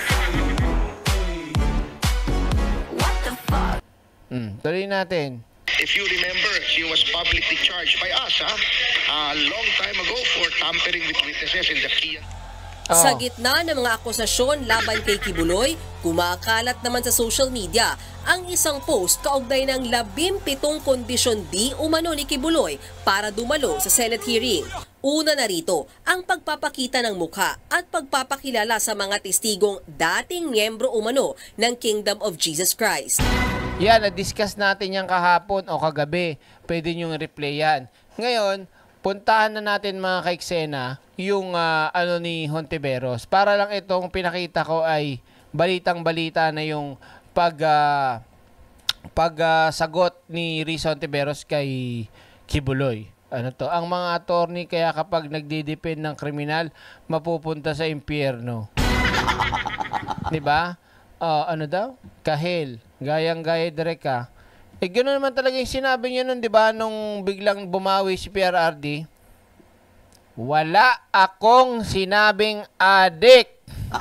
What the fuck? Hmm, tuloy natin. If you remember, she was publicly charged by us, ha? A long time ago for tampering with witnesses in the Kia. Oh. Sa gitna ng mga akusasyon laban kay Kibuloy, kumakalat naman sa social media ang isang post kaugnay ng labimpitong kondisyon di umano ni Kibuloy para dumalo sa Senate hearing. Una na rito, ang pagpapakita ng mukha at pagpapakilala sa mga testigong dating miyembro umano ng Kingdom of Jesus Christ. Yan, na-discuss natin yan kahapon o kagabi. Pwede nyo replay yan. Ngayon, puntahan na natin mga kaiksena yung uh, ano ni Hontiveros. Para lang itong pinakita ko ay balitang-balita na yung pag uh, pag uh, sagot ni Riz Hontiveros kay Kibuloy. Ano to? Ang mga attorney kaya kapag nagdidepend ng kriminal, mapupunta sa impyerno. 'Di ba? Uh, ano daw? Kahel. Gayang-gaya direk ka. Eh, gano'n naman talaga yung sinabi niya nun, di ba? Nung biglang bumawi si P R R D. Wala akong sinabing adik.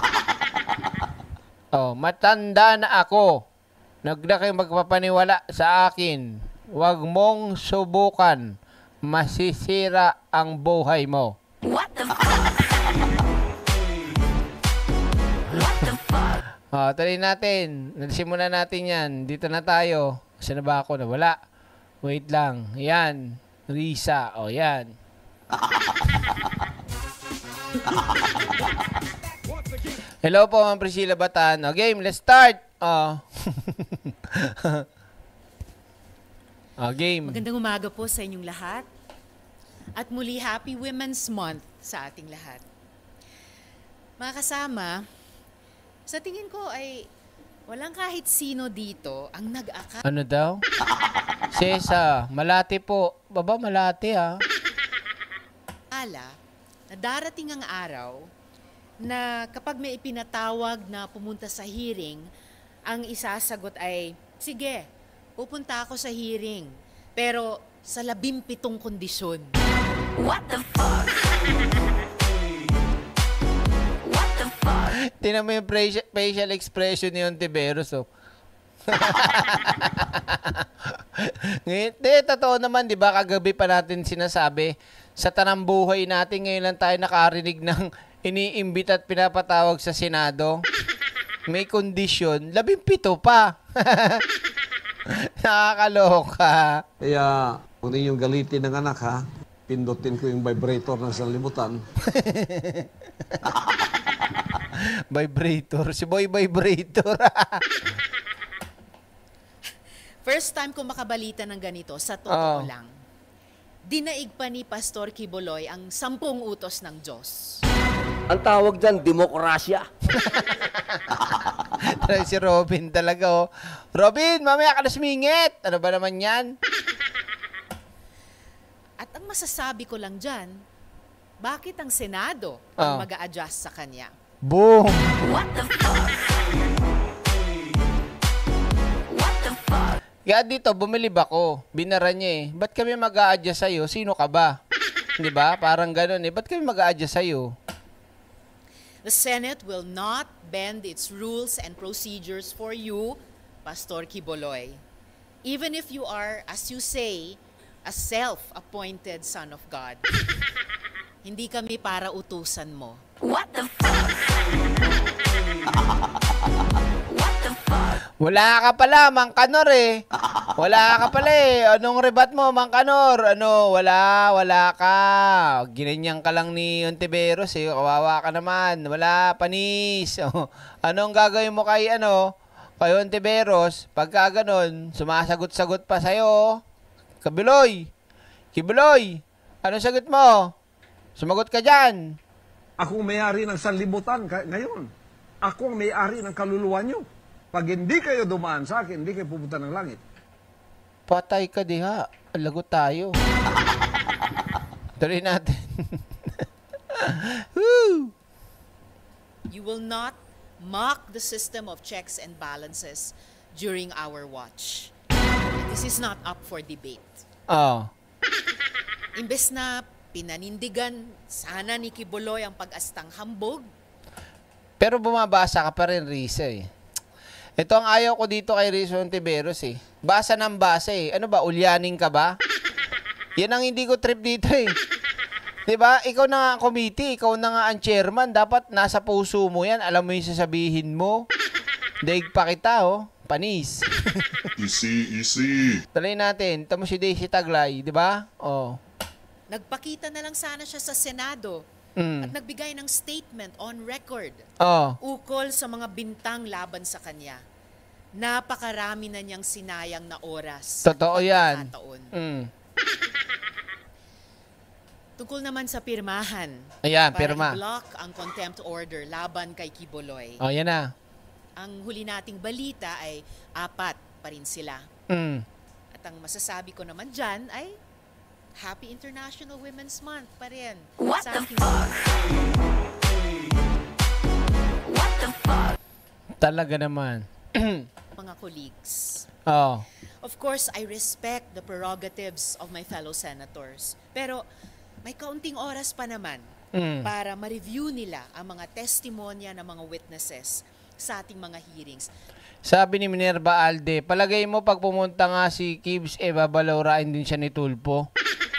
Oh, matanda na ako. Nagda kayo magpapaniwala sa akin. Huwag mong subukan. Masisira ang buhay mo. What the fuck? What the fuck? Oh, tuloy natin. Nasimulan natin yan. Dito na tayo. Saan na ba ako? Nawala. Wait lang. Yan. Risa. O, yan. Hello po, Ma'am Priscilla Batan. O, game. Let's start. O. O, game. Magandang umaga po sa inyong lahat. At muli, Happy Women's Month sa ating lahat. Mga kasama, sa tingin ko ay walang kahit sino dito ang nag-akala. Ano daw? Sesa, Malate po. Baba, Malate ha. Ala, na darating ang araw na kapag may ipinatawag na pumunta sa hearing, ang isasagot ay, sige, pupunta ako sa hearing, pero sa labimpitong kondisyon. What the fuck? Tinan mo yung facial expression ni Hontiveros, oh. Ngayon, di, totoo naman, di ba, kagabi pa natin sinasabi, sa tanang buhay natin, ngayon lang tayo nakarinig ng iniimbita at pinapatawag sa Senado. May kondisyon, labimpito pa. Nakakaloka. Kaya, kung yung galitin ng anak, ha, pindutin ko yung vibrator ng sanlibutan. Vibrator. Si Boy Vibrator. First time ko makabalita ng ganito, sa totoo Oh. lang. Dinaig pa ni Pastor Kibuloy ang sampung utos ng Diyos. Ang tawag dyan, demokrasya. Si Robin talaga, oh. Robin, mamaya ka na sumingit. Ano ba naman yan? At ang masasabi ko lang dyan, bakit ang Senado ang Oh. mag-a-adjust sa kanya? Boom! What the fuck? What the fuck? Kaya dito, bumilib ako. Binara niya eh. Ba't kami mag-a-adjust sa'yo? Sino ka ba? Di ba? Parang ganun eh. Ba't kami mag-a-adjust sa'yo? The Senate will not bend its rules and procedures for you, Pastor Kibuloy. Even if you are, as you say, a self-appointed son of God. Hindi kami para utusan mo. What the fuck? What the fuck? Wala ka pala, Mang Kanor eh. Wala ka pala eh. Anong rebat mo, Mang Kanor? Ano, wala, wala ka. Ginanyan ka lang ni Ontiveros eh. Kawawa ka naman. Wala, panis. Anong gagawin mo kay, ano, kay Ontiveros? Pagka ganon, sumasagot-sagot pa sa'yo. Kabiloy. Kibuloy. Anong sagot mo? Sumagot ka dyan. Ako may-ari ng sanlibutan ngayon. Ako ang may-ari ng kaluluwa nyo. Pag hindi kayo dumaan sa akin, hindi kayo pupunta ng langit. Patay ka diha. Lagot tayo. Tuloy natin. You will not mock the system of checks and balances during our watch. This is not up for debate. Oh. Imbes na pinanindigan sana ni Kibuloy ang pag-astang hambog. Pero bumabasa ka pa rin, Risa eh. Ito ang ayaw ko dito kay Rizzo Ontiveros eh. Basa ng basa eh. Ano ba, ulyaning ka ba? Yan ang hindi ko trip dito eh. Diba? Ikaw na nga ang committee, ikaw na nga ang chairman. Dapat nasa puso mo yan. Alam mo yung sasabihin mo. Daig pa kita oh. Panis. Easy, easy. Talay natin. Tamo si Daisy Taglay, di ba? Oh. Nagpakita na lang sana siya sa Senado. Mm. At nagbigay ng statement on record oh. ukol sa mga bintang laban sa kanya. Napakarami na niyang sinayang na oras. Totoo yan. Mm. Tungkol naman sa pirmahan. Ayan, para pirma. i-block ang contempt order laban kay Kibuloy. Oh, yan na. Ang huli nating balita ay apat pa rin sila. Mm. At ang masasabi ko naman dyan ay Happy International Women's Month pa rin. What the fuck? What the fuck? Talaga naman. Mga colleagues. Oh. Of course, I respect the prerogatives of my fellow senators. Pero may kaunting oras pa naman mm. para ma-review nila ang mga testimonya ng mga witnesses sa ating mga hearings. Sabi ni Minerva Alde, palagay mo pag pumunta nga si Kibs, eh babalawrain din siya ni Tulpo.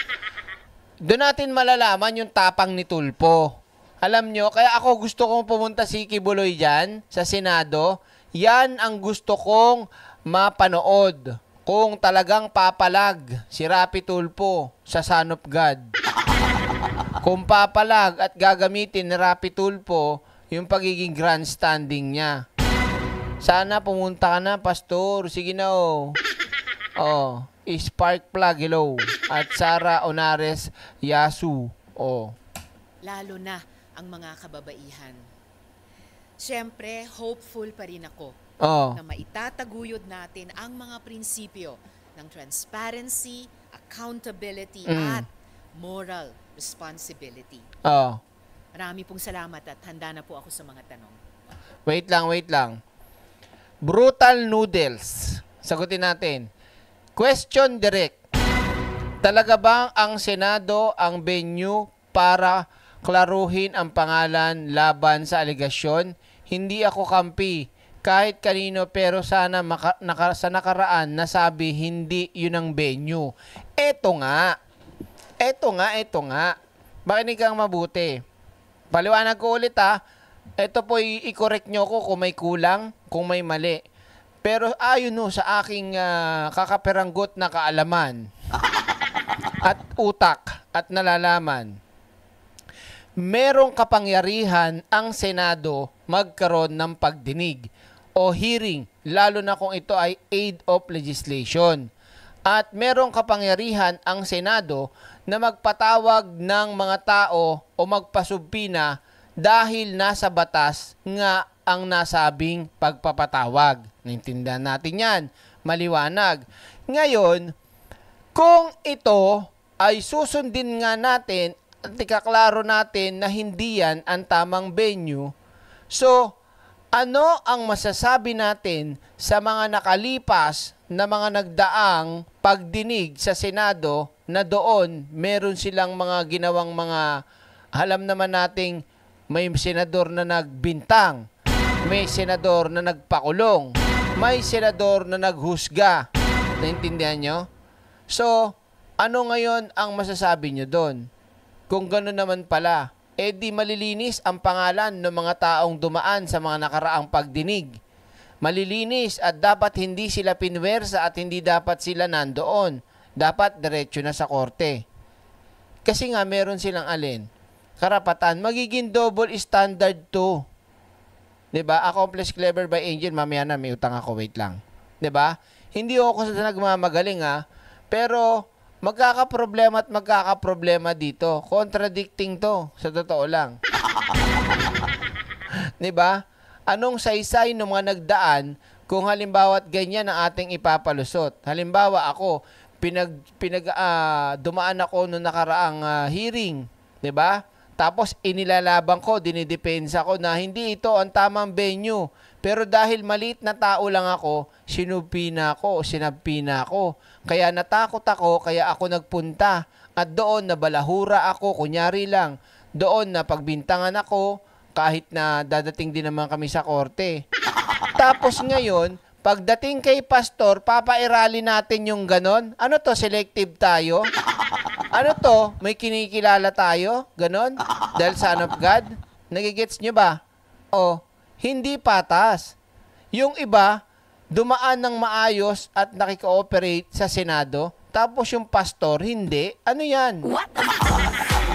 Doon natin malalaman yung tapang ni Tulpo. Alam nyo, kaya ako gusto kong pumunta si Kibuloy dyan sa Senado. Yan ang gusto kong mapanood. Kung talagang papalag si Rapi Tulpo sa Son of God. Kung papalag at gagamitin ni Rapi Tulpo yung pagiging grandstanding niya. Sana pumunta ka na, Pastor. Sige na, oh. Oh, Spark Plug, hello. At Sara Onares Yasu, oh. Lalo na ang mga kababaihan. Siyempre, hopeful pa rin ako oh. na maitataguyod natin ang mga prinsipyo ng transparency, accountability, mm. at moral responsibility. Oh. Marami pong salamat at handa na po ako sa mga tanong. Wait lang, wait lang. Brutal Noodles. Sagutin natin. Question direct. Talaga bang ang Senado ang venue para klaruhin ang pangalan laban sa aligasyon? Hindi ako kampi kahit kanino pero sana maka, naka, sa nakaraan nasabi hindi yun ang venue. Eto nga. Eto nga, eto nga. Makinig kang mabuti. Paliwanag ko ulit ha. Ito po i-correct nyo ko kung may kulang, kung may mali. Pero ayon no sa aking uh, kakaperanggot na kaalaman at utak at nalalaman, merong kapangyarihan ang Senado magkaroon ng pagdinig o hearing, lalo na kung ito ay aid of legislation. At merong kapangyarihan ang Senado na magpatawag ng mga tao o magpasubpina dahil nasa batas nga ang nasabing pagpapatawag. Naintindihan natin yan. Maliwanag. Ngayon, kung ito ay susundin nga natin at ikaklaro natin na hindi yan ang tamang venue, so, ano ang masasabi natin sa mga nakalipas na mga nagdaang pagdinig sa Senado na doon meron silang mga ginawang mga, alam naman nating may senador na nagbintang, may senador na nagpakulong, may senador na naghusga. Naintindihan nyo? So, ano ngayon ang masasabi nyo doon? Kung gano'n naman pala, eh di malilinis ang pangalan ng mga taong dumaan sa mga nakaraang pagdinig. malilinis at dapat hindi sila pinwersa at hindi dapat sila nandoon. Dapat diretso na sa korte. Kasi nga meron silang alin, karapatan, magiging double standard to. 'Di ba? Accomplice clever by angel, mamaya na may utang ako, wait lang. 'Di ba? Hindi ako sa nagmamagaling ha, pero magkakaproblema at magkakaproblema dito. Contradicting to, sa totoo lang. 'Di ba? Anong saysay ng mga nagdaan kung halimbawa ganyan ang ating ipapalusot? Halimbawa ako, pinag pinag uh, dumaan ako noong nakaraang uh, hearing, 'di ba? Tapos inilalaban ko, dinidepensa ko na hindi ito ang tamang venue. Pero dahil maliit na tao lang ako, sinupi na ako, sinabi na ako. Kaya natakot ako, kaya ako nagpunta. At doon na balahura ako, kunyari lang. Doon na pagbintangan ako, kahit na dadating din naman kami sa korte. Tapos ngayon, pagdating kay pastor, papairali natin yung ganon. Ano to, selective tayo? Ano to, may kinikilala tayo? Ganon? Dahil son of God? Nagigets nyo ba? O, hindi patas. Yung iba, dumaan ng maayos at nakikooperate sa Senado, tapos yung pastor, hindi. Ano yan? What the fuck?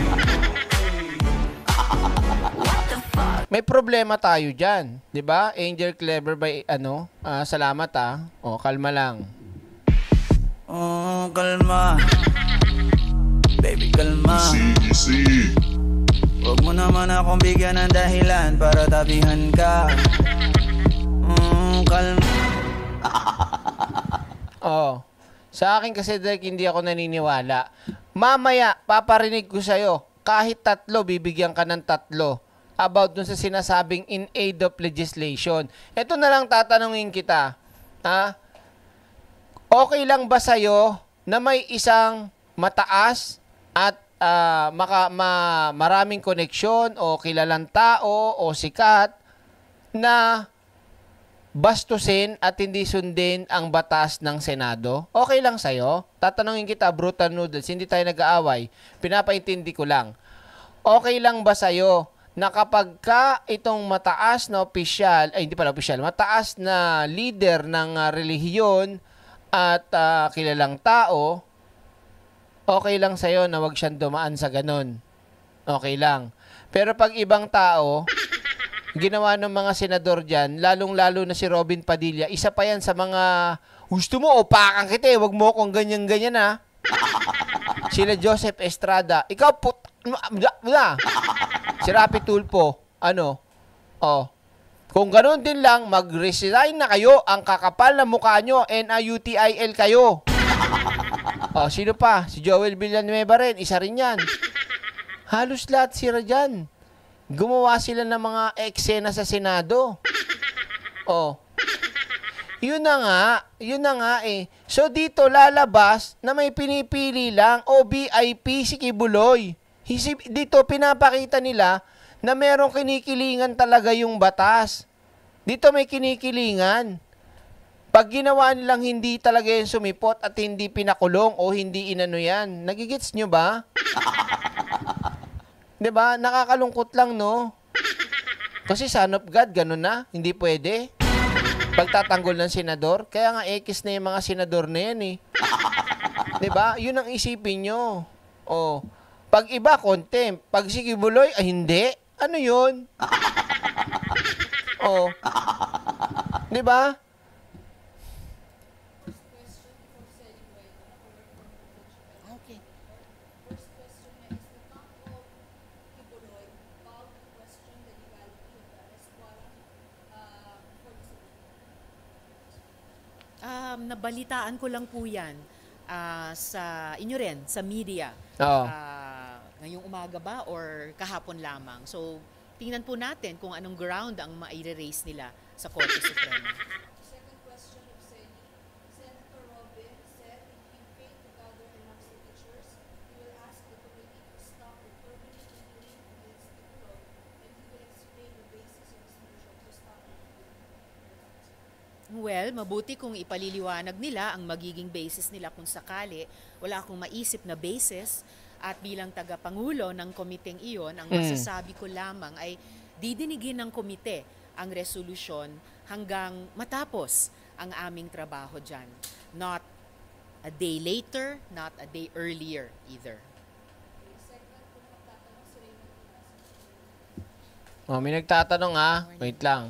What the fuck? May problema tayo dyan. Diba? Angel Clever by, ano, uh, salamat ah. O, kalma lang. Oh, kalma. Baby, kalma. Easy, easy. Huwag mo naman akong bigyan ng dahilan para tabihan ka. Mm, kalma. Oh, sa akin kasi Derek, hindi ako naniniwala. Mamaya, paparinig ko sa'yo, kahit tatlo, bibigyan ka ng tatlo about dun sa sinasabing in aid of legislation. Ito na lang tatanungin kita. Ha? Okay lang ba sa'yo na may isang mataas at uh, maka, ma, maraming koneksyon o kilalang tao o sikat na bastusin at hindi sundin ang batas ng Senado? Okay lang sa'yo? Tatanungin kita, Brutal Noodles, hindi tayo nag-aaway. Pinapaintindi ko lang. Okay lang ba sa'yo na kapag ka itong mataas na opisyal, ay hindi pala opisyal, mataas na leader ng uh, relihiyon at uh, kilalang tao, okay lang sa'yo na wag siyang dumaan sa ganon. Okay lang. Pero pag ibang tao, ginawa ng mga senador dyan, lalong-lalo na si Robin Padilla, isa pa yan sa mga, gusto mo, opakan kita eh, wag mo akong ganyan-ganyan ha. Sila Joseph Estrada, ikaw put, na, si Rapi Tulfo, ano, oh, kung ganon din lang, mag-resign na kayo, ang kakapal na mukha nyo, N I U T I L kayo. Oh, sino pa? Si Joel Villanueva rin, isa rin yan. Halos lahat sila dyan. Gumawa sila ng mga eksena sa Senado. Oh. Yun na nga, yun na nga eh. So dito lalabas na may pinipili lang o V I P si Kibuloy. Dito pinapakita nila na merong kinikilingan talaga yung batas. Dito may kinikilingan. Pag ginawa nilang hindi talaga yung sumipot at hindi pinakulong o hindi inano yan, nagigits nyo ba? Diba? Nakakalungkot lang, no? Kasi son of God, ganun na. Hindi pwede. Pagtatanggol ng senador. Kaya nga, ekis na yung mga senador na yan, eh. Diba? Yun ang isipin nyo. O, pag iba, contempt. Pag si Kibuloy, ay hindi. Ano yun? O. Diba? Um, nabalitaan ko lang po yan uh, sa inyo rin, sa media. Oo. Uh, ngayong umaga ba or kahapon lamang. So, tingnan po natin kung anong ground ang ma-raise nila sa Korte Suprema. Second question of Senate. Senator Robin said if he failed to gather enough signatures, he will ask the committee to stop the permanent hearing against Kibuloy and he will explain the basis of his motion to stop the hearing. Well, mabuti kung ipaliliwanag nila ang magiging basis nila kung sakali. Wala akong maisip na basis at bilang tagapangulo ng komiteng iyon, ang masasabi ko lamang ay didinigin ng komite ang resolusyon hanggang matapos ang aming trabaho dyan. Not a day later, not a day earlier either. Oh, may nagtatanong ha. Wait lang.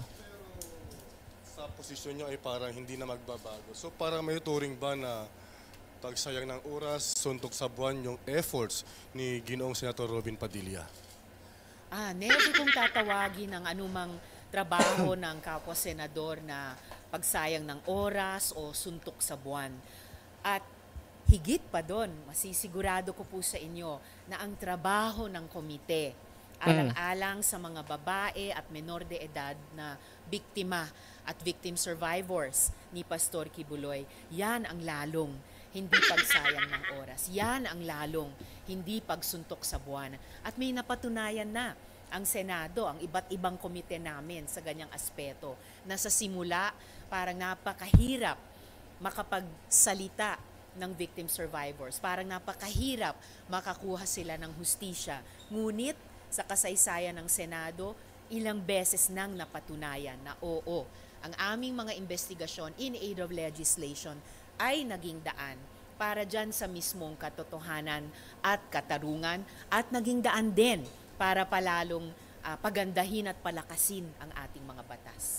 Sa posisyon niyo ay parang hindi na magbabago. So parang may turing ba na tagsayang ng oras, suntok sa buwan yung efforts ni Ginoong Senator Robin Padilla? Ah, never kong tatawagin ang anumang trabaho ng kapwa senador na pagsayang ng oras o suntok sa buwan. At higit pa doon, masisigurado ko po sa inyo na ang trabaho ng komite, alang-alang sa mga babae at menor de edad na biktima at victim survivors ni Pastor Kibuloy, yan ang lalong hindi pagsayang ng oras. Yan ang lalong hindi pagsuntok sa buwan. At may napatunayan na ang Senado, ang iba't ibang komite namin sa ganyang aspeto, na sa simula parang napakahirap makapagsalita ng victim survivors. Parang napakahirap makakuha sila ng hustisya. Ngunit sa kasaysayan ng Senado, ilang beses nang napatunayan na oo, ang aming mga investigasyon in aid of legislation ay naging daan para dyan sa mismong katotohanan at katarungan at naging daan din para palalong uh, pagandahin at palakasin ang ating mga batas.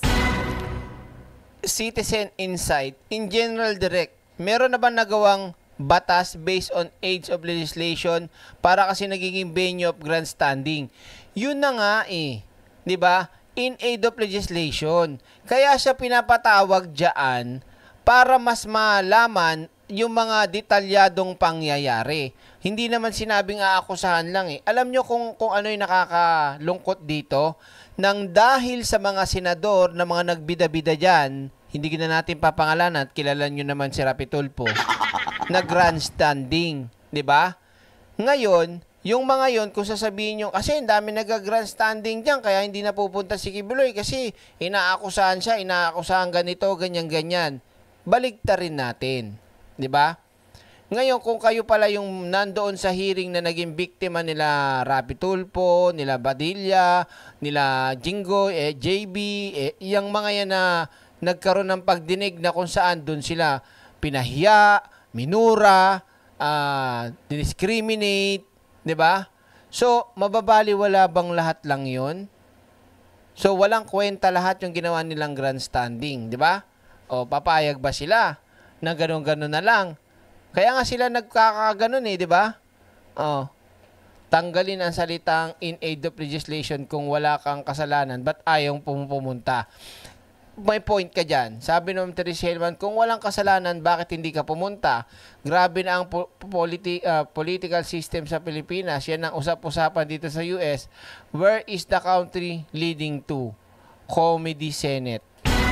Citizen Insight, in general direct, meron na ba nagawang batas based on age of legislation para kasi nagiging venue of grandstanding? Yun na nga eh, di ba? In aid of legislation. Kaya siya pinapatawag dyan para mas malaman yung mga detalyadong pangyayari. Hindi naman sinabing aakusahan lang eh. Alam nyo kung, kung ano yung nakakalungkot dito? Nang dahil sa mga senador na mga nagbida-bida dyan, hindi na natin papangalanan at kilala nyo naman si Rapi Tulfo, na grandstanding, di ba? Ngayon, yung mga yon kung sasabihin nyo, kasi ang dami nag-grandstanding dyan, kaya hindi na pupunta si Kibuloy kasi inaakusahan siya, inaakusahan ganito, ganyan-ganyan. Baligtarin natin, di ba? Ngayon, kung kayo pala yung nandoon sa hearing na naging biktima nila Rapi Tulfo, nila Badilla, nila Jingo, eh, J B, eh, yung mga yan na nagkaroon ng pagdinig na kung saan doon sila pinahiya, minura, uh, discriminate, di ba? So, mababaliwala bang lahat lang yon? So, walang kwenta lahat yung ginawa nilang grandstanding, di ba? O, papayag ba sila na ganun-ganun na lang? Kaya nga sila nagkakaganon eh, di ba? O, tanggalin ang salitang in aid of legislation kung wala kang kasalanan, ba't ayaw pumunta? May point ka dyan. Sabi ng Teresa Hellman, kung walang kasalanan, bakit hindi ka pumunta? Grabe na ang po politi uh, political system sa Pilipinas. Yan ang usap-usapan dito sa U S. Where is the country leading to? Comedy Senate.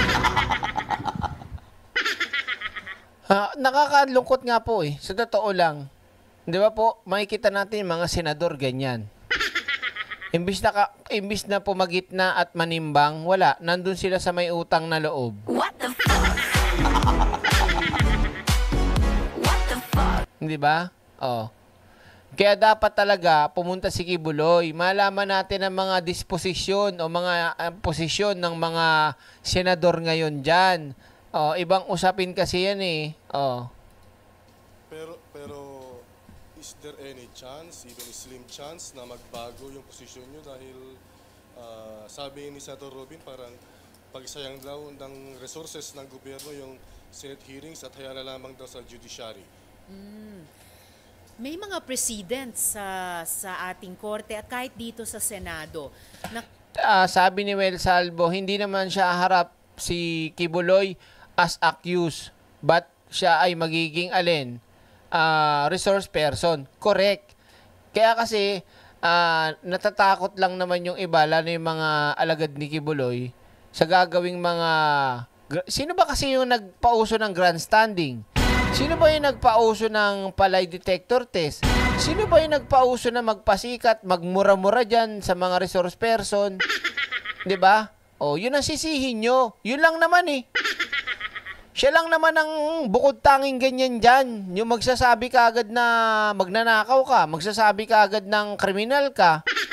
uh, nakakalungkot nga po eh. Sa totoo lang. Di ba po, makikita natin yung mga senador ganyan. Imbis na, ka, imbis na pumagitna at manimbang, wala. Nandun sila sa may utang na loob. What the fuck? What the fuck? Hindi ba? Oh. Kaya dapat talaga pumunta si Kibuloy. Malaman natin ang mga disposisyon o mga uh, posisyon ng mga senador ngayon dyan. Oh, ibang usapin kasi yan eh. Oh. Pero, pero... is there any chance, even a slim chance, na magbago yung posisyon nyo dahil uh, sabi ni Senator Robin parang pagsayang daw ng resources ng gobyerno yung Senate hearings at hayala lamang daw sa judiciary? Mm. May mga precedents sa, sa ating korte at kahit dito sa Senado. Na uh, sabi ni Wel Salvo, hindi naman siya harap si Kibuloy as accused, but siya ay magiging alin? Uh, resource person. Correct. Kaya kasi, uh, natatakot lang naman yung iba, lalo yung mga alagad ni Kibuloy, sa gagawing mga... Sino ba kasi yung nagpauso ng grandstanding? Sino ba yung nagpauso ng palay detector test? Sino ba yung nagpauso na magpasikat, magmura-mura dyan sa mga resource person? Diba? O, yun ang sisihin nyo. Yun lang naman eh. Siya lang naman ang bukod tanging ganyan dyan. Yung magsasabi ka agad na magnanakaw ka, magsasabi ka agad ng kriminal ka.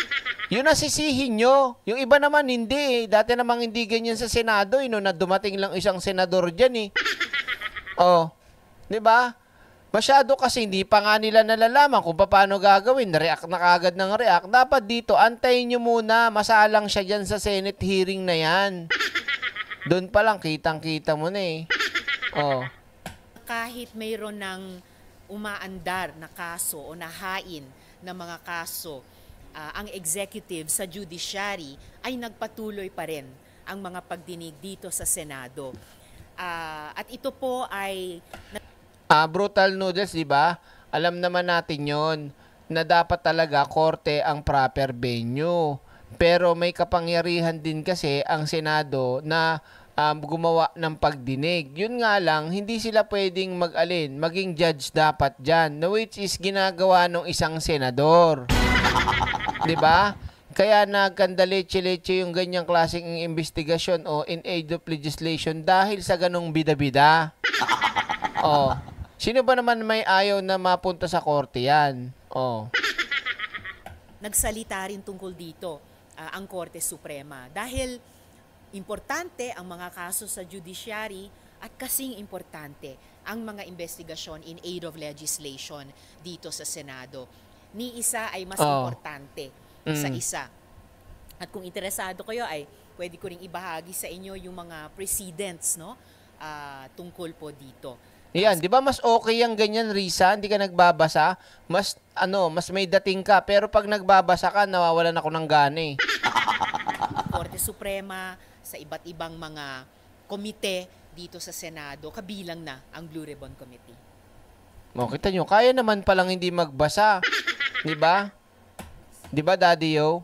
Yun ang sisihin nyo. Yung iba naman hindi eh. Dati namang hindi ganyan sa Senado eh, no, na dumating lang isang senador dyan eh. Oh, di ba? Masyado kasi hindi pa nga nila nalalaman kung paano gagawin. React na kagad ng react. Dapat dito, antayin nyo muna. Masalang siya dyan sa Senate hearing na yan. Doon pa lang, kitang-kita mo na eh. Oh. Kahit mayroon ng umaandar na kaso o nahain na mga kaso, uh, ang executive sa judiciary ay nagpatuloy pa rin ang mga pagdinig dito sa Senado. Uh, at ito po ay... Ah, brutal noodles, di ba? Alam naman natin yon na dapat talaga korte ang proper venue. Pero may kapangyarihan din kasi ang Senado na um, gumawa ng pagdinig. Yun nga lang, hindi sila pwedeng mag-alin, maging judge dapat dyan, na which is ginagawa ng isang senador. Di ba? Kaya nagkandaleche-leche yung ganyang klaseng investigasyon o in aid of legislation dahil sa ganong bida-bida. Oh. Sino ba naman may ayaw na mapunta sa korte yan? Oh. Nagsalita rin tungkol dito uh, ang Korte Suprema dahil importante ang mga kaso sa judiciary at kasing importante ang mga investigasyon in aid of legislation dito sa Senado. Ni isa ay mas oh. importante mm. sa isa. At kung interesado kayo ay pwede ko ring ibahagi sa inyo yung mga precedents, no? Uh, tungkol po dito. Yan, 'di ba mas okay yang ganyan, Risa, hindi ka nagbabasa, mas ano, mas may dating ka, pero pag nagbabasa ka, nawawalan ako ng gana eh. Korte Suprema, sa iba't ibang mga komite dito sa Senado, kabilang na ang Blue Ribbon Committee. Mo, kita nyo, kaya naman palang hindi magbasa. 'Di ba? 'Di ba, Daddy Yo?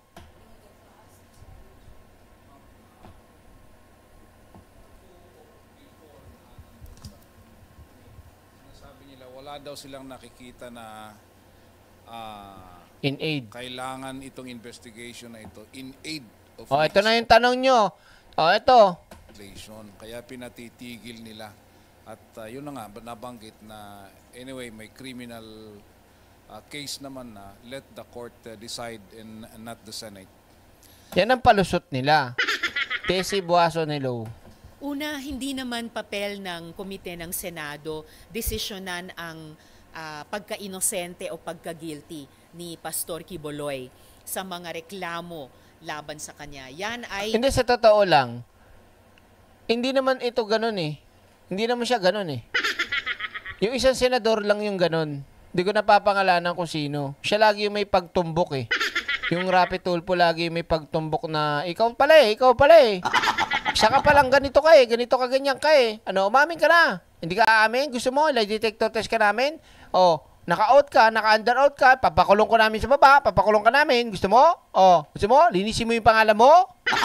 Wala daw silang nakikita na uh, in aid. Kailangan itong investigation na ito in aid of oh, ito na yung tanong nyo. Oh, ito. Kaya pinatitigil nila. At uh, yun na nga, nabanggit na anyway, may criminal uh, case naman na let the court uh, decide and, and not the Senate. Yan ang palusot nila. Tessie Buaso Nilo. Una, hindi naman papel ng komite ng Senado desisyonan ang uh, pagka-inosente o pagka-guilty ni Pastor Quiboloy sa mga reklamo laban sa kanya. Yan ay... Hindi, sa totoo lang, hindi naman ito ganun eh. Hindi naman siya ganun eh. Yung isang senador lang yung ganun. Hindi ko napapangalanan kung sino. Siya lagi yung may pagtumbok eh. Yung Rapi Tulfo lagi may pagtumbok na, ikaw pala eh, ikaw pala eh. Siya ka palang ganito ka eh, ganito ka ganyan ka eh. Ano, umamin ka na. Hindi ka aamin? Gusto mo, lie detector test ka namin? O, naka-out ka, naka-under out ka, papakulong ko namin sa baba, papakulong ka namin. Gusto mo? O, gusto mo? Linisin mo yung pangalan mo?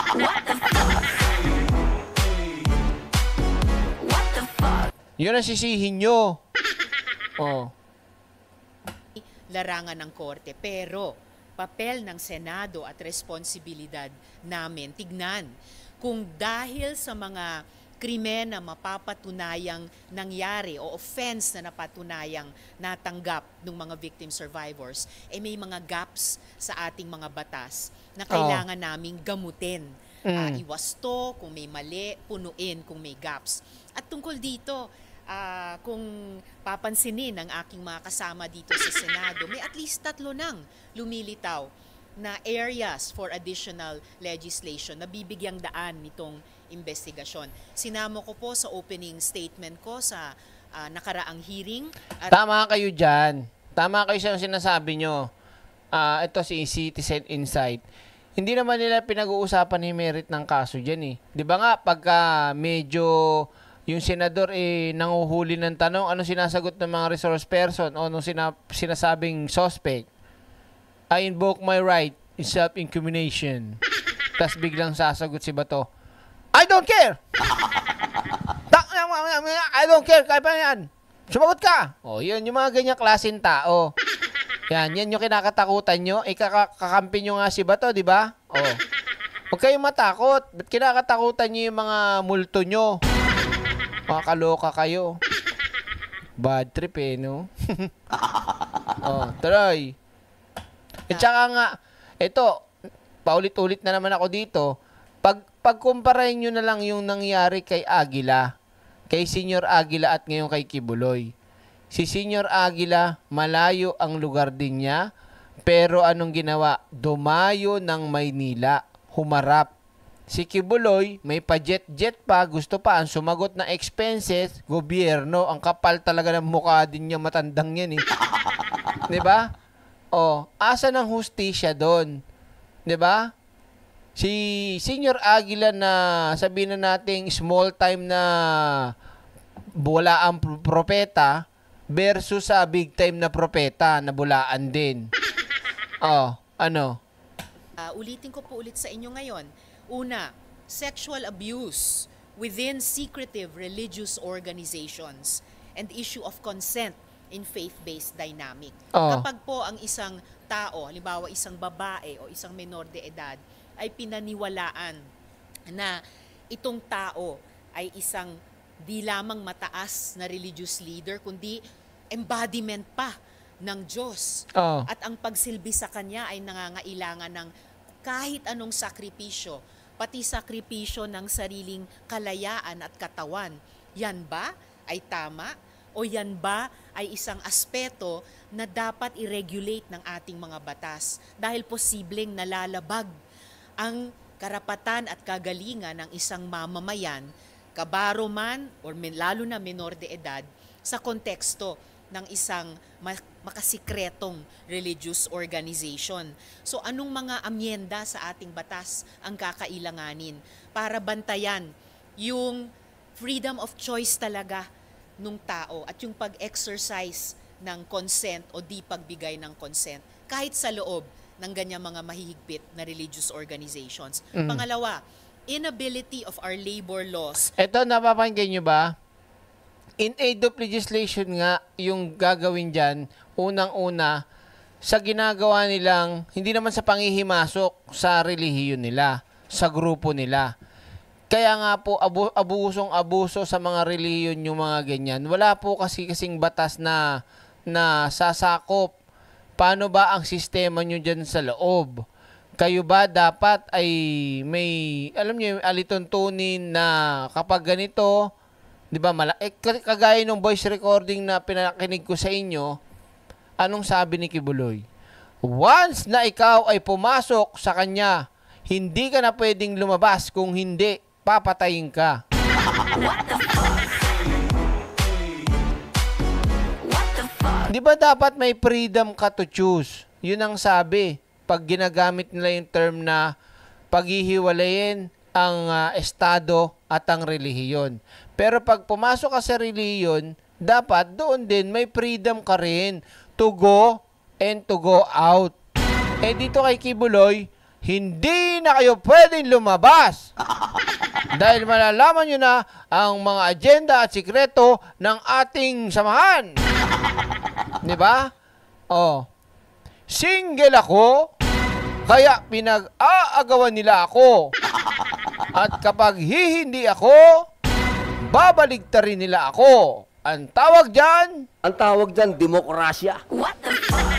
Yun ang sisihin nyo. O. Larangan ng korte, pero papel ng Senado at responsibilidad namin, tignan kung dahil sa mga krimen na mapapatunayang nangyari o offense na napatunayang natanggap ng mga victim survivors, eh may mga gaps sa ating mga batas na kailangan oh. naming gamutin. Mm. Uh, iwasto kung may mali, punuin kung may gaps. At tungkol dito, uh, kung papansinin ng aking mga kasama dito sa Senado, may at least tatlo nang lumilitaw na areas for additional legislation na bibigyang daan nitong investigasyon. Sinamo ko po sa opening statement ko sa uh, nakaraang hearing. At tama kayo dyan. Tama kayo sa sinasabi nyo. Uh, ito si Citizen Insight. Hindi naman nila pinag-uusapan ni merit ng kaso dyan eh. Di ba nga, pagka medyo yung senador eh nanguhuli ng tanong, ano sinasagot ng mga resource person o anong sina sinasabing suspect? I invoke my right in self-incrimination. Tapos biglang sasagot si Bato, I don't care! I don't care, kaya pa yan. Sumagot ka! O, yun, yung mga ganyang klaseng tao. Yan, yan yung kinakatakutan nyo. Eh, kakampi nyo nga si Bato, di ba? O. Huwag kayong matakot. Ba't kinakatakutan nyo yung mga multo nyo? Mga kaloka kayo. Bad trip eh, no? O, tuloy. At saka nga, ito, paulit-ulit na naman ako dito, pag pagkumparahin nyo na lang yung nangyari kay Aguila, kay Senior Aguila at ngayon kay Kibuloy. Si Senior Aguila, malayo ang lugar din niya, pero anong ginawa? Dumayo ng Maynila, humarap. Si Kibuloy, may pa-jet-jet pa, gusto pa, ang sumagot na expenses, gobyerno, ang kapal talaga ng mukha din niya, matandang yan eh. Diba? O, asa ng hustisya doon? Diba? Si Senior Aguila na sabihin na nating small time na bula ang propeta versus sa big time na propeta na bulaan din. Oh, ano? Uh, ulitin ko po ulit sa inyo ngayon. Una, sexual abuse within secretive religious organizations and issue of consent in faith-based dynamic. Oh. Kapag po ang isang tao, halimbawa isang babae o isang menor de edad, ay pinaniwalaan na itong tao ay isang di lamang mataas na religious leader, kundi embodiment pa ng Diyos. Oh. At ang pagsilbi sa kanya ay nangangailangan ng kahit anong sakripisyo, pati sakripisyo ng sariling kalayaan at katawan. Yan ba ay tama? O yan ba ay isang aspeto na dapat i-regulate ng ating mga batas dahil posibleng nalalabag ang karapatan at kagalingan ng isang mamamayan, kabaro man o lalo na menor de edad, sa konteksto ng isang makasikretong religious organization. So anong mga amyenda sa ating batas ang kakailanganin para bantayan yung freedom of choice talaga nung tao at yung pag-exercise ng consent o di pagbigay ng consent kahit sa loob ng ganyang mga mahihigpit na religious organizations. Mm. Pangalawa, inability of our labor laws. Ito, napapangkin nyo ba? In aid of legislation nga, yung gagawin dyan, unang-una, sa ginagawa nilang, hindi naman sa pangihimasok sa relihiyon nila, sa grupo nila. Kaya nga po, abu abusong-abuso sa mga relihiyon yung mga ganyan. Wala po kasi kasing batas na, na sasakop. Paano ba ang sistema nyo dyan sa loob? Kayo ba dapat ay may, alam nyo, alituntunin na kapag ganito, di ba, mala eh, kagaya ng voice recording na pinakinig ko sa inyo, anong sabi ni Kibuloy? Once na ikaw ay pumasok sa kanya, hindi ka na pwedeng lumabas, kung hindi, papatayin ka. What the fuck? What the fuck? Di ba dapat may freedom ka to choose? Yun ang sabi. Pag ginagamit nila yung term na paghihiwalayin ang uh, estado at ang relihiyon. Pero pag pumasok ka sa relihiyon, dapat doon din may freedom ka rin to go and to go out. Eh dito kay Kibuloy, hindi na kayo pwedeng lumabas. Dahil malalaman nyo na ang mga agenda at sikreto ng ating samahan. Di ba? Oh. Single ako, kaya pinag-aagawan nila ako. At kapag hindi ako, babaligtarin nila ako. Ang tawag dyan? Ang tawag dyan, demokrasya. What the fuck?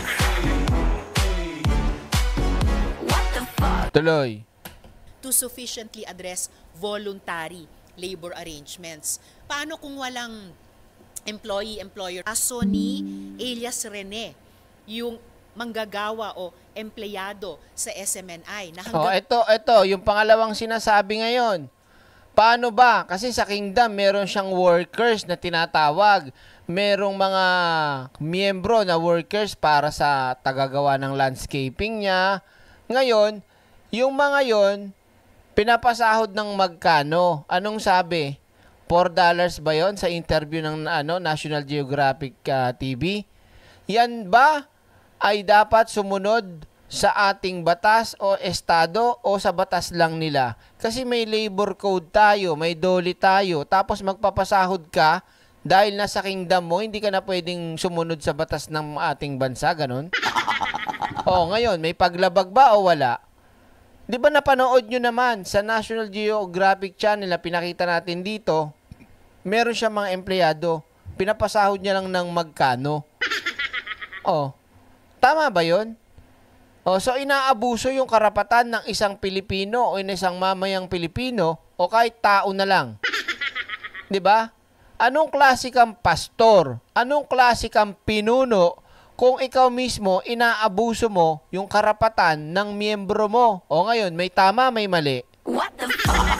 What the fuck? Tuloy. To sufficiently address voluntary labor arrangements. Paano kung walang employee-employer? Kaso ni Elias Rene, yung manggagawa o empleyado sa S M N I. Na hanggang... Oh, ito, ito, yung pangalawang sinasabi ngayon. Paano ba? Kasi sa Kingdom, meron siyang workers na tinatawag. Merong mga miyembro na workers para sa tagagawa ng landscaping niya. Ngayon, yung mga yon pinapasahod ng magkano? Anong sabi? four dollars ba yon sa interview ng ano, National Geographic uh, T V? Yan ba ay dapat sumunod sa ating batas o estado o sa batas lang nila? Kasi may labor code tayo, may doli tayo, tapos magpapasahod ka dahil nasa kingdom mo, hindi ka na pwedeng sumunod sa batas ng ating bansa, ganun? O, ngayon, may paglabag ba o wala? Di ba napanood nyo naman sa National Geographic Channel na pinakita natin dito, meron siya mga empleyado, pinapasahod niya lang ng magkano. O, tama ba yon? O, so inaabuso yung karapatan ng isang Pilipino o isang mamayang Pilipino o kahit tao na lang. 'Di ba? Anong klase kang pastor? Anong klase kang pinuno kung ikaw mismo inaabuso mo yung karapatan ng miyembro mo? O ngayon, may tama, may mali. What the fuck?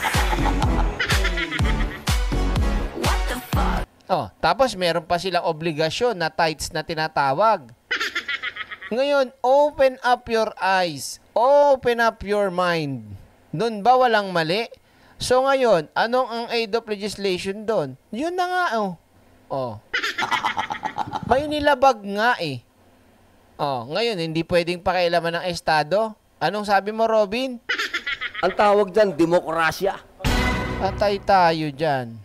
What the fuck? Oh, tapos meron pa silang obligasyon na tithes na tinatawag. Ngayon, open up your eyes. Open up your mind. Doon ba walang mali? So ngayon, anong ang aid of legislation doon? Yun na nga, oh. Oh. May nilabag nga eh. Oh, ngayon, hindi pwedeng pakialaman ng Estado. Anong sabi mo, Robin? Ang tawag dyan, demokrasya. Patay tayo dyan.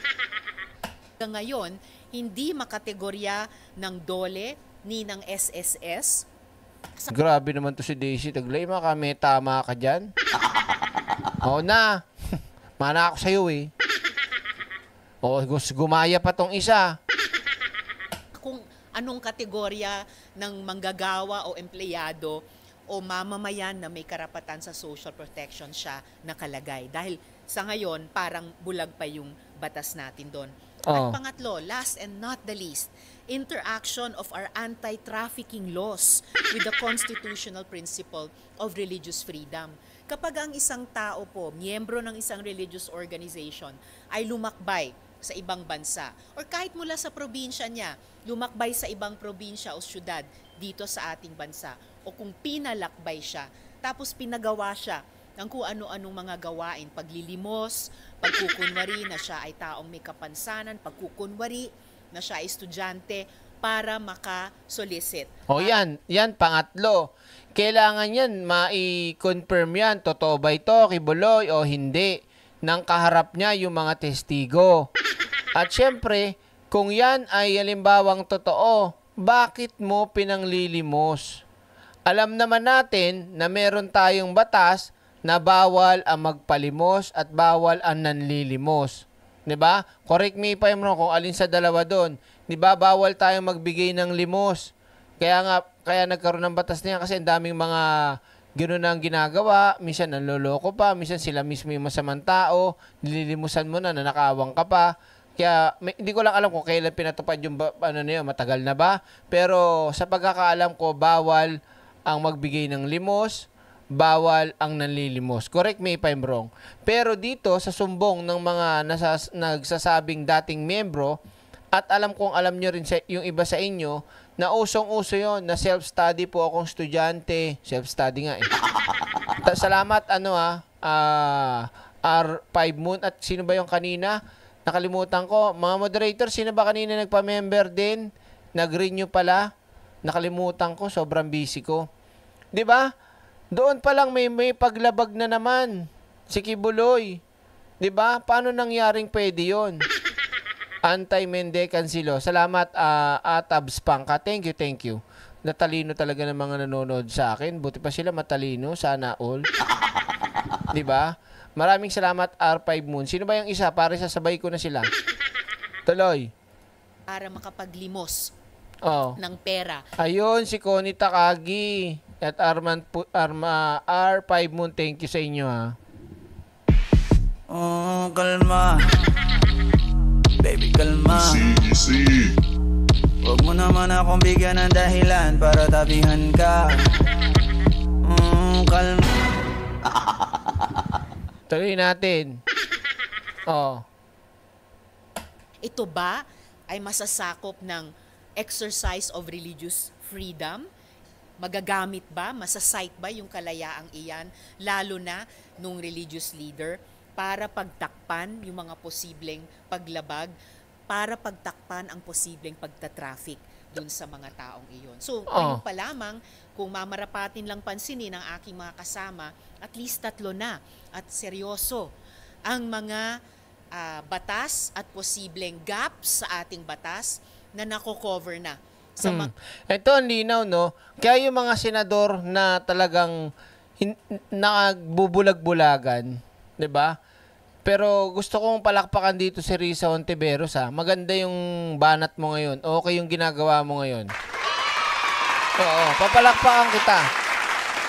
Ngayon, hindi makategorya ng DOLE ni ng S S S. Grabe naman to si Daisy Taglay. Maka may tama ka dyan. Oo na. Mana ako sa'yo eh. O, gumaya pa tong isa. Kung anong kategorya ng manggagawa o empleyado o mamamayan na may karapatan sa social protection siya nakalagay. Dahil sa ngayon, parang bulag pa yung batas natin doon. Oh. At pangatlo, last and not the least, interaction of our anti-trafficking laws with the constitutional principle of religious freedom. Kapag ang isang tao po, miyembro ng isang religious organization, ay lumakbay sa ibang bansa, or kahit mula sa probinsya niya, lumakbay sa ibang probinsya o syudad dito sa ating bansa, o kung pinalakbay siya, tapos pinagawa siya ng kung ano-anong mga gawain, paglilimos, pagkukunwari na siya ay taong may kapansanan, pagkukunwari na siya ay estudyante para maka-solicit. O yan, yan pangatlo. Kailangan yan, mai-confirm yan, totoo ba ito, Kibuloy, o hindi, nang kaharap niya yung mga testigo. At syempre, kung yan ay halimbawang totoo, bakit mo pinanglilimos? Alam naman natin na meron tayong batas na bawal ang magpalimos at bawal ang nanlilimos. 'Di ba? Correct me if I'm wrong kung alin sa dalawa doon. 'Di ba bawal tayong magbigay ng limos? Kaya nga kaya nagkaroon ng batas niya kasi ang daming mga ganoon ang ginagawa, minsan nanloloko pa, minsan sila mismo yung masamang tao, nililimusan mo na, nanakawang ka pa. Kaya may, hindi ko lang alam kung kailan pinatupad yung ano na yun, matagal na ba? Pero sa pagkakaalam ko, bawal ang magbigay ng limos, bawal ang nanlilimos. Correct me if I'm wrong. Pero dito sa sumbong ng mga nasas, nagsasabing dating miyembro, at alam kong alam nyo rin sa, yung iba sa inyo, na usong-uso yon na self-study po akong estudyante. Self-study nga eh. Salamat ano ah, uh, R five Moon. At sino ba yung kanina? Nakalimutan ko. Mga moderator, sino ba kanina nagpa-member din? Nag-renew pala? Nakalimutan ko. Sobrang busy ko. 'Di ba? Doon pa lang may, may paglabag na naman. Si Kibuloy. 'Di ba? Paano nangyaring pwede yun? Anti-Mende Cancelo. Salamat, uh, Atabs Pangka. Thank you, thank you. Natalino talaga ng mga nanonood sa akin. Buti pa sila matalino. Sana all. Diba? Maraming salamat, R five Moon. Sino ba yung isa? Pare sasabay ko na sila. Tuloy. Para makapaglimos oh. ng pera. Ayun, si Connie Takagi. At Arman, Arma, R five Moon. Thank you sa inyo, ha. Oh, kalma. Baby, kalma. Easy, easy. Huwag mo naman akong bigyan ng dahilan para tabihan ka. Mm, kalma. Tuloy natin. Oh. Ito ba ay masasakop ng exercise of religious freedom? Magagamit ba? Masasite ba yung kalayaang iyan? Lalo na nung religious leader para pagtakpan yung mga posibleng paglabag, para pagtakpan ang posibleng pagtatraffic dun sa mga taong iyon. So, ngayon pa lamang, kung mamarapatin lang pansinin ng aking mga kasama, at least tatlo na at seryoso ang mga uh, batas at posibleng gaps sa ating batas na nako-cover na. Sa hmm. Ito ang linaw, no? Kaya yung mga senador na talagang nagbubulag-bulagan, 'di ba? Pero gusto kong palakpakan dito si Risa Ontiveros, ha. Maganda yung banat mo ngayon. Okay yung ginagawa mo ngayon. Oo, papalakpakan kita.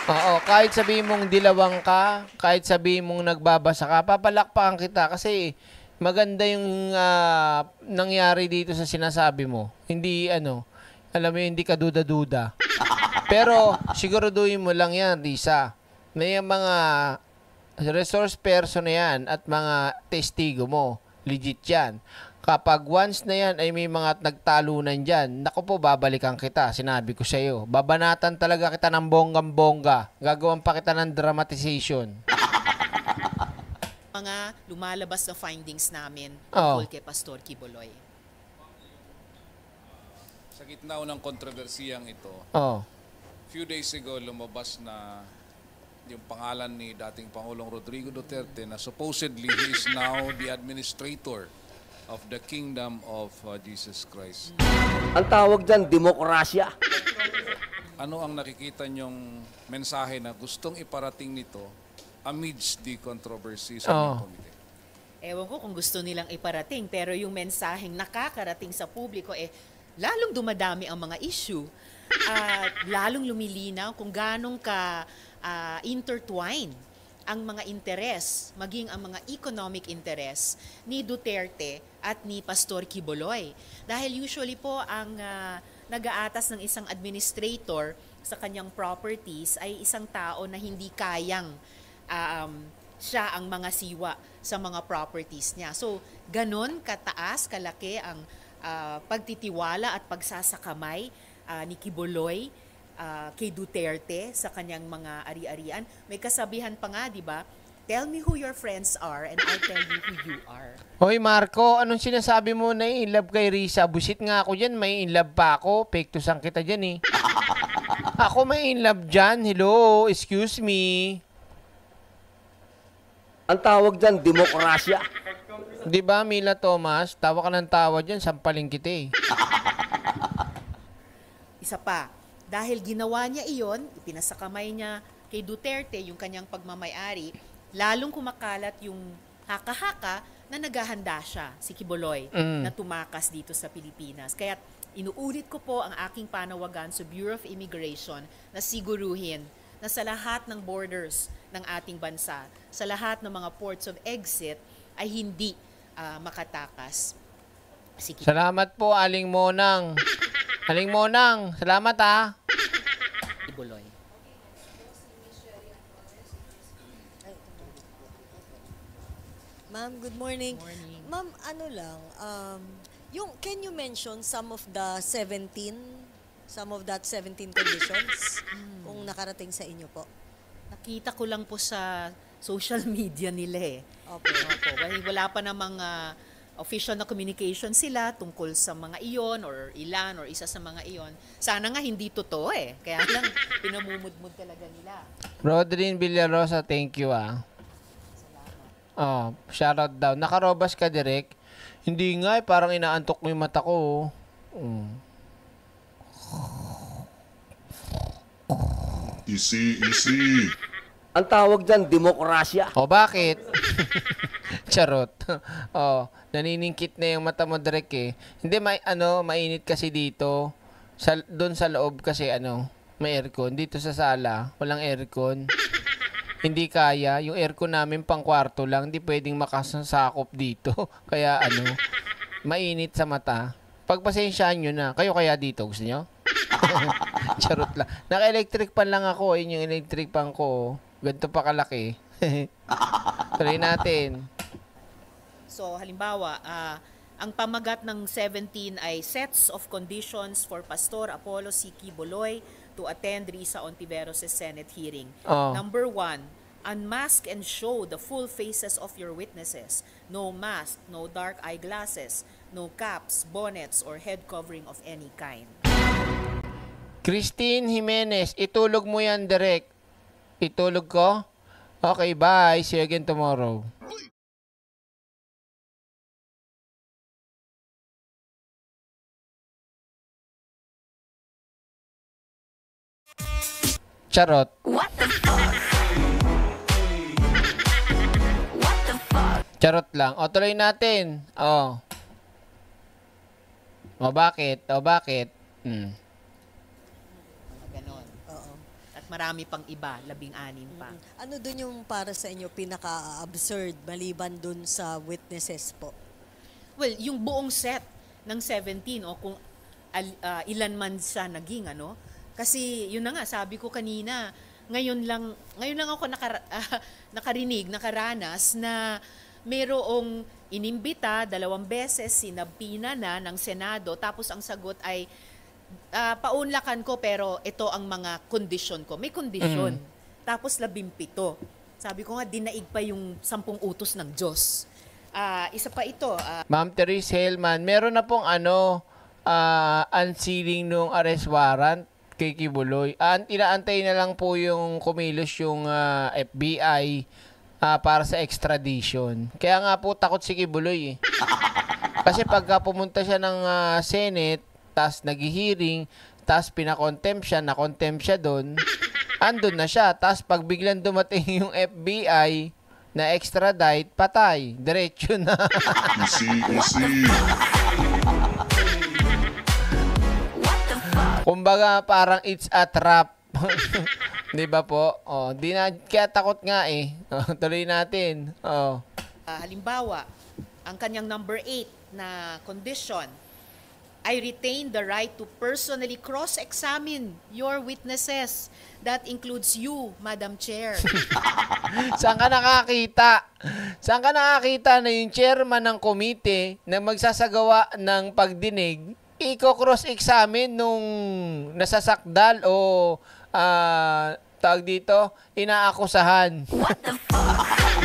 Oo, kahit sabihin mong dilawang ka, kahit sabihin mong nagbabasa ka, papalakpakan kita kasi maganda yung uh, nangyari dito sa sinasabi mo. Hindi ano, alam mo hindi ka duda-duda. Pero siguraduhin mo lang yan, Risa. May mga resource person na yan at mga testigo mo. Legit yan. Kapag once na yan ay may mga nagtalunan dyan, naku po, babalikan kita. Sinabi ko sa iyo. Babanatan talaga kita ng bonggang-bongga. Gagawan pa kita ng dramatization. Mga lumalabas na findings namin Oh. tungkol kay Pastor Kibuloy. Sa gitna ng kontrobersiyang ito, Oh. few days ago lumabas na yung pangalan ni dating Pangulong Rodrigo Duterte na supposedly he is now the administrator of the kingdom of uh, Jesus Christ. Ang tawag dyan, demokrasya. Ano ang nakikita niyong mensahe na gustong iparating nito amidst the controversy sa Oh. committee? Ewan ko kung gusto nilang iparating, pero yung mensaheng nakakarating sa publiko, eh, lalong dumadami ang mga issue. At lalong lumilinaw kung ganong ka uh, intertwine ang mga interes, maging ang mga economic interes ni Duterte at ni Pastor Kibuloy. Dahil usually po ang uh, nag-aatas ng isang administrator sa kanyang properties ay isang tao na hindi kayang um, siya ang mga siwa sa mga properties niya. So, ganon kataas, kalaki ang uh, pagtitiwala at pagsasakamay uh, ni Kibuloy Uh, kay Duterte sa kanyang mga ari-arian. May kasabihan pa nga, di ba? Tell me who your friends are and I'll tell you who you are. Hoy Marco, anong sinasabi mo na in love kay Risa? Busit nga ako dyan, may in love pa ako. Pektusan kita dyan eh. Ako may in love dyan. Hello, excuse me. Ang tawag dyan, demokrasya. Di ba, Mila Thomas? Tawa ka ng tawa dyan, sampaling kita eh. Isa pa, dahil ginawa niya iyon, ipinasakamay niya kay Duterte yung kanyang pagmamayari, lalong kumakalat yung haka-haka na naghahanda siya, si Kibuloy, Mm. na tumakas dito sa Pilipinas. Kaya inuulit ko po ang aking panawagan sa Bureau of Immigration na siguruhin na sa lahat ng borders ng ating bansa, sa lahat ng mga ports of exit, ay hindi uh, makatakas si Kibuloy. Salamat po, Aling Monang. Aling Monang, salamat ah. Kibuloy. Ma'am, good morning. Ma'am, ano lang, um, yung, can you mention some of the seventeen, some of that seventeen conditions kung nakarating sa inyo po? Nakita ko lang po sa social media nila eh. Opo. Opo. Wala pa namang uh, official na communication sila tungkol sa mga iyon or ilan or isa sa mga iyon. Sana nga hindi totoo eh. Kaya lang pinamumudmud talaga nila. Rodrin Villarosa, thank you ah. Oh, shoutout daw. Nakarobas ka, Direk? Hindi nga eh, parang inaantok mo yung mata ko. Mm. Easy, easy. Ang tawag dyan, demokrasya. O bakit? Charot. Oh, naniningkit na yung mata mo, Direk eh. Hindi, may, ano, mainit kasi dito. Sa, doon sa loob kasi, ano, may aircon. Dito sa sala, walang aircon. Hindi kaya. Yung aircon namin pang kwarto lang. Hindi pwedeng makasasakop dito. Kaya, ano, mainit sa mata. Pagpasensyaan nyo na. Kayo kaya dito? Gusto nyo? Charot lang. Naka-electric pan lang ako. Yun yung electric pan ko. Ganito pa kalaki. Tuloy natin. So, halimbawa, uh, ang pamagat ng seventeen ay sets of conditions for Pastor Apollo C. Kibuloy to attend Risa Ontiveros' Senate hearing. Oh. Number one, unmask and show the full faces of your witnesses. No mask, no dark eyeglasses, no caps, bonnets, or head covering of any kind. Christine Jimenez, itulog mo yan, Direk. Itulog ko? Okay, bye. See you again tomorrow. Charot. What the fuck? What the fuck? Charot lang. O, tuloy natin. O. O, bakit? O, bakit? Hmm. Ganon. Oo. At marami pang iba, labing-anim pa. Ano dun yung para sa inyo pinaka-absurd maliban dun sa witnesses po? Well, yung buong set ng seventeen o kung al, uh, ilan man siya naging ano. Kasi yun na nga, sabi ko kanina, ngayon lang ngayon lang ako nakara, uh, nakarinig, nakaranas na mayroong inimbita dalawang beses, sinabina na ng Senado, tapos ang sagot ay uh, paunlakan ko pero ito ang mga kondisyon ko. May kondisyon. Mm. Tapos labimpito. Sabi ko nga, dinaig pa yung sampung utos ng Diyos. Uh, isa pa ito. Uh, Ma'am Therese Hellman, meron na pong ano, uh, unsealing nung arrest warrant kay Kibuloy. Uh, inaantay na lang po yung kumilos yung uh, F B I uh, para sa extradition. Kaya nga po takot si Kibuloy eh. Kasi pagka pumunta siya ng uh, Senate, tas nag-hearing, tas pinakontempt siya, nakontempt siya doon, andun na siya. Tas pag biglang dumating yung F B I na extradite, patay. Diretso na. Easy, easy. Kumbaga parang it's a trap. Di ba po? Oh, di na, kaya takot nga eh. Oh, tuloy natin. Oh. Uh, halimbawa, ang kanyang number eight na condition, I retain the right to personally cross-examine your witnesses. That includes you, Madam Chair. Saan ka nakakita? Saan ka nakakita na yung chairman ng komite na magsasagawa ng pagdinig, i-cross-examine nung nasasakdal o uh, tawag dito, inaakusahan? What the fuck?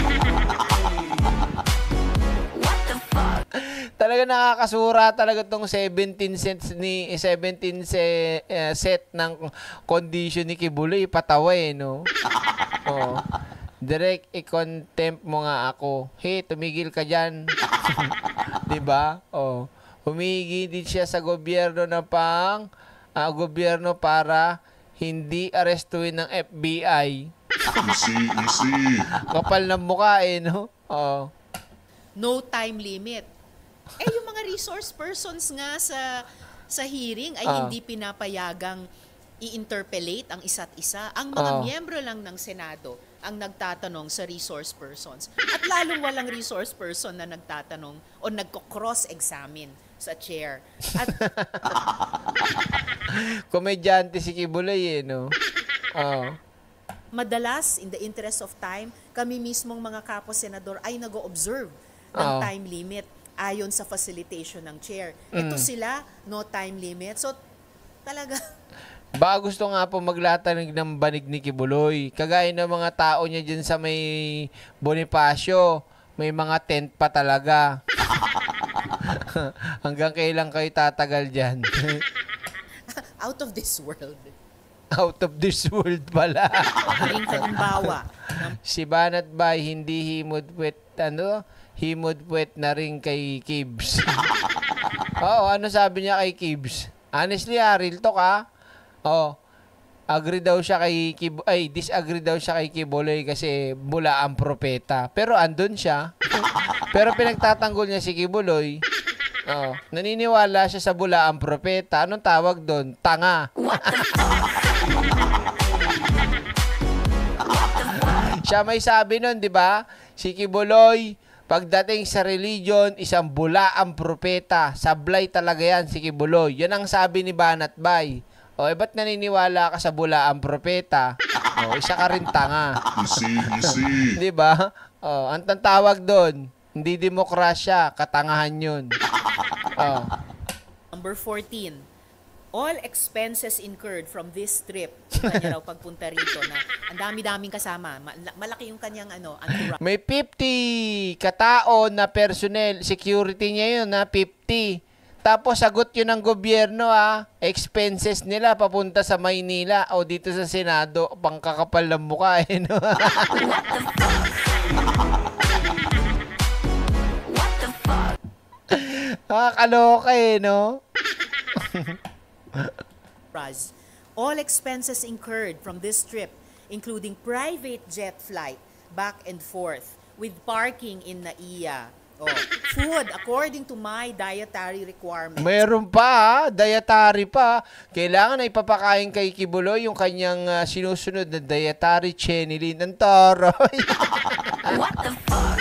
Talaga nakakasura talaga tong seventeen sets ni seventeen se, uh, set ng condition ni Kibuloy, patawa eh, no? Oh. Direct i-contempt mo nga ako. Hey, tumigil ka diyan. 'Di ba? Oh. Humingi din siya sa gobyerno ng pang uh, gobyerno para hindi arestuhin ng F B I. Easy, easy. Kapal ng mukha eh, no? Oh. No time limit. Eh, yung mga resource persons nga sa sa hearing ay uh, hindi pinapayagang i-interpellate ang isa't isa. Ang mga uh, miyembro lang ng Senado ang nagtatanong sa resource persons. At lalong walang resource person na nagtatanong o nagko-cross-examine sa chair. At komedyante si Kibuloy eh, no? Oh. Madalas, in the interest of time, kami mismong mga kapwa-senador ay nag-o-observe ng uh, time limit ayon sa facilitation ng chair. Mm. Ito sila, no time limit. So, talaga... Ba gusto nga po maglatanig ng banig ni Kibuloy. Kagaya ng mga tao niya dyan sa may Bonifacio, may mga tent pa talaga. Hanggang kailan kayo tatagal dyan? Out of this world. Out of this world pala. Halimbawa. Si Banat Bay, hindi himod-wet, ano? Himod-wet na rin kay Kibs. Oo, ano sabi niya kay Kibs? Honestly, ha, real talk ha. Oh, agree daw siya kay Kib ay disagree daw siya kay Kibuloy kasi bula ang propeta. Pero andun siya. Pero pinagtatanggol niya si Kibuloy. Oh, naniniwala siya sa bula ang propeta. Anong tawag doon? Tanga. Siya may sabi nun, di ba? Si Kibuloy, pagdating sa religion, isang bula ang propeta. Sablay talaga yan si Kibuloy. Yan ang sabi ni Banat Bay. O, eh, ba't naniniwala ka sa bula ang propeta? O, isa ka rin tanga. Easy, easy. Di ba? O, ang tawag doon, hindi demokrasya, katangahan yun. O. Number fourteen, all expenses incurred from this trip. Kanya raw pagpunta rito na ang dami-daming kasama. Malaki yung kanyang ano. May fifty katao na personnel, security niya yun na fifty. Tapos sagot yun ng gobyerno ah, expenses nila papunta sa Maynila o dito sa Senado, pangkakapal ng mukha eh, no? What the fuck? Nakakaloka eh, no? All expenses incurred from this trip, including private jet flight back and forth with parking in Naiya, Oh, food according to my dietary requirements. Meron pa, ha? Dietary pa. Kailangan na ipapakain kay Kibuloy yung kanyang uh, sinusunod na dietary chenilin ng toroy. What the fuck?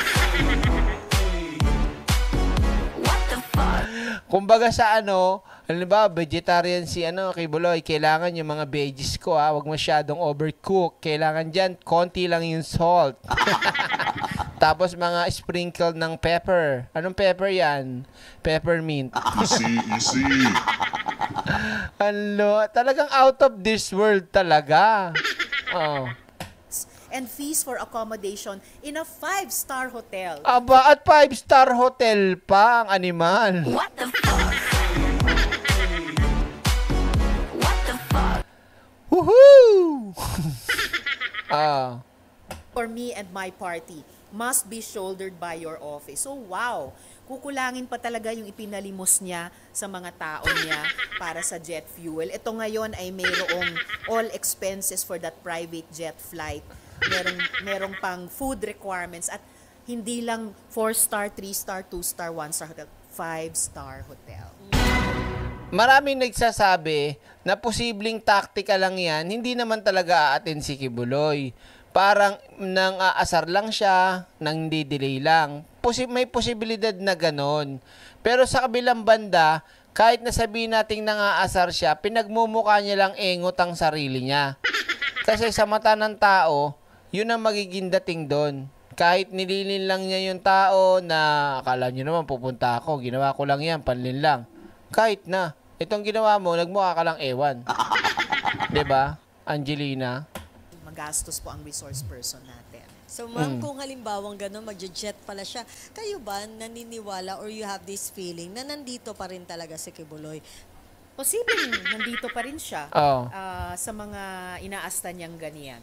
What the fuck? Kumbaga sa ano, halimbawa, vegetarian si ano, Kibuloy, kailangan yung mga veggies ko, ha, wag masyadong overcook. Kailangan dyan, konti lang yung salt. Tapos mga sprinkle ng pepper. Anong pepper yan? Peppermint. Easy, easy. Ano, talagang out of this world talaga. Oh. And fees for accommodation in a five-star hotel. Aba, at five-star hotel pa ang animal. What the fuck? What the fuck? Woohoo! Ah. For me and my party must be shouldered by your office. So wow, kukulangin pa talaga yung ipinalimos niya sa mga tao niya para sa jet fuel. Ito ngayon ay mayroong all expenses for that private jet flight. Merong, merong pang food requirements at hindi lang four-star, three-star, two-star, one-star hotel, five-star hotel. Maraming nagsasabi na posibleng taktika lang yan, hindi naman talaga aatin si Kibuloy. Parang nang aasar lang siya, nang di-delay lang. Posi- may posibilidad na ganon. Pero sa kabilang banda, kahit nasabihin nating nang aasar siya, pinagmumukha niya lang engot ang sarili niya. Kasi sa mata ng tao, yun ang magiging dating doon. Kahit nililin lang niya yung tao na akala niyo naman pupunta ako, ginawa ko lang yan, panlin lang. Kahit na, itong ginawa mo, nagmukha ka lang ewan. 'Di ba, Angelina? Magastos po ang resource person natin. So ma'am, Mm. kung halimbawang gano'n, magje-jet pala siya, kayo ba naniniwala or you have this feeling na nandito pa rin talaga si Kibuloy? Posibleng nandito pa rin siya Oo. ah, sa mga inaasta niyang ganyan.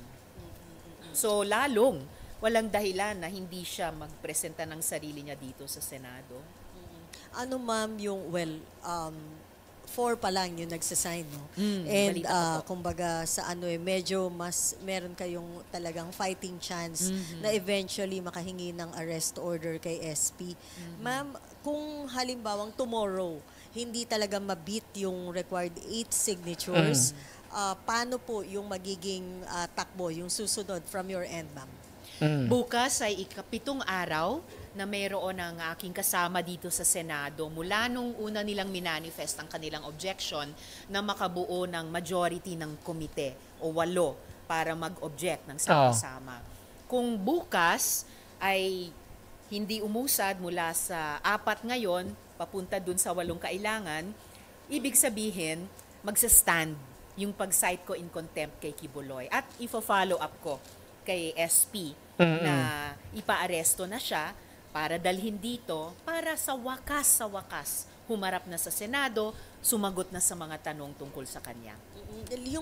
So lalong walang dahilan na hindi siya magpresenta ng sarili niya dito sa Senado. Ano ma'am yung, well, um, four pa lang yung nagsasign, no? Mm, And balita ko uh, po. kumbaga sa ano eh, medyo mas meron kayong talagang fighting chance Mhm. na eventually makahingi ng arrest order kay S P. Mm-hmm. Ma'am, kung halimbawang tomorrow, hindi talaga mabit yung required eight signatures, uh, paano po yung magiging uh, takbo, yung susunod from your end, ma'am? Bukas ay ikapitong araw na mayroon ang aking kasama dito sa Senado mula nung una nilang minanifest ang kanilang objection na makabuo ng majority ng komite o walo para mag-object ng sama-sama. Kung bukas ay hindi umusad mula sa apat ngayon, papunta dun sa walong kailangan, ibig sabihin, magsa-stand yung pag-cite ko in contempt kay Kibuloy. At ifo-follow up ko kay S P Mm-mm. na ipaaresto na siya para dalhin dito para sa wakas sa wakas humarap na sa Senado, sumagot na sa mga tanong tungkol sa kanya. Yung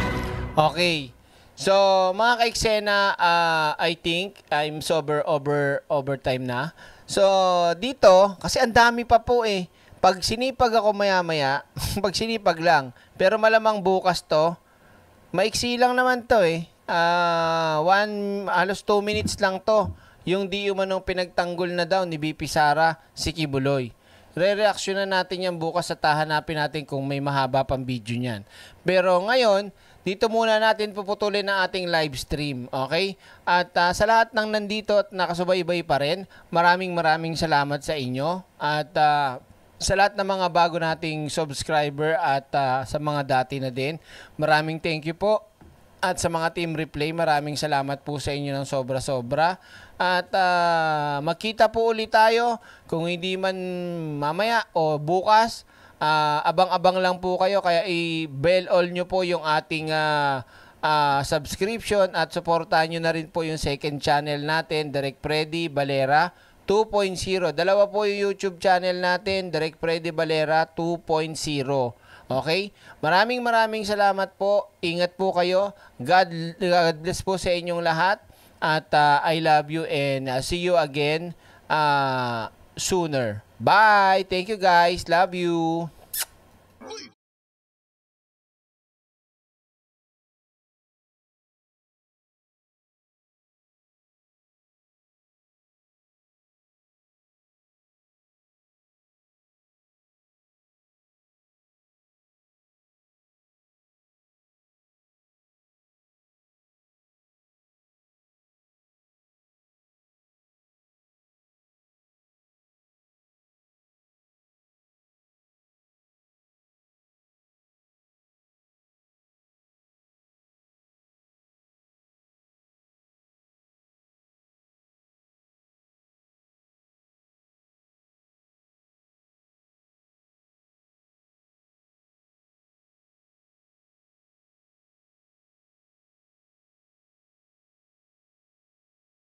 Okay. So, mga ka-eksena, uh, I think I'm sober over overtime na. So, dito, kasi ang dami pa po eh. Pag sinipag ako maya-maya, pag sinipag lang. Pero malamang bukas to, maiksi lang naman to eh. Uh, one, halos two minutes lang to. Yung di umanong pinagtanggol na daw ni B P Sara si Kibuloy. Re-reaksyonan natin yan bukas at hahanapin natin kung may mahaba pang video niyan. Pero ngayon, dito muna natin puputulin ang ating live stream, okay? At uh, sa lahat ng nandito at nakasubaybay pa rin, maraming maraming salamat sa inyo. At uh, sa lahat ng mga bago nating subscriber at uh, sa mga dati na din, maraming thank you po. At sa mga team replay, maraming salamat po sa inyo ng sobra-sobra. At uh, magkita po ulit tayo kung hindi man mamaya o bukas. Uh, abang-abang lang po kayo, kaya i-bell all nyo po yung ating uh, uh, subscription at supportahan nyo na rin po yung second channel natin, Direk Freddy Valera two point oh. Dalawa po yung YouTube channel natin, Direk Freddy Valera two point oh. Okay? Maraming maraming salamat po. Ingat po kayo. God, God bless po sa inyong lahat. At uh, I love you and uh, see you again uh, sooner. Bye! Thank you guys. Love you.